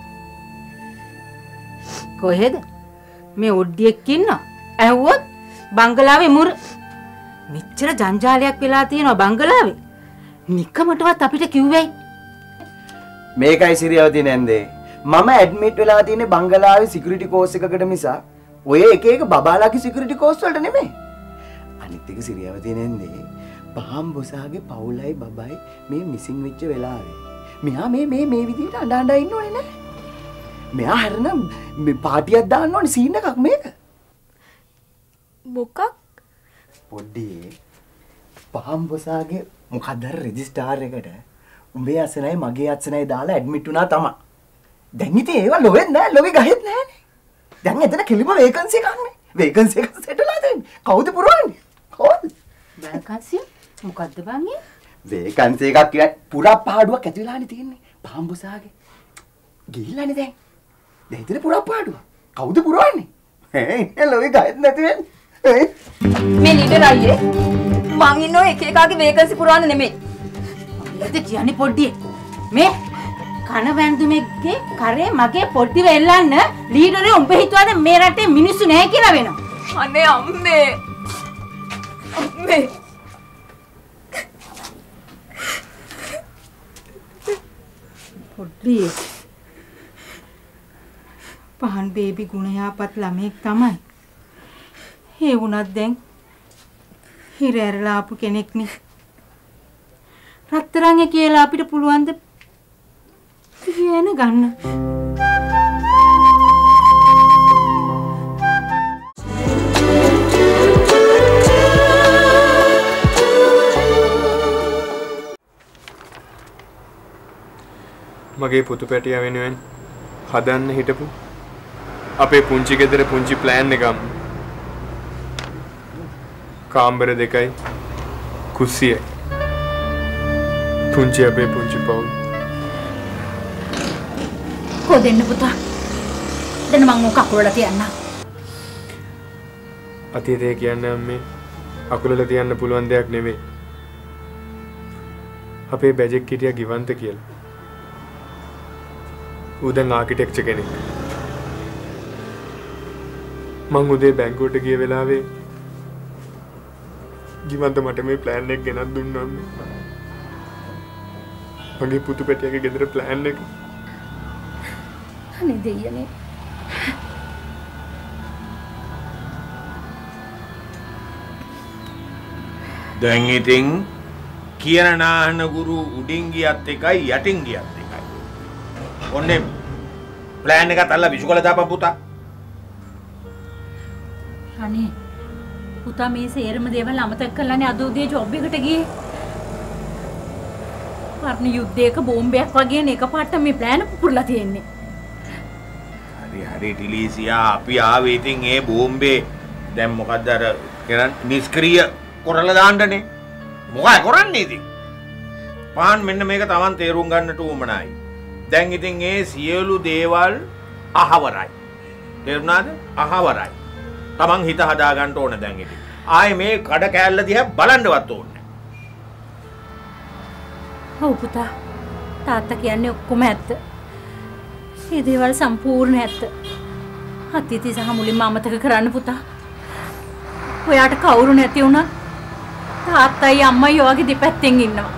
කොහෙද? මේ ඔඩ්ඩියෙක් ඉන්නවා. ඇහුවොත් බංගලාවේ මුර මෙච්චර ජංජාලයක් වෙලා තියෙනවා බංගලාවේ. නිකමටවත් අපිට කිව්වේයි. මේකයි සිරියාවදී නැන්දේ. මම ඇඩ්මිට් වෙලා තියෙන්නේ බංගලාවේ සිකියුරිටි කෝස් එකකට මිසක් ඔය එක එක බබාලාගේ සිකියුරිටි කෝස් වලට නෙමෙයි. අනිත් එක සිරියාවදී නැන්දේ පහම් බොසාගේ පවුලයි බබයි මේ මිසින් වෙච්ච වෙලාවේ මෙහා මේ විදිහට අඬ ඉන්න ඕනේ නෑ. මෙයා හරන මේ පාටියක් දාන්න ඕනේ සීන් එකක් මේක. මොකක්? පොඩ්ඩි පහම් බොසාගේ මොකක්ද අර රෙජිස්ටාර් එකට උඹේ අසනයි මගේ අසනයි දාලා ඇඩ්මිට් වුණා තමයි. දැන් ඉතින් ඒවා ලොවෙත් නෑ ලොවේ ගහෙත් නෑනේ. දැන් එතන කෙලිම වේකන්සි එකක් නේ. වේකන්සි එක සෙටලා දෙන්නේ. කවුද පුරවන්නේ? කවුද? වේකන්සි මොකද්ද බං ඒ? වේකන්සි එකක් කියන්නේ පුරා පාඩුවක් ඇති වෙලානේ තියෙන්නේ. පහම් බොසාගේ. ගිහිල්ලානේ දැන්. දැන් ඉතින් පුරා පාඩුව. කවුද පුරවන්නේ? ලොවේ ගහෙත් නැති වෙන්නේ. මේ ලීඩර් අයියේ මං ඉන්නෝ එක එකාගේ වේකන්සි පුරවන්න නෙමෙයි. ඒත් කියන්නේ පොඩ්ඩියේ මේ කන වැන්දුමෙක්ගේ කරේ මගේ පොඩ්ඩි වෙල්ලන්න ලීඩරේ උඹ හිතුවාද මේ රටේ මිනිස්සු නැහැ කියලා වෙනවා. අනේ අම්මේ. අම්මේ. පොඩ්ඩි පහන් බේබි ගුණයාපත් ළමෙක් තමයි. ඒ වුණත් දැන් හිර ඇරලා ආපු කෙනෙක් නේ. රත්තරන්ගේ කියලා අපිට පුළුවන් ද කියන ගන්න. මගේ පුතු පැටියා වෙනුවෙන් හදන්න හිටපු අපේ පුංචි ගෙදර පුංචි ප්ලෑන් එකක්. කාමර 2යි කුස්සියයි. පුංචි අපේ පුංචි පවුල්. කො දෙන්න පුතා. දෙන්න මං මොකක් අකුරලා තියන්න. අතීතය කියන්නේ අම්මේ අකුරලා තියන්න පුළුවන් දෙයක් නෙමෙයි. අපේ බැජෙක් හිටියා ගිවන්ත කියලා. ඌ දැන් ආකිටෙක්චර් කෙනෙක්. මං උදේ බැංකුවට ගිය වෙලාවේ ගිවන්ත මට මේ ප්ලෑන් එක ගෙනත් දුන්නා අම්මේ. මගේ පුතු පැටියාගේ ගෙදර ප්ලෑන් එක. අනේ දෙයියනේ. දැන් ඉතින් කියන නාහන ගුරු උඩින් ගියත් එකයි යටින් ගියත් එකයි. ඔන්නේ ප්ලෑන් එකත් අල්ල විසුකල දාපන් පුතා. අනේ පුතා මේ සේරම දේවල් අමතක කරලානේ අද උදේ ජොබ් එකට ගියේ. පරණ යුද්ධයක බෝම්බයක් වගේ නේ එකපාරට මේ ප්ලෑන් පුපුරලා තියෙන්නේ. හරි ටිලීසියා අපි ආවේ ඉතින් ඒ බෝම්බේ දැන් මොකද්ද අර කරන් නිෂ්ක්‍රීය කරලා දාන්නනේ. මොකයි කරන්නේ ඉතින්? පාන් මෙන්න මේක Taman තේරුම් ගන්නට උවමනයි. දැන් ඉතින් ඒ සියලු දේවල් අහවරයි. තේරුණාද? අහවරයි. Taman හිත හදා ගන්න ඕන දැන් ඉතින්. ආයේ මේ කඩ කෑල්ල දිහා බලන්නවත් ඕනේ. ඔව් පුතා. තාත්තා කියන්නේ ඔක්කොම ඇත්ත. මේ දේවල් සම්පූර්ණ ඇත්ත. අතීතය සහ මුලින්ම අමතක කරන්න පුතා. ඔයාට කවුරු නැති වුණත් තාත්තයි අම්මයි ඔයාගේ දෙපැත්තෙන් ඉන්නවා.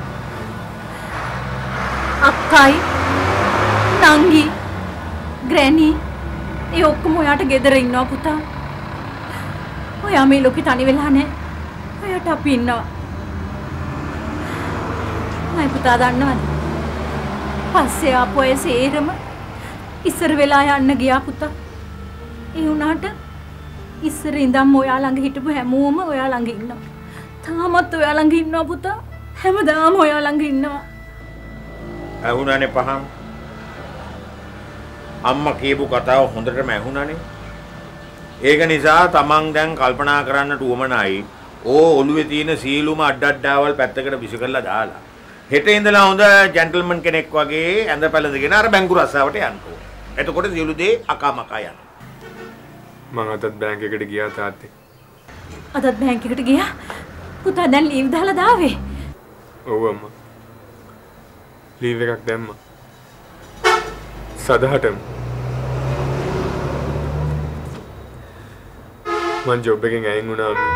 අක්කයි නංගි ග්‍රෑනි ඒ ඔක්කොම ඔයාට ගෙදර ඉන්නවා පුතා. ඔයා මේ ලෝකේ තනි වෙලා නැහැ. ඔයාට අපි ඉන්නවා. මයි පුතා දන්නවද? පස්සේ ආපු අය සේරම ඉස්සර වෙලා යන්න ගියා පුතා. ඒ වුණාට ඉස්සර ඉඳන් ඔයා ළඟ හිටපු හැමෝම ඔයා ළඟ ඉන්නවා. තාමත් ඔයා ළඟ ඉන්නවා පුතා. හැමදාම ඔයා ළඟ ඉන්නවා. ඇහුණානේ පහන්. අම්මා කියපු කතාව හොඳටම ඇහුණානේ. ඒක නිසා Taman දැන් කල්පනා කරන්නට උවමනයි. ඔළුවේ තියෙන සීලුම අඩඩාවල් පැත්තකට විසි කරලා දාලා. හෙට ඉඳලා හොඳ ජෙන්ටල්මන් කෙනෙක් වගේ ඇඳ පැළඳගෙන අර බැංකු රස්සාවට යන්න ඕනේ. එතකොට සියලු දේ අකාමකා යනවා. මං අදත් බැංක් එකට ගියා තාත්තේ. අදත් බැංක් එකට ගියා? පුතා දැන් ලීව් දාලා දාවේ? ඔව් අම්මා. ලීව් එකක් දැම්මා. සදහටම. මං ජොබ් එකෙන් අයින් වුණා අම්මා.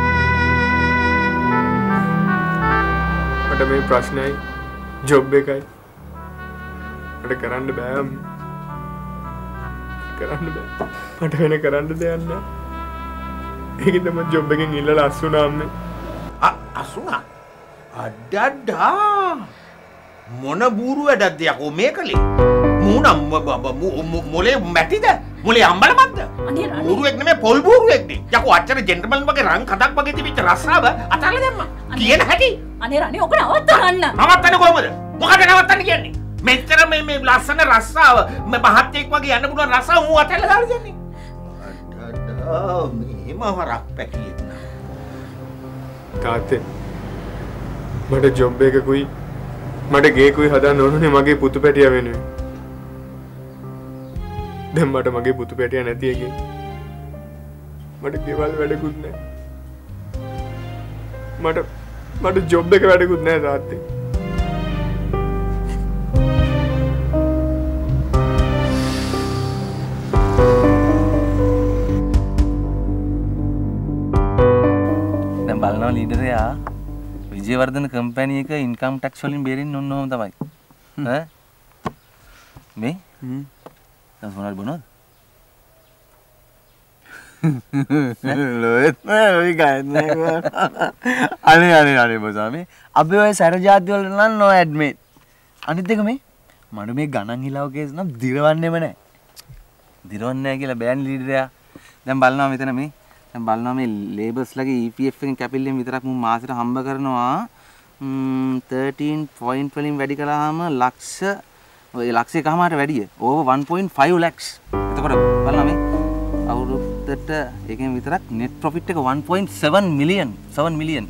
මට මේ ප්‍රශ්නයි ජොබ් එකයි. මට කරන්න බෑ අම්මා. කරන්න බෑ. මට වෙන කරන්න දෙයක් නෑ. ඒකෙන්ද මම ජොබ් එකෙන් ඉල්ලලා අස්සුනා අම්මේ. අසුනා? අඩඩා. මොන බూరు වැඩක්ද යකෝ මේ කලේ? මොලේ මැටිද? මුලේ අම්බල මද්ද? බූරුවෙක් නෙමෙයි පොල් බූරුවෙක් නේ. යකෝ අච්චර ජෙන්ටල්මන් වගේ රන් කඩක් වගේ තිබිච්ච රස්සාව අතල්ලා දැම්මා. කියන හැටි. අනේ රණේ ඔක නවත්තන්න. නවත්තන්නේ කොහමද? මොකද නවත්තන්නේ කියන්නේ? මෙච්චර මේ ලස්සන රස්සාව මේ මහත්යෙක් වගේ යන්න පුළුවන් රස්සාව මූ අතල්ලා දාලා දෙන්නේ. මේ මහරක් පැකියෙත් නා. තාත්තේ මට ජොබ් එකකුයි මට ගේකුයි හදන්න ඕනේ මගේ පුතු පැටියා වෙනුවෙන්. දැන් මට මගේ පුතු පැටියා නැති එකේ මට ගෙවල් වැඩකුත් නැහැ. මට ජොබ් එක වැඩකුත් නැහැ තාත්තේ. දැන් බලනවා ලීඩරයා විජේවර්ධන කම්පැනි එක ඉන්කම් ටැක්ස් වලින් බේරෙන්න ඕන ඕම තමයි. ඈ මේ දැන් මොනවද බොනවද? ලොයත් නෑ ඔය ගන්නේ. අනේ බොසාමේ අපි ඔය සැර ජාති වල නම් නෝ ඇඩ්මිට්. අනිත් එක මේ මඩ මේ ගණන් හිලාව කේස් නම් දිරවන්නේම නෑ. දිරවන්නේ නෑ කියලා බෑන් ලීඩරයා. දැන් බලනවා මෙතන මේ දැන් බලනවා මේ ලේබර්ස්ලගේ EPF එකෙන් කැපිල්ලෙන් විතරක් මම මාසෙට හම්බ කරනවා 13 පොයින්ට් වලින් වැඩි කළාම ලක්ෂ එකමාරට වැඩිය. ඕව 1.5 lakhs. එතකොට බලන්න මේ අවුරුද්දට එකෙන් විතරක් net profit එක 1.7 million. 7 million.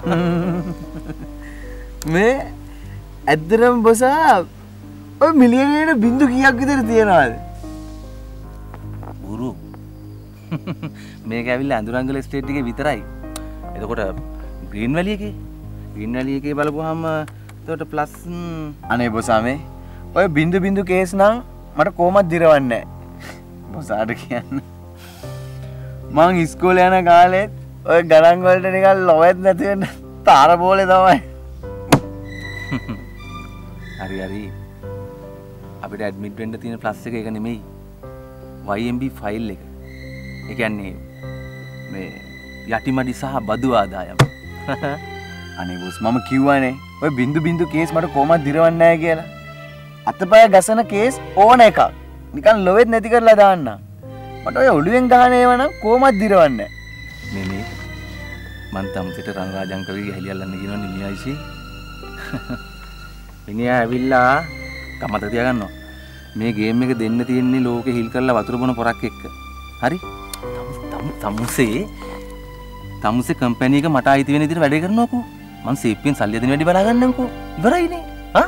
මේ ඇත්තටම බොසා ඔය මිලියනේට බින්දු කීයක් විතර තියනවාද? බුරු. මේක ඇවිල්ලා අඳුරංගල ස්ටේට් එකේ විතරයි. එතකොට ග්‍රීන් වැලි එකේ බලපුවාම එතකොට ප්ලස් අනේ බොසාමේ ඔය බින්දු කේස් නම් මට කොහොමද දිරවන්නේ නැහැ. බොසාට කියන්න. මං ඉස්කෝලේ යන කාලෙත් ඔය ගණන් වලට නිකන් ලොවෙත් නැති වෙන තාර බෝලේ තමයි. හරි. අපිට ඇඩ්මිට් වෙන්න තියෙන ප්ලස් එක නෙමෙයි. YMB ෆයිල් එක. ඒ කියන්නේ මේ යටිමඩි සහ බදු ආදායම. අනේ බොස් මම කිව්වනේ ඔය බින්දු කේස් මට කොහොමද දිරවන්නේ නැහැ කියලා. අතපය ගසන කේස් ඕන එකක්. නිකන් ලොවෙත් නැති කරලා දාන්න. මට ඔය ඔළුවෙන් ගහන ඒවා නම් කොහොමද දිරවන්නේ නැහැ. මේ මන් තමුසෙට රංගාජංකල්ගේ හැලියල්ලන්න කියනවා නිමියයිසි. මිනිහා ඇවිල්ලා කමත තියාගන්නවා. මේ ගේම් එක දෙන්න තියෙන්නේ ලෝකෙ හිල් කරලා වතුර බොන පොරක් එක්ක. හරි? තමුසේ කම්පැනි එක මට අයිති වෙන විදිහට වැඩ කරනවකෝ. මං සේප්පෙන් සල්ලි දෙන වැඩි බලා ගන්නම්කෝ. ඉවරයිනේ. හා?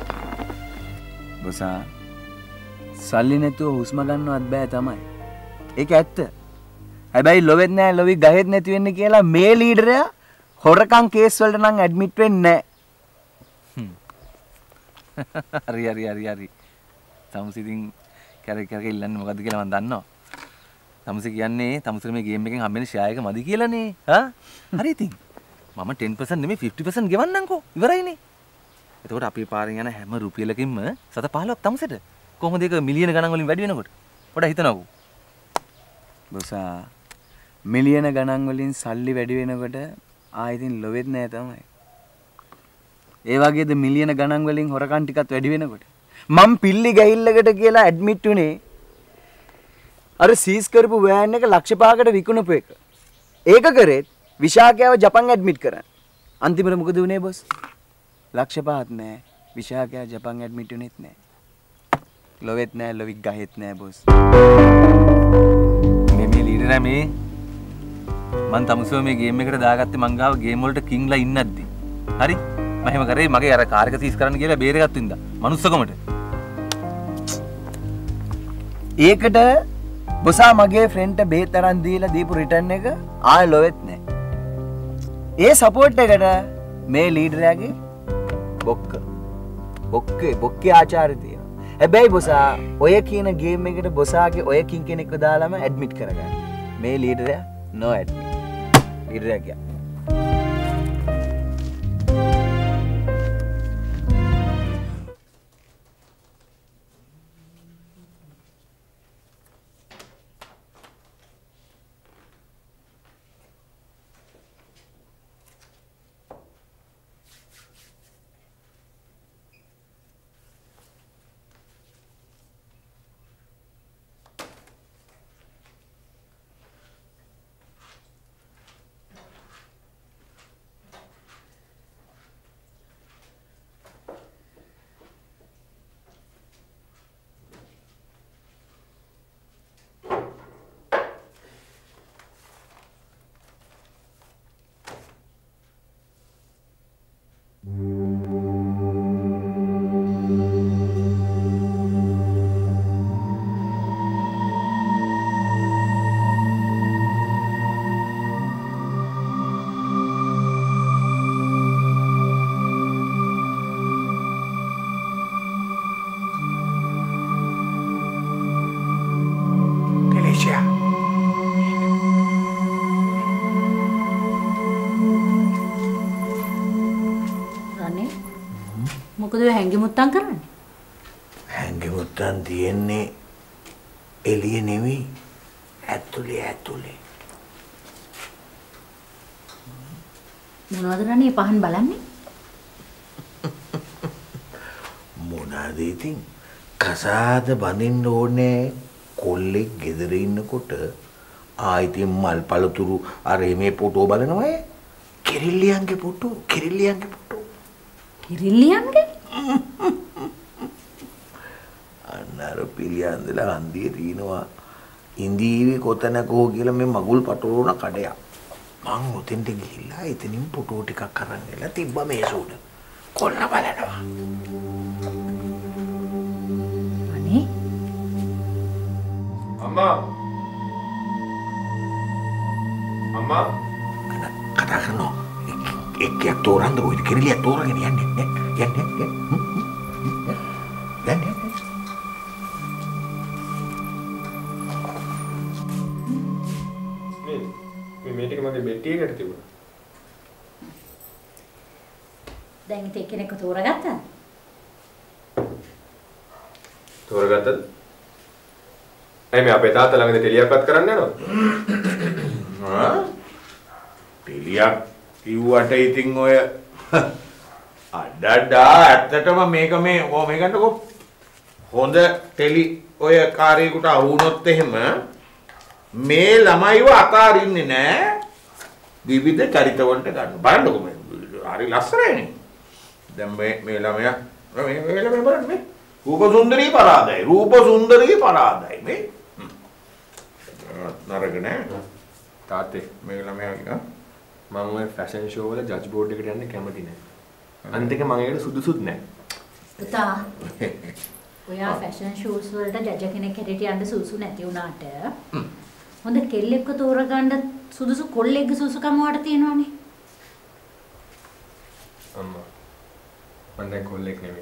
බොසා සල්ලි නැතුව හුස්ම ගන්නවත් බෑ තමයි. ඒක ඇත්ත. හැබැයි ලොවෙත් නෑ ලොවි ගහෙත් නැති වෙන්නේ කියලා මේ ලීඩරයා හොරකම් කේස් වලට නම් ඇඩ්මිට් වෙන්නේ නෑ. හරි. තමුසේ ඉතින් කැරක ඉල්ලන්නේ මොකද්ද කියලා මම දන්නවා. තමුසේ කියන්නේ තමුසේ මේ ගේම් එකෙන් හම්බෙන ෂෙයා එක මදි කියලානේ. හා? හරි ඉතින්. මම 10% නෙමෙයි 50% ගෙවන්නම්කෝ. ඉවරයිනේ. එතකොට අපි පාරෙන් යන හැම රුපියලකින්ම 7-15ක් තමුසෙට. කොහොමද ඒක මිලියන ගණන් වලින් වැඩි වෙනකොට? පොඩ්ඩක් හිතනකෝ. බොසා මිලියන ගණන් වලින් සල්ලි වැඩි වෙනකොට ඉතින් ලොවෙත් නෑ තමයි. ඒ වගේද මිලියන ගණන් වලින් හොරකම් ටිකත් වැඩි වෙනකොට. මම පිල්ලි ගහිල්ලකට කියලා ඇඩ්මිට් උනේ. අර සීස් කරපු වෑන් එක ලක්ෂ 5කට විකුණපු එක. ඒක කරේත් විශාඛයව ජපන් ඇඩ්මිට් කරන්න. අන්තිමට මොකද වුනේ බොස්? ලක්ෂ 5ක් නෑ. විශාඛයව ජපන් ඇඩ්මිට් උනේත් නෑ. ලොවෙත් නෑ ලොවික් ගහෙත් නෑ බොස්. මේ ලීඩරයා මේ මං තමුසෝ මේ ගේම් එකට දාගත්තේ මං ගාව ගේම් වලට කිංලා ඉන්නද්දි. හරි? මම එහෙම කරේ මගේ අර කාර් එක සීස් කරන්න කියලා බේරගත්තු ඉඳා. මනුස්සකමට. ඒකට බොසා මගේ ෆ්‍රෙන්ඩ්ට බේත් තරන් දීලා දීපු රිටර්න් එක ආයෙ ලොවෙත් නෑ. ඒ සපෝට් එකට මේ ලීඩරයාගේ බොක්කේ ආචාර්ය තියෙනවා. හැබැයි බොසා ඔය කියන ගේම් එකට බොසාගේ ඔය කින් කෙනෙක්ව දාලාම ඇඩ්මිට් කරගන්න. මේ ලීඩරයා නෝ ඇඩ්මිට්. ලීඩරයා කියන්නේ මොකද ඔය හැංගි මුත්තම් කරන්නේ? හැංගි මුත්තම් තියෙන්නේ එළිය නෙවෙයි ඇතුලේ. මොනවද රණී පහන් බලන්නේ? මොනවාද ඉතින් කසාද බඳින්න ඕනේ කොල්ලෙක් ගෙදර ඉන්නකොට ආයිතින් මල් පළතුරු අර මේ ෆොටෝ බලනවා කිරිල්ලියන්ගේ ෆොටෝ කිරිල්ලියන්ගේ අන්නර පිළියන්දලා හන්දියේ තිනවා ඉන්දීවි කොතනකෝ කියලා මේ මගුල් පටෝන කඩයක් මං උතෙන්ට ගිහිල්ලා එතනින් ෆොටෝ ටිකක් අරන් එලා තිබ්බ මේසුඩ කොල්ල බලනවා අනේ අම්මා කතා කරනවා එක්කයක් තෝරන්න ඔය කිරිලියක් තෝරගෙන යන්නේ මේ ටික මගේ බෙට්ටි එකට තිබුණා. දැන් ඉතින් එක්කෙනෙක්ව තෝරගත්තද? තෝරගත්තද? ඇයි මේ අපේ තාත්තා ළඟද ටෙලියක්වත් කරන්න යනවද? ටෙලියක් කිව්වට ඉතින් ඔය අඩඩා ඇත්තටම මේක මේ ගන්නකො හොඳ ටෙලි ඔය කාර්යයකට අහු වුණොත් එහෙම මේ ළමයිව අතාරින්නේ නෑ විවිධ චරිත වලට ගන්න. බලන්නකො මේ හරි ලස්සනයිනේ. දැන් මේ ළමයා මේ බලන්න මේ රූප සුන්දරී පරාදයි මේ නරක නෑ තාත්තේ මේ ළමයා මම ඔය ෆැෂන් ෂෝ වල ජජ් බෝඩ් එකට යන්න කැමති නෑ. අනිත් එක මම ඒකට සුදුසුත් නෑ. පුතා ඔයා ෆැෂන් ෂෝස් වලට ජජ් කෙනෙක් හැටියට යන්න සුසු නැති වුණාට හොඳ කෙල්ලෙක්ව තෝරගන්න සුදුසු කොල්ලෙක්ගේ සුසුකම වට තියෙනවනේ. අම්මා මම දැන් කොල්ලෙක් නෙමෙයි.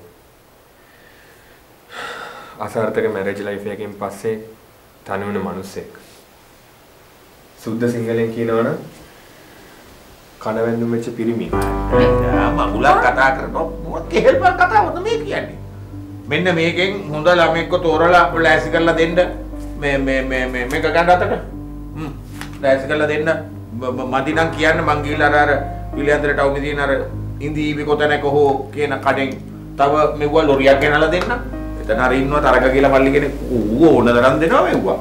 අසාර්ථක මැරේජ් ලයිෆ් එකකින් පස්සේ තනි වුණ මිනිස්සෙක්. සුද්ධ සිංහලෙන් කියනවනම් කනවැන්දුම් වෙච්ච පිරිමි. මගුලක් කතා කරනවා මොකක් කෙහෙල්පල් කතාවද මේ කියන්නේ. මෙන්න මේකෙන් හොඳ ළමෙක්ව තෝරලා ලෑස්ති කරලා දෙන්න මේක ගන්න අතට. ලෑස්ති කරලා දෙන්න මදි නම් කියන්න මං ගිහලා අර පිළියන්දරට අවුමි දින අර ඉන්දීවි කොතනක හෝ කියන කඩෙන් තව මෙවුව ලොරියක් ගෙනලා දෙන්න. එතන අර ඉන්නවා තරක කියලා මල්ලි කෙනෙක් ඌ ඕන තරම් දෙනවා මෙවුවා.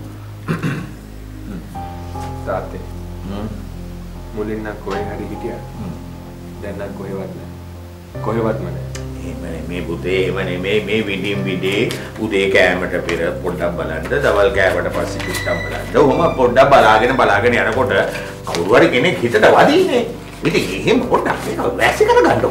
තාත්තේ මුලින් නම් කොහේ හරි හිටියා. දැන් නම් කොහෙවත් නැහැ. කොහෙවත්ම නැහැ. මේ පුතේ එවනේ මේ විඩේ උදේ කෑමට පෙර පොඩ්ඩක් බලන්න දවල් කෑමට පස්සේ චුට්ටක් බලන්න. ඔහොම පොඩ්ඩක් බලාගෙන යනකොට කවුරු හරි කෙනෙක් හිතට වදින්නේ. ඉතින් එහෙම පොඩ්ඩක් මේක වැසි කරගන්නකො.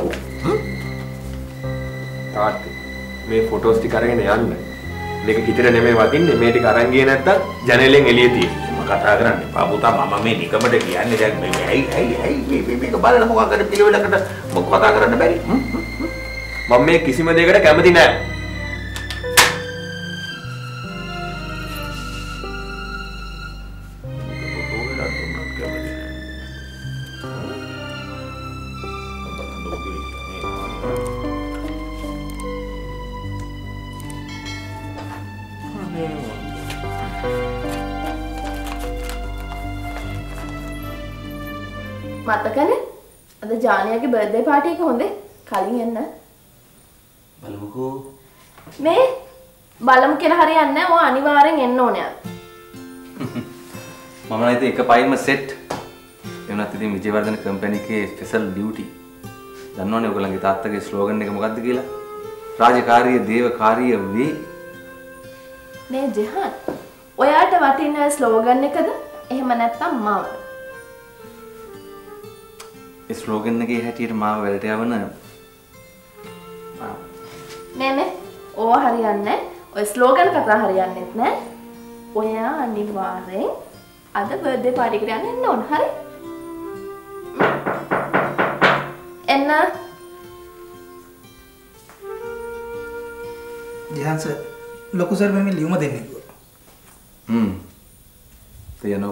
තාත්තේ මේ ෆොටෝස් ටික අරගෙන යන්න. මේක හිතට නෙමෙයි වදින්නේ. මේ ටික අරන් ගියේ නැත්තම් ජනේලෙන් එළිය තියෙන්නේ. කතා කරන්න එපා පුතා මම මේ නිකමට කියන්නේ දැන් මේ ඇයි මේක බලලා මොකක් කර පිළිවෙලකට මොකක් කතා කරන්න බැරි මම මේ කිසිම දෙයකට කැමති නෑ මතකනේ අද ජානියාගේ බර්ත්ඩේ පාටි එක හොඳේ කලින් එන්න බලමුකෝ මේ බලමු කියලා හරියන්නේ නැහැ ඔය අනිවාර්යෙන් එන්න ඕනේ මම නම් ඉතින් එක පයින්ම සෙට් එවනත් ඉතින් විජේවර්ධන කම්පැනි එකේ ස්පෙෂල් ඩියුටි දන්නවනේ ඔයගොල්ලන්ගේ තාත්තගේ ස්ලෝගන් එක මොකක්ද කියලා රාජකාරිය දේවකාරිය වේ මේ ජහන් ඔයාට වටින ස්ලෝගන් එකද එහෙම නැත්නම් මාවද ඒ ස්ලෝගන් එකේ හැටියට මාව වලට යවන නේ ඕවා හරියන්නේ ඔය ස්ලෝගන් කතා හරියන්නේත් නෑ ඔයා අනිවාර්යෙන් අද බර්ත්ඩේ පාටි එකට යන්න ඕන හරි එන්න ජහන් සර් ලොකු සර් මේ ලියුම දෙන්නේ කිව්වා තියනකො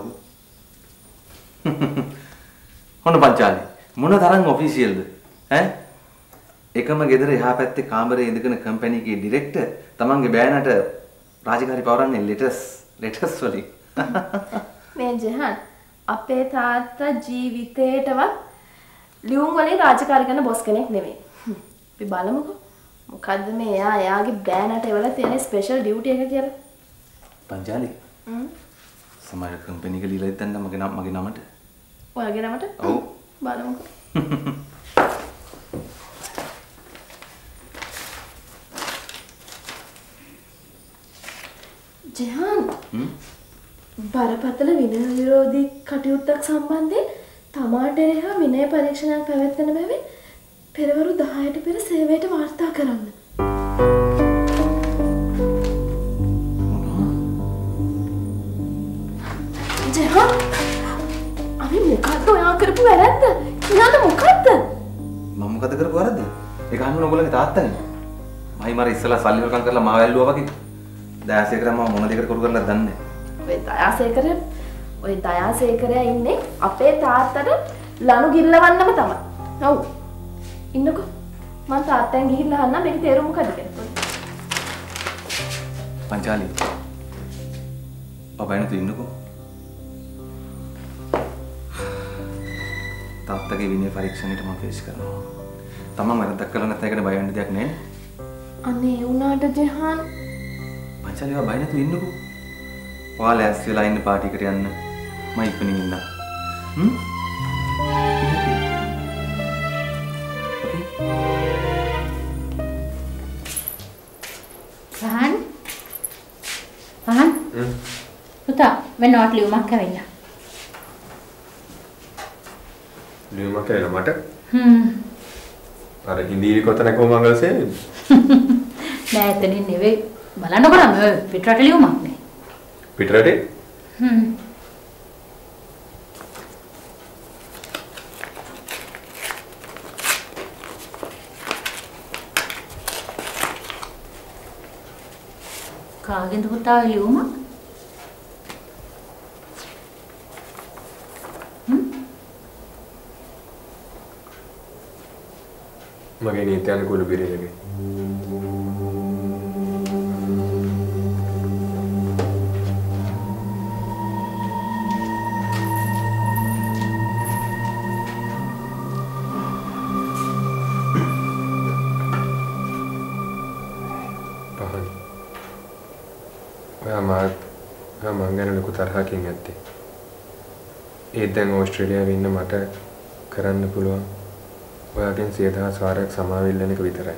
හොන්න පංචාලි මොන තරම් ඔෆිෂියල්ද ඈ එකම ගෙදර එහා පැත්තේ කාමරේ ඉඳගෙන කම්පැනි එකේ ඩිරෙක්ටර් තමන්ගේ බෑනට රාජකාරී පවරන්නේ ලෙටර්ස් වලින්. මේ ජහන් අපේ තාත්තා ජීවිතේටවත් ලියුම් වලින් රාජකාරී කරන බොස් කෙනෙක් නෙමෙයි. අපි බලමුකෝ. මොකද්ද මේ එයාගේ බෑනට එවලා තියෙන ස්පෙෂල් ඩියුටි එක කියලා. පංචාලි. සමහර කම්පැනි එක ලියලා ඉතින් මගේ නමට. ඔයාගේ නමට? ඔව්. බලමුකෝ. ජහන් බරපතල විනය විරෝධී කටයුත්තක් සම්බන්ධයෙන් තමාට එරෙහා විනය පරීක්ෂණයක් පැවැත්වෙන බැවින් පෙරවරු 10ට පෙර සේවයට වාර්තා කරන්න. ජහන් අපි මොකද්ද ඔයා කරපු වැරද්ද? කියන්න මොකද්ද? මම මොකද කරපු වැරද්ද? ඒක අහන්න ඕගොල්ලන්ගේ තාත්තනේ. මයි මර ඉස්සලා සල්ලි වරකම් කරලා මාව ඇල්ලුවා වගේ. දයාසේකරම මොන දෙයකට කරු කරලාද දන්නේ නැහැ. ඔය දයාසේකරයා ඉන්නේ අපේ තාත්තට ලනු ගිල්ලවන්නම තමයි. ඔව්. ඉන්නකෝ. මං තාත්තෙන් ගිහිල්ලා අහන්න මේක තේරුම මොකද කියලා. පංචාලි. ඔබ එනතු ඉන්නකෝ. තාත්තගේ විනය පරීක්ෂණයට මම ෆේස් කරනවා. තමන් වැරද්දක් කළා නැත්නම් ඒකට බය වෙන්න දෙයක් නැහැ. අනේ ඒ උනාට ජහන් පංචාලි ඔයා බය නැතුව ඉන්නකෝ. ඔයාලා ඇස් වෙලා ඉන්න පාටි එකට යන්න. මම ඉක්මනින් ඉන්නම්. පහන් පුතා වෙන නෝට් ලියුමක් කවෙන්න. ලියුමක් කියලා මට? අර හිඳීරි කොතනක මංගල සේවද? නෑ එතනින් නෙවෙයි. බලන්නකො නම් පිටරට ලියුමක් නේ. පිටරටේ? කාගෙන්ද පුතා ලියුමක්? මගේ නීති අනුකූල බිරිඳගේ. මං ගැන ලොකු තරහකින් ඇත්තේ. ඒත් දැන් ඕස්ට්‍රේලියාවේ ඉන්න මට කරන්න පුළුවන් ඔයාගෙන් 100,000 වාරයක් සමාව ඉල්ලන එක විතරයි.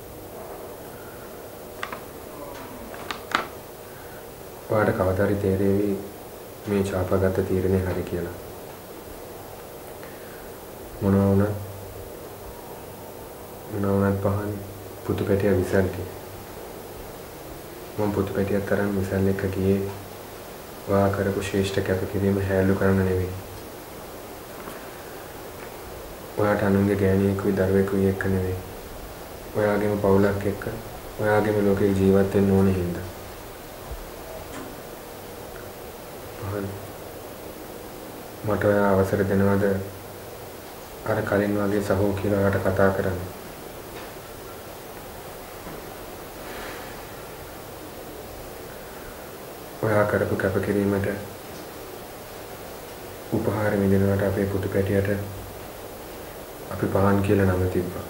ඔයාට කවදා හරි තේරෙවි මේ ඡාපාගත තීරණය හරි කියලා. මොනවා වුණත් පහන් පුතු පැටියා විසල්ටි. මම පුතු පැටියක් තරම් විසල් එක්ක ගියේ ඔයා කරපු ශ්‍රේෂ්ඨ කැපකිරීම හැලු කරන්න නෙවෙයි. ඔයාට අනුන්ගේ ගෑණියෙකුයි දරුවෙකුයි එක්ක නෙවෙයි. ඔයාගේම පවුලක් එක්ක ඔයාගේම ලෝකේ ජීවත් වෙන්න ඕනේ හින්දා. පහන් මට ඔයා අවසර දෙනවද අර කලින් වගේ සහෝ කියලා ඔයාට කතා කරන්න? ඔයා කරපු කැපකිරීමට උපහාර විඳිනවට අපේ පුතු පැටියට අපි පහන් කියලා නම තිබ්බා.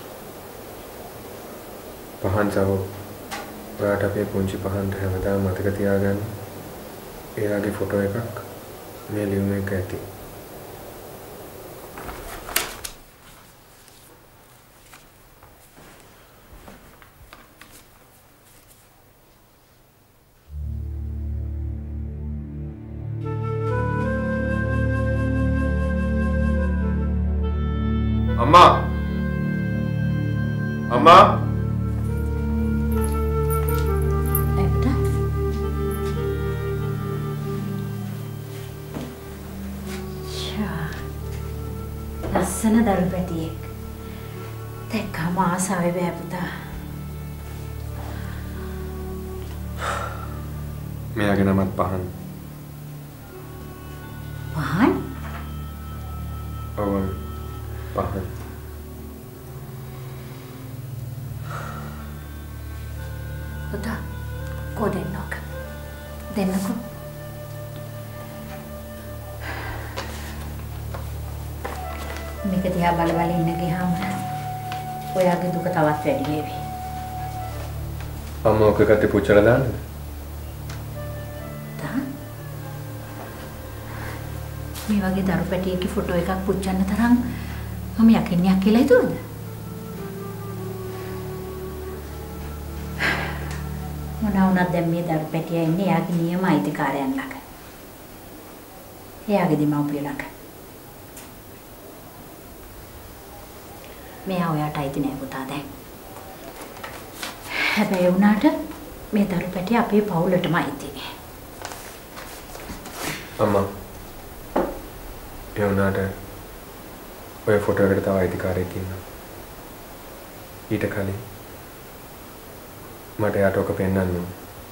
පහන් සහෝ ඔයාට අපේ පුංචි පහන්ට හැමදාම මතක තියාගන්න. එයාගේ ෆොටෝ එකක් මේ ලියුම එක ඇති. අම්මා ලස්සන දරු පැටියෙක්. දැක්කම ආසාවේ බෑ පුතා. මෙයාගේ නමත් පහන්. පහන්? ඔව් පහන්. පුතා කොහෙන්නක දෙන්නකෝ මේක දිහා බල බල ඉන්න ගියාම ඔයාගේ දුක තවත් වැඩි වෙවි. අම්මා ඔක කටේ පුච්චලා දාන්නද? මේ වගේ දරු පැටියක ෆොටෝ එකක් පුච්චන්න තරම් මම යකිනියක් කියලා හිතුවද? මොනවා වුණත් දැන් මේ දරු පැටියා ඉන්නේ එයාගේ නියම අයිතිකාරයන් ළඟ. එයාගේ දෙමව්පිය ළඟ. මෙයා ඔයාට අයිති නෑ පුතා දැන්. හැබැයි වුණාට මේ දරු පැටිය අපේ පවුලටම අයිති. අම්මා ඒ වුණාට ඔය ෆොටෝ එකට තව අයිතිකාරයෙක් ඉන්නවා. ඊට කලින් මට යාට ඔක පෙන්වන්න ඕන.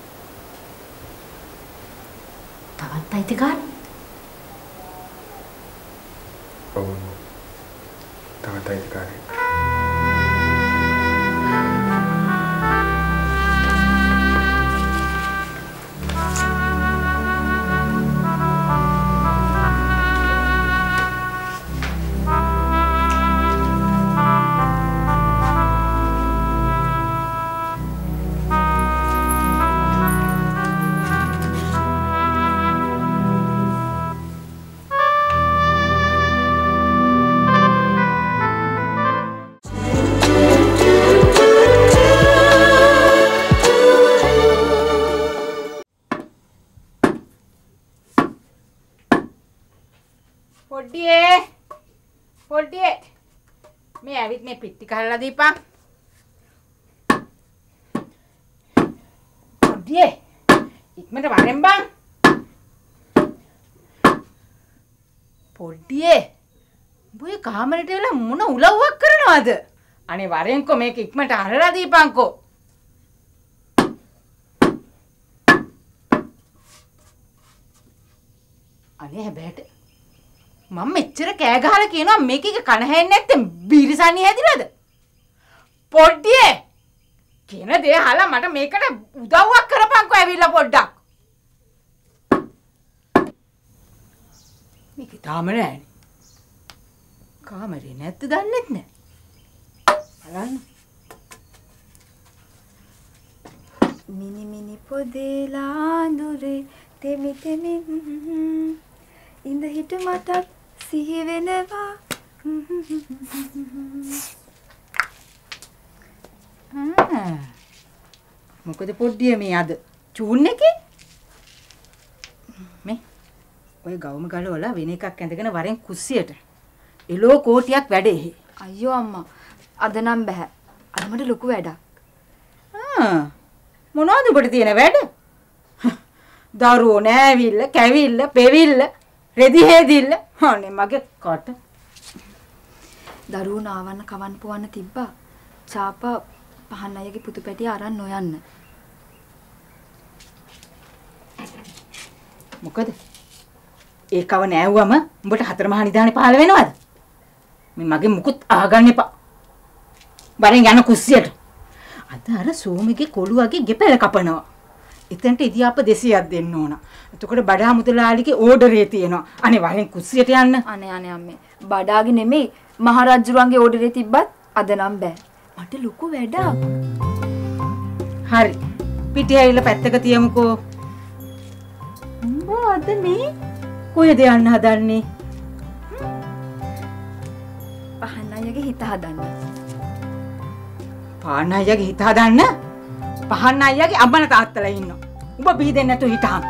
තවත් අයිතිකාර? ඔව්. තවත් අයිතිකාරයෙක්. පොඩ්ඩියේ මේ ඇවිත් මේ පිටි කහලා දීපන්. පොඩ්ඩියේ ඉක්මනට වරෙන් බං. පොඩ්ඩියේ උඹේ කාමරේට වෙලා මොන උලව්වක් කරනවද? අනේ වරෙන්කෝ මේක ඉක්මනට අරලා දීපන්කෝ. අනේ හැබැයිට මම මෙච්චර කෑ ගහලා කියනවා මේකේ කන හැෙන්නේ නැත්තේ බීරිසන්නේ හැදිලාද? පොඩ්ඩියේ කියන දේ අහලා මට මේකට උදව්වක් කරපන්කෝ ඇවිල්ලා පොඩ්ඩක්. මේක තාම නෑනේ. කාමරේ නැත්ද දන්නෙත් නෑ. බලන්න. මිනි මිනි පොදේ ලාඳුරේ තෙමි තෙමි ඉඳ හිට මටත් සිහි වෙනවා. මොකද පොඩ්ඩිය මේ අද චූන් එකේ මේ ඔය ගවුම ගලවලා වෙන එකක් ඇඳගෙන වරෙන් කුස්සියට එලෝ කෝටියක් වැඩේ. අයියෝ අම්මා අද නම් බෑ. අද මට ලොකු වැඩක්. මොනවද ඔබට තියෙන වැඩ? දරුවෝ නෑවිල්ල, කැවිල්ල, පෙවිල්ල, රෙදි හේදිල්ල. අනේ මගේ කොට. දරුවෝ නාවන්න කවන්න පුවන්න තිබ්බා. චාපා පහන් අයගේ පුතු පැටිය අරන් නොයන්න. මොකද? ඒකව නෑවුවම උඹට හතර මහා නිදානේ පහල වෙනවද? මේ මගේ මුකුත් අහගන්න එපා. බරෙන් යන කුස්සියට. අද අර සෝමිගේ කොළුවගේ ගෙපෙල කපනවා. එතනට ඉදියාප 200ක් දෙන්න ඕන. එතකොට බඩා මුදලාලිගේ ඕඩරේ තියෙනවා. අනේ වරෙන් කුස්සියට යන්න. අනේ අම්මේ. බඩාගේ නෙමෙයි මහරජුරුවන්ගේ ඕඩරේ තිබ්බත් අද නම් බෑ. මට ලොකු වැඩක්. හරි. පිටි ඇවිල්ලා පැත්තක තියමුකෝ. උඹ අද මේ කොහෙද යන්න හදන්නේ? පහන් අයගේ හිත හදන්න. පහන් අයගේ හිත හදන්න? පහන් අයගේ අම්මලා තාත්තලා ඉන්නවා. උඹ බීදෙන්නේ නැතුව හිටහන්.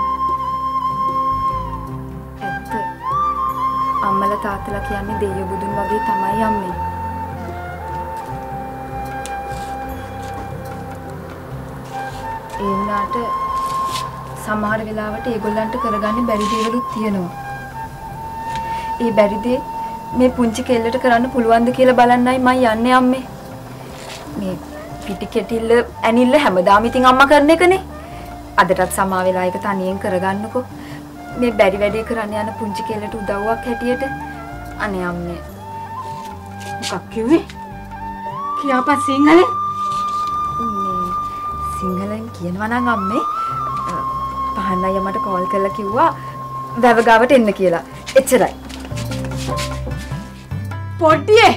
ඇත්ත. අම්මලා තාත්තලා කියන්නේ දෙයියෝ බුදුන් වගේ තමයි අම්මේ. ඒ වුණාට සමහර වෙලාවට ඒගොල්ලන්ට කරගන්න බැරි දේවලුත් තියෙනවා. ඒ බැරි දේ මේ පුංචි කෙල්ලට කරන්න පුළුවන්ද කියලා බලන්නයි මම යන්නේ අම්මේ. මේ පිටි කෙටිල්ල ඇනිල්ල හැමදාම ඉතින් අම්මා කරන එකනේ. අදටත් සමා වෙලා එක තනියෙන් කරගන්නකෝ. මේ බැරි වැඩේ කරන්න යන පුංචි කෙල්ලට උදව්වක් හැටියට. අනේ අම්මේ. මොකක් කිව්වේ? කියාපන් සිංහලෙන්. සිංහලෙන් කියනවා නම් අම්මේ පහන් අයියා මට කෝල් කරලා කිව්වා වැව ගාවට එන්න කියලා. එච්චරයි. පොඩ්ඩියේ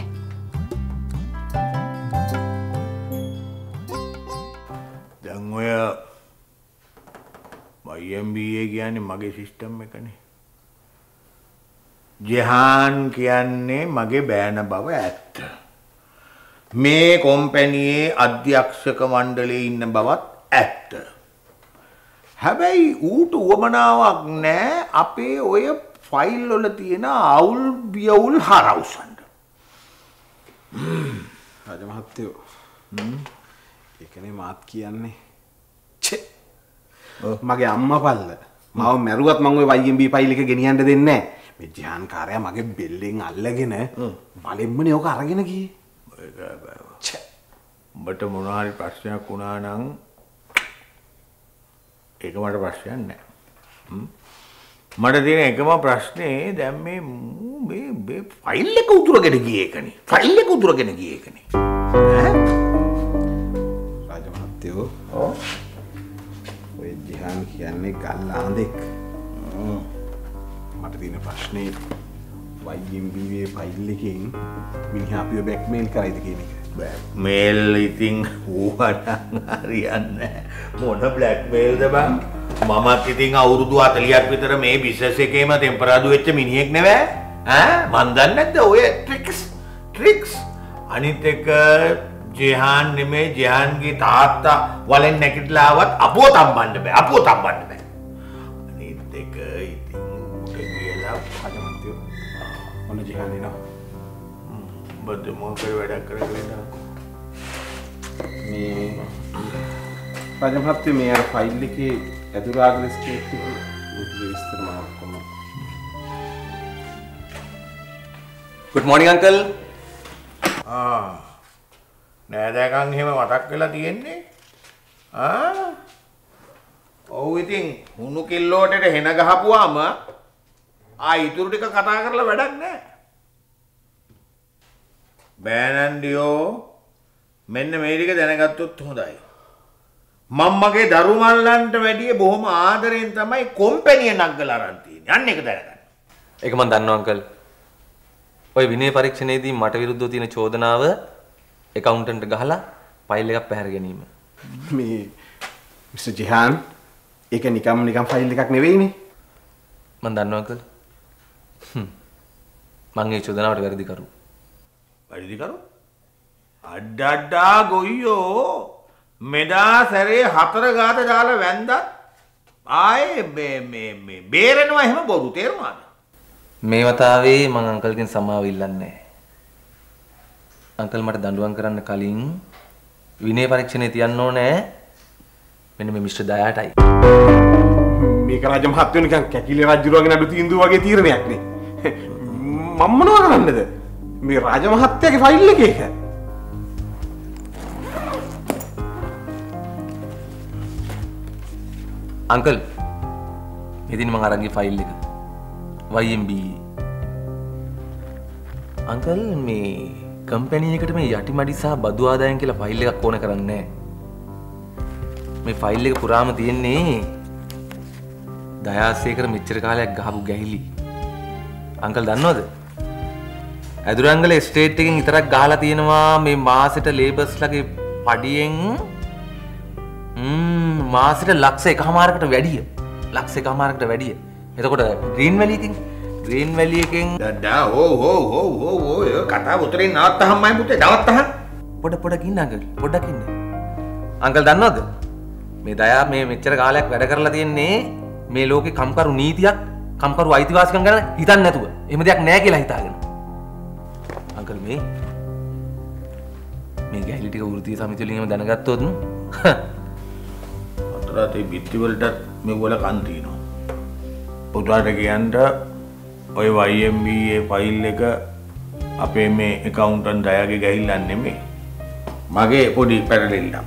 දැන් ඔය YMBA කියන්නේ මගේ සිස්ටම් එකනේ. ජෙහාන් කියන්නේ මගේ බෑන බව ඇත්ත. මේ කොම්පැනියේ අධ්‍යක්ෂක මණ්ඩලයේ ඉන්න බවත් ඇත්ත. හැබැයි ඌට උවමනාවක් නැහැ අපේ ඔය ෆයිල් වල තියෙන අවුල් බියවුල් හරවසන්න. රජ මහත්තයෝ ඒකනේ මාත් කියන්නේ. මගේ අම්මා පල්ල මාව මැරුවත් මම ඔය YMB ෆයිල් එක ගෙනියන්න දෙන්නේ නැහැ. මේ ජාන් කාර්යය මගේ බෙල්ලෙන් අල්ලගෙන බලෙම්මනේ ඔක අරගෙන ගියේ. උඹට මොනවා හරි ප්‍රශ්නයක් වුණා නම් ඒක මට ප්‍රශ්නයක් නෑ. මට තියෙන එකම ප්‍රශ්නේ දැන් මේ ෆයිල් එක උතුරගෙන ගියේ එකනේ. ෆයිල් එක උතුරගෙන ගියේ එකනේ. රාජ මහත්තයෝ ඔය ජිහාන් කියන්නේ ගල්ලාන්දෙක්. මට තියෙන ප්‍රශ්නේ YMB ෆයිල් එකෙන් මිනිහා අපිව බ්ලැක්මේල් කරයිද කියන එක. බ්ලැක්මේල් ඉතින් ඌවට හරියන්නේ මොන බ්ලැක්මේල්ද බං? මමත් ඉතින් අවුරුදු 40ක් විතර මේ බිස්නස් එකේම ටෙම්පරාදු වෙච්ච මිනිහෙක් නෙවෙයි. මන් දන්නේ නැද්ද ඔය ට්‍රික්ස් අනිත් එක ජෙහාන් නෙමේ ජෙහාන්ගේ තාත්තා වලෙන් නැගිටලා ආවත් අපෝ තම්බන්න බෑ. අනිත් එක ඉතින් උට කියලා හදමන්තියෝ මොන ජෙහාන් එනවා. බද්ද මොකද වැඩක් කරගෙන ඉන්නකෝ. මේ රාජ මහත්තයෝ මේ අර ෆයිල් එකේ ඇතුළාගල ස්ටේට් එක විස්තර මාවක් කොහොමද? Good morning uncle. නෑදෑකම් එහෙම මතක් වෙලා තියෙන්නේ. ඔව් ඉතින් හුණු කිල්ලෝටට හෙන ගහපුවාම ඉතුරු ටික කතා කරලා වැඩක් නෑ. බෑනන්ඩියෝ මෙන්න මේ ටික දැනගත්තොත් හොඳයි. මම්මගේ දරුමල්ලන්ට වැඩිය බොහොම ආදරෙන් තමයි කොම්පැනිය නග්ගලා අරන් තියෙන්නේ. අන්න ඒක දැනගන්න. ඒක මම දන්නවා අංකල්. ඔය විනය පරීක්ෂණයේදී මට විරුද්ධව තියෙන චෝදනාව ඇකවුන්ටන්ට් ගහලා ෆයිල් එකක් පැහැර ගැනීම. මේ මිස්ටර් ජිහාන් ඒක නිකම් ෆයිල් එකක් නෙවෙයිනේ. මම දන්නවා අංකල්. මම ඒ චෝදනාවට වැරදි කරු. වැරදි කරු? අඩඩා ගොයියෝ මෙදා සැරේ 4 ගාත දාලා වැන්දත් ආයේ මේ බේරෙනවා එහෙම බොරු තේරුණාද? මේ වතාවේ මම අංකල්ගෙන් සමාව ඉල්ලන්නේ නැහැ. අංකල් මට දඬුවම් කරන්න කලින් විනය පරීක්ෂණේ තියන්න ඕනේ මෙන්න මේ මිස්ටර් දයාටයි. මේක රාජ මහත්තයෝ නිකන් කැකිලි රජුරුවගේ නඩු තීන්දුව වගේ තීරණයක් නේ. මම මොනව කරන්නද? මේ රාජ මහත්තයාගේ ෆයිල් එකේ ඒක. අංකල් මෙදින මම අරන් ගිය ෆයිල් එක YMB. අංකල් මේ කම්පැනි එකට මේ යටිමඩි සහ බදු ආදායම් කියලා ෆයිල් එකක් ඕන කරන්නේ නැහැ. මේ ෆයිල් එක පුරාම තියෙන්නේ දයාසේකර මෙච්චර කාලයක් ගහපු ගැහිලි. අංකල් දන්නවද? ඇදුරංගල ස්ටේට් එකෙන් විතරක් ගහලා තියෙනවා මේ මාසෙට ලේබර්ස්ලාගේ පඩියෙන් මාසෙට ලක්ෂ 1.5කට වැඩිය. ලක්ෂ 1.5කට වැඩිය. එතකොට ග්‍රීන් වැලි එකෙන් දඩා ඕ කතාව උතරින් නවත්තහම්මයි පුතේ නවත්තහම්. පොඩක් ඉන්න අංකල් පොඩ්ඩක් ඉන්න. අංකල් දන්නවද? මේ දයා මේ මෙච්චර කාලයක් වැඩ කරලා තියෙන්නේ මේ ලෝකේ කම්කරු නීතියක් කම්කරු අයිතිවාසිකම් ගැන හිතන්නේ නැතුව. එහෙම දෙයක් නැහැ කියලා හිතාගෙන. අංකල් මේ ගැහිලි ටික වෘත්තීය සමිතිය වලින් එහෙම දැනගත්තොත් අතරතේ බිත්ති වලට මෙව්වල කන් තියනවා. පුතාට කියන්න ඔය YMBA ෆයිල් එක අපේ මේ ඇකවුන්ටන්ට් දයාගේ ගහිල්ලක් නෙමෙයි. මගේ පොඩි පැටලෙල්ලක්.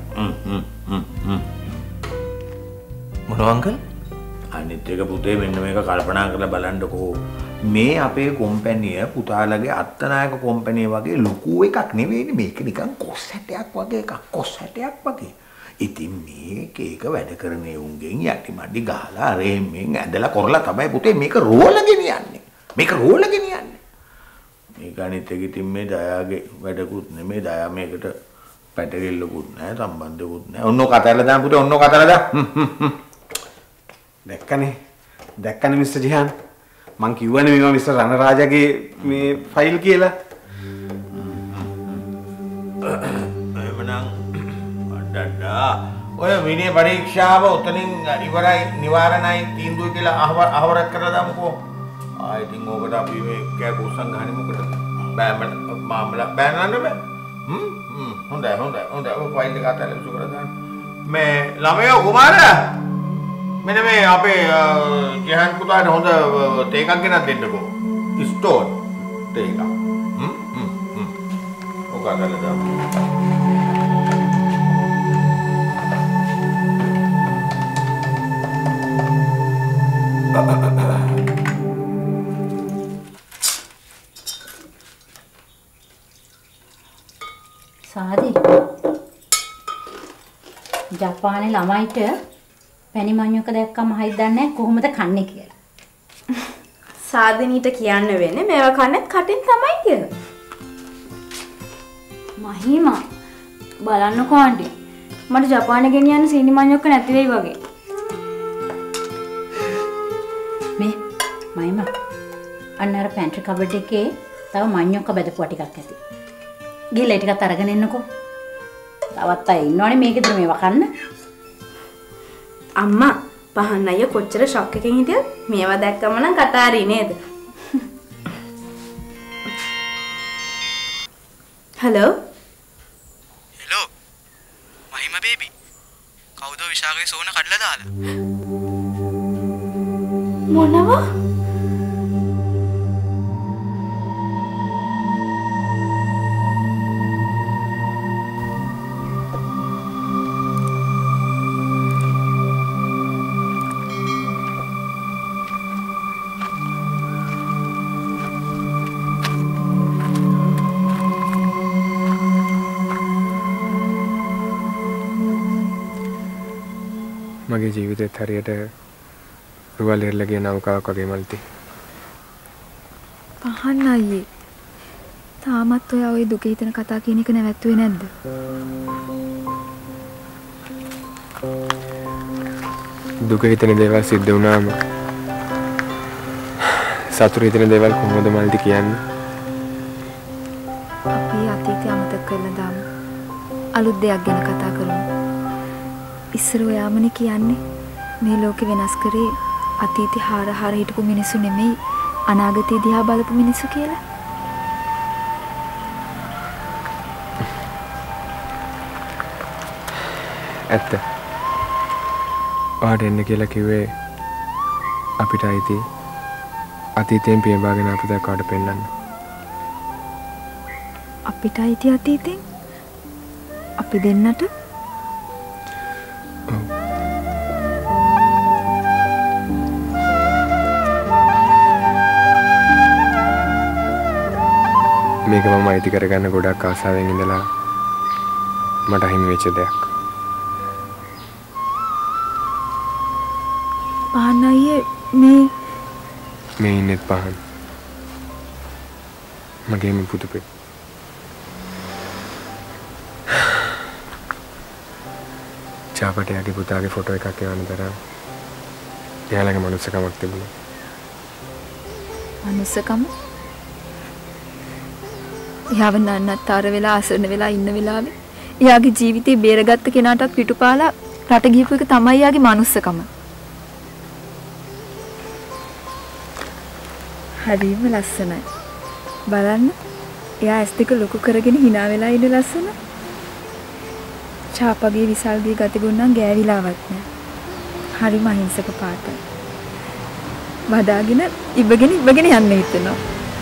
මොනවා අංකල්? අනිත් එක පුතේ මෙන්න මේක කල්පනා කරලා බලන්නකෝ. මේ අපේ කොම්පැනිය පුතාලගේ අත්තනායක කොම්පැනිය වගේ ලොකු එකක් නෙවෙයිනේ. මේක නිකන් කොස් හැටයක් වගේ එකක්. කොස් හැටයක් වගේ. ඉතින් මේක වැඩ කරන උන්ගෙන් යටි මඩි ගහලා රෙම්ෙන් ඇදලා කරලා තමයි පුතේ මේක රෝල ගෙනියන්නේ. මේක රෝල ගෙනියන්නේ. මේක අනිත් එක ඉතින් මේ දයාගේ වැඩකුත් නෙමෙයි. දයා මේකට පැටරෙල්ලකුත් නැහැ, සම්බන්ධකුත් නැහැ. ඔන්නෝ කතරලා දාන්න පුතේ, ඔන්නෝ කතරලා දාන්න. දැක්කනේ මිස්ටර් ජිහාන්. මං කිව්වනේ මේවා මිස්ටර් රණරාජගේ මේ ෆයිල් කියලා. එමනම් අඩඩා ඔය විනය පරීක්ෂාව උතනින් ඉවරයි නිවාරණයි තීන්දුව කියලා අහවරක් කරලා දාමුකෝ. ඉතින් ඕකට අපි මේ කෑකෝ සංගහන්නේ මොකටද? බෑමල මාමලා බෑනන්න බෑ. හොඳයි. ඔය ෆයිල් එක අතට ඉස්සු කරලා දාන්න. මේ ළමයෝ කුමාරයා මෙන්න මේ අපේ ජයන් පුතාට හොඳ තේ එකක් ගෙනත් දෙන්නකෝ. ස්ටෝන් තේ එකක්. ඔක අතට දාමු. සාදි ජපානයේ ළමයිට පැණි මඤ්ඤොක දැක්කම හයි දන්නේ කොහොමද කන්නේ කියලා. සාදිනීට කියන්න වෙන්නේ මේවා කන්නත් කටින් තමයි කියලා. මහීමා බලන්නකෝ ආන්ටි. මට ජපානයේ ගෙනියන්න සීනි මඤ්ඤොක නැති වෙයි වගේ. මේ මයිමා අන්න අර පැන්ට්‍රි කබඩ් එකේ තව මඤ්ඤොක බෙදපුවා ටිකක් ඇති. ගිහලා ටිකක් අරගෙන එන්නකෝ. තවත් අය ඉන්නවනේ මේකෙද මේවා කන්න. අම්මා පහන් අයියා කොච්චර ෂොක් එකකින් හිටියද මේවා දැක්කම නම් කතාරි නේද? හලෝ මහිම බේබි කවුද විශාකගේ සෝන කඩලා දාලා මොනවා මගේ ජීවිතේත් හරියට රුවල් ඉරලා නෞකාවක් වගේ මල්ති. පහන් අයියේ තාමත් ඔයා ওই දුක හිතන කතා කියන එක නැවැත්තුවේ නැද්ද? දුක හිතන දේවල් සිද්ධ වුණාම සතුට හිතන දේවල් කොහොමද මල්ති කියන්නේ? අපි අතීතය අමතක කරලා දාමු. අලුත් දෙයක් ගැන කතා කරමු. ඉස්සර ඔයාමනේ කියන්නේ මේ ලෝකෙ වෙනස් කරේ අතීතේ හාර හිටපු මිනිස්සු නෙමෙයි අනාගතේ දිහා බලපු මිනිස්සු කියලා. ඇත්ත. ඔයාට එන්න කියලා කිව්වේ අපිට අයිති අතීතයෙන් පියඹාගෙන අපිට කාට පෙන්නන්න. අපිට අයිති අතීතෙන් අපි දෙන්නට මේක මම අයිති කරගන්න ගොඩක් ආසාවෙන් ඉඳලා මට හිමි වෙච්ච දෙයක්. පහන් අයියේ මේ ඉන්නෙත් පහන්. මගේම පුතුපේ. චාපටයාගේ පුතාගේ ෆොටෝ එකක් එවන්න තරම් එයාලගේ මනුස්සකමක් තිබුණා. මනුස්සකම? එයාව නන්නත්තර වෙලා අසරණ වෙලා ඉන්න වෙලාවේ එයාගේ ජීවිතේ බේරගත්ත කෙනාටත් පිටුපාලා රට ගිහපු එක තමයි එයාගේ මනුස්සකම. හරිම ලස්සනයි. බලන්න. එයා ඇස් දෙක ලොකු කරගෙන hina වෙලා ඉන්න ලස්සන. චාපගේ විසල්ගේ ගතිගුණ නම් ගෑවිලාවත් නෑ. හරිම අහිංසක පාටයි. වදාගෙන ඉබගෙන යන්න හිතෙනවා.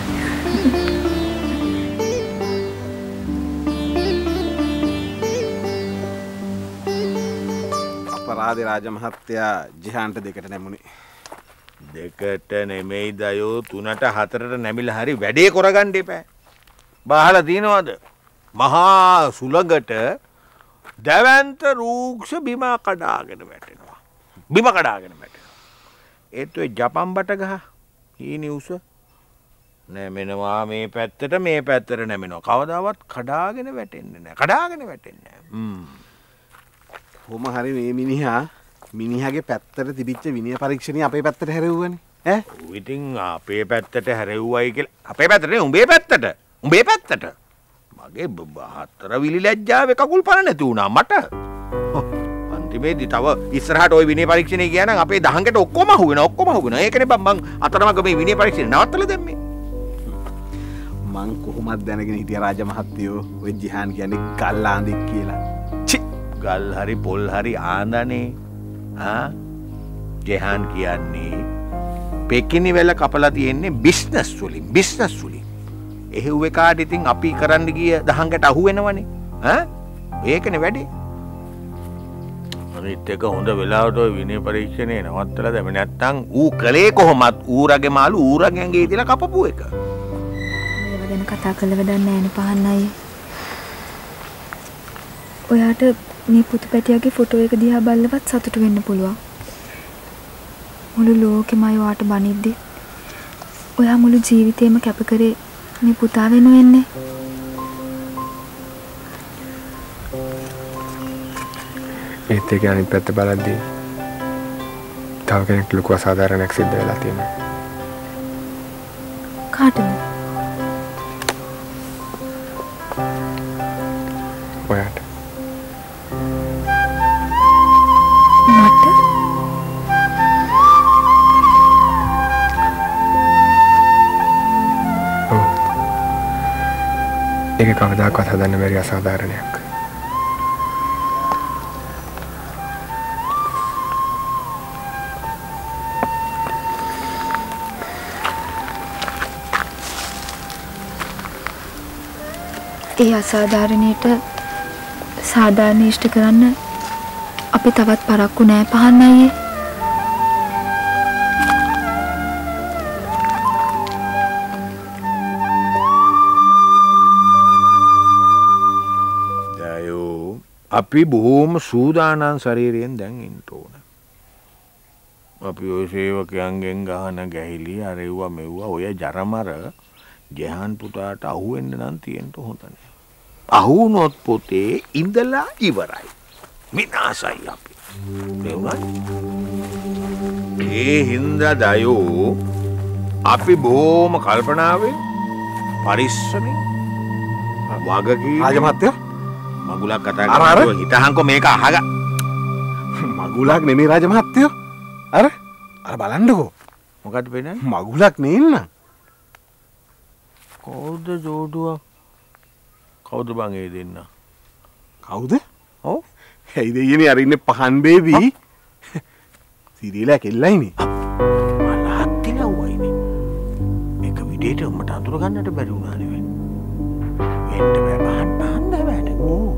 අපරාධ රාජ මහත්තයා ජිහාන්ට දෙකට නැමුණේ. දෙකට නෙමෙයි දයෝ 3ට 4ට නැමිලා හරි වැඩේ කරගන්න එපා. බහලා තියනවාද? මහා සුලගට දැවැන්ත රූක්ෂ බිම කඩාගෙන වැටෙනවා. බිම කඩාගෙන වැටෙනවා. ඒත් ඔය ජපන් බටගහ ඊනි උස නැමෙනවා මේ පැත්තට මේ පැත්තට නැමෙනවා. කවදාවත් කඩාගෙන වැටෙන්නේ නැහැ. කඩාගෙන වැටෙන්නේ නැහැ. කොහොම හරි මේ මිනිහාගේ පැත්තට තිබිච්ච විනය පරීක්ෂණය අපේ පැත්තට හැරෙව්වනේ. ඈ? ඉතින් අපේ පැත්තට හැරෙව්වයි කියලා. අපේ පැත්තට නේ උඹේ පැත්තට. උඹේ පැත්තට. මගේ හතර විලි ලැජ්ජාවේ කකුල් පන නැති වුණා මට. අන්තිමේදී තව ඉස්සරහට ওই විනය පරීක්ෂණේ ගියා නම් අපේ දහංගට ඔක්කොම අහුවෙනවා. ඒකනේ මං අතරමඟ මේ විනය පරීක්ෂණේ නවත්තලා දැම්මේ. මං කොහොමද දැනගෙන හිටියා රාජ මහත්තයෝ ඔය ජිහාන් කියන්නේ ගල් ආන්දෙක් කියලා. චි ගල් හරි පොල් හරි ආන්දනේ. ජිහාන් කියන්නේ පෙකිනි වෙල කපලා තියෙන්නේ බිස්නස් වලින්. එහෙව් එකාට ඉතින් අපි කරන්න ගිය දහංගට අහු වෙනවනේ. ඒකනේ වැඩේ. අනිත් එක හොඳ වෙලාවට ඔය විනය පරීක්ෂණේ නවත්තලා දැම නැත්තම් ඌ කලේ කොහොමත් ඌරගේ මාළු ඌරගේ ඇඟේ ඉදලා කපපු එක. මේව ගැන කතා කළ වැඩක් නෑනේ පහන් අයියේ. ඔයාට මේ පුතුපැටියාගේ ෆොටෝ එක දිහා බලලවත් සතුටු වෙන්න පුළුවන්. මුළු ලෝකෙම ඔයාට බනිද්දි ඔයා මුළු ජීවිතේම කැප කරේ මේ පුතා වෙනුවෙන්නේ. ඒත් ඒක අනිත් පැත්ත බලද්දී තව කෙනෙක් ලොකු අසාධාරණයක් සිද්ධ වෙලා තියෙනවා. කාටද? ඔයාට. මට? ඔව්. ඒක කවදාකවත් හදන්න බැරි අසාධාරණයක්. ඒ අසාධාරණයට සාධාරණ ඉෂ්ට කරන්න අපි තවත් පරක්කු නෑ පහන් අයියේ. දයෝ අපි බොහොම සූදානම් ශරීරයෙන් දැන් ඉන්න ඕන. අපි ඔය සේවකයන්ගෙන් ගහන ගැහිලි අරෙව්වා මෙව්වා ඔය ජරමර ජහන් පුතාට අහුවෙන්න නම් තියෙන්න හොඳ නෑ. අහුනොත් පොතේ ඉඳලා ඉවරයි. විනාශයි අපි. ඒ හින්දා දයෝ අපි බොහොම කල්පනාවෙන් පරිස්සමෙන් වගකීම් රාජ මහත්තයා මගුලක් කතා කරලා හිතහන්කො මේක අහග. මගුලක් නෙමෙයි රාජ මහත්තයෝ. අර බලන්නකෝ. මොකද වෙන්නේ? මගුලක් නෙන්න. කවුද ජෝඩුවක්? කවුද බං ඒ දෙන්න? කවුද? ඔව්. ඇයි දෙයියනේ අර ඉන්නේ පහන් බේබි. සිරියලා කෙල්ලයිනේ. මලහත් තිලවයිනේ. මේක විදියට උඹට අඳුර ගන්නට බැරි වුණා නෙවෙයි. එන්න බෑ පහන් බෑට. ඕ.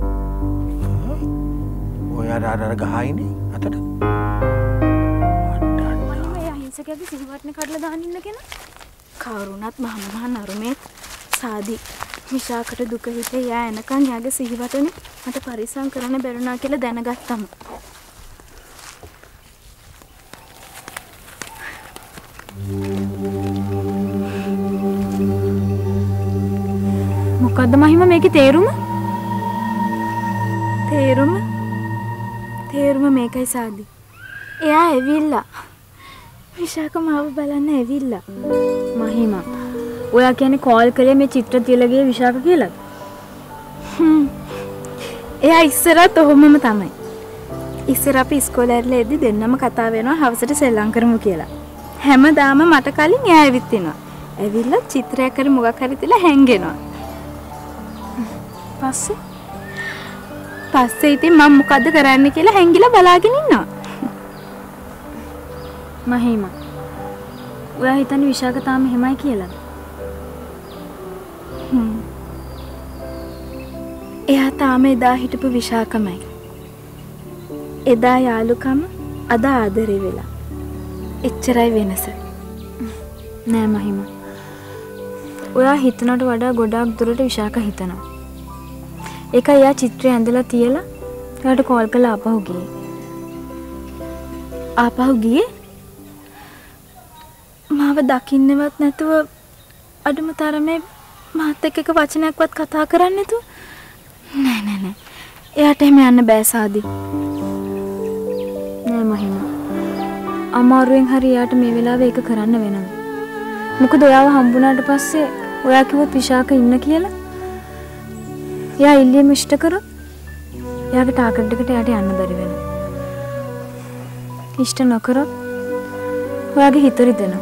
ඔය අර ගහයිනේ අතට. මේ අහිංසකයාගේ සිහිවටනේ කඩලා දාන්න ඉන්න කෙනා. කවුරුණත් මහා නරුමේ සාදි මිෂාකට දුක හිතේ යා එනකන් යාගේ සිහිවටනේ මට පරිස්සම් කරන්න බැරුණා කියලා දැනගත්තම මොකද්ද මහිම මේකේ තේරුම මේකයි සාදි එයා ඇවිල්ලා මිෂාක මාව බලන්න ඇවිල්ලා මහිමා ඔයා කියන්නේ කෝල් කරේ මේ චිත්‍ර තියලගේ විශාක කියලාද? එයා ඉස්සරත් ඔහොමම තමයි. ඉස්සර අපි ඉස්කෝලේ ඇරලා එද්දි දෙන්නම කතා වෙනවා හවසට සෙල්ලම් කරමු කියලා. හැමදාම මට කලින් එයා ඇවිත් එනවා. ඇවිල්ලා චිත්‍රයක් හරි මොකක් හරි තියලා හැංගෙනවා. පස්සේ ඉතින් මම මොකද්ද කරන්න කියලා හැංගිලා බලාගෙන ඉන්නවා. මහිමා ඔයා හිතන්නේ විශාක තාම එහෙමයි කියලාද? එයා තාම එදා හිටපු විශාකමයි. එදා යාළුකම අද ආදරේ වෙලා. එච්චරයි වෙනස. නෑ මහිම. ඔයා හිතනට වඩා ගොඩාක් දුරට විශාක හිතනවා. ඒක එයා චිත්‍රය ඇඳලා තියලා එයාට කෝල් කරලා ආපහු ගියේ මාව දකින්නවත් නැතුව අඩුම තරමේ මාත් එක්ක එක වචනයක්වත් කතා කරන්නේ නැතුව නෑ එයාට එහෙම යන්න බෑ සාදි නෑ මහිමා අමාරුවෙන් හරි එයාට මේ වෙලාවේ ඒක කරන්න වෙනවා මොකද ඔයාව හම්බුණාට පස්සේ ඔයා කිව්වොත් විශාක ඉන්න කියලා එයා ඉල්ලීම ඉෂ්ට කරොත් එයාගේ ටාගට් එකට එයාට යන්න බැරි වෙනවා ඉෂ්ට නොකරොත් ඔයාගේ හිත රිදෙනවා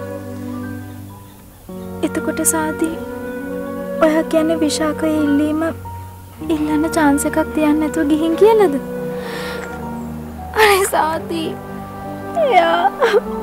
එතකොට සාදී ඔයා කියන්නේ විශාකයේ ඉල්ලීම ඉල්ලන්න chance එකක් තියන්න නැතුව ගිහින් කියලාද? අනේ සාදී එයා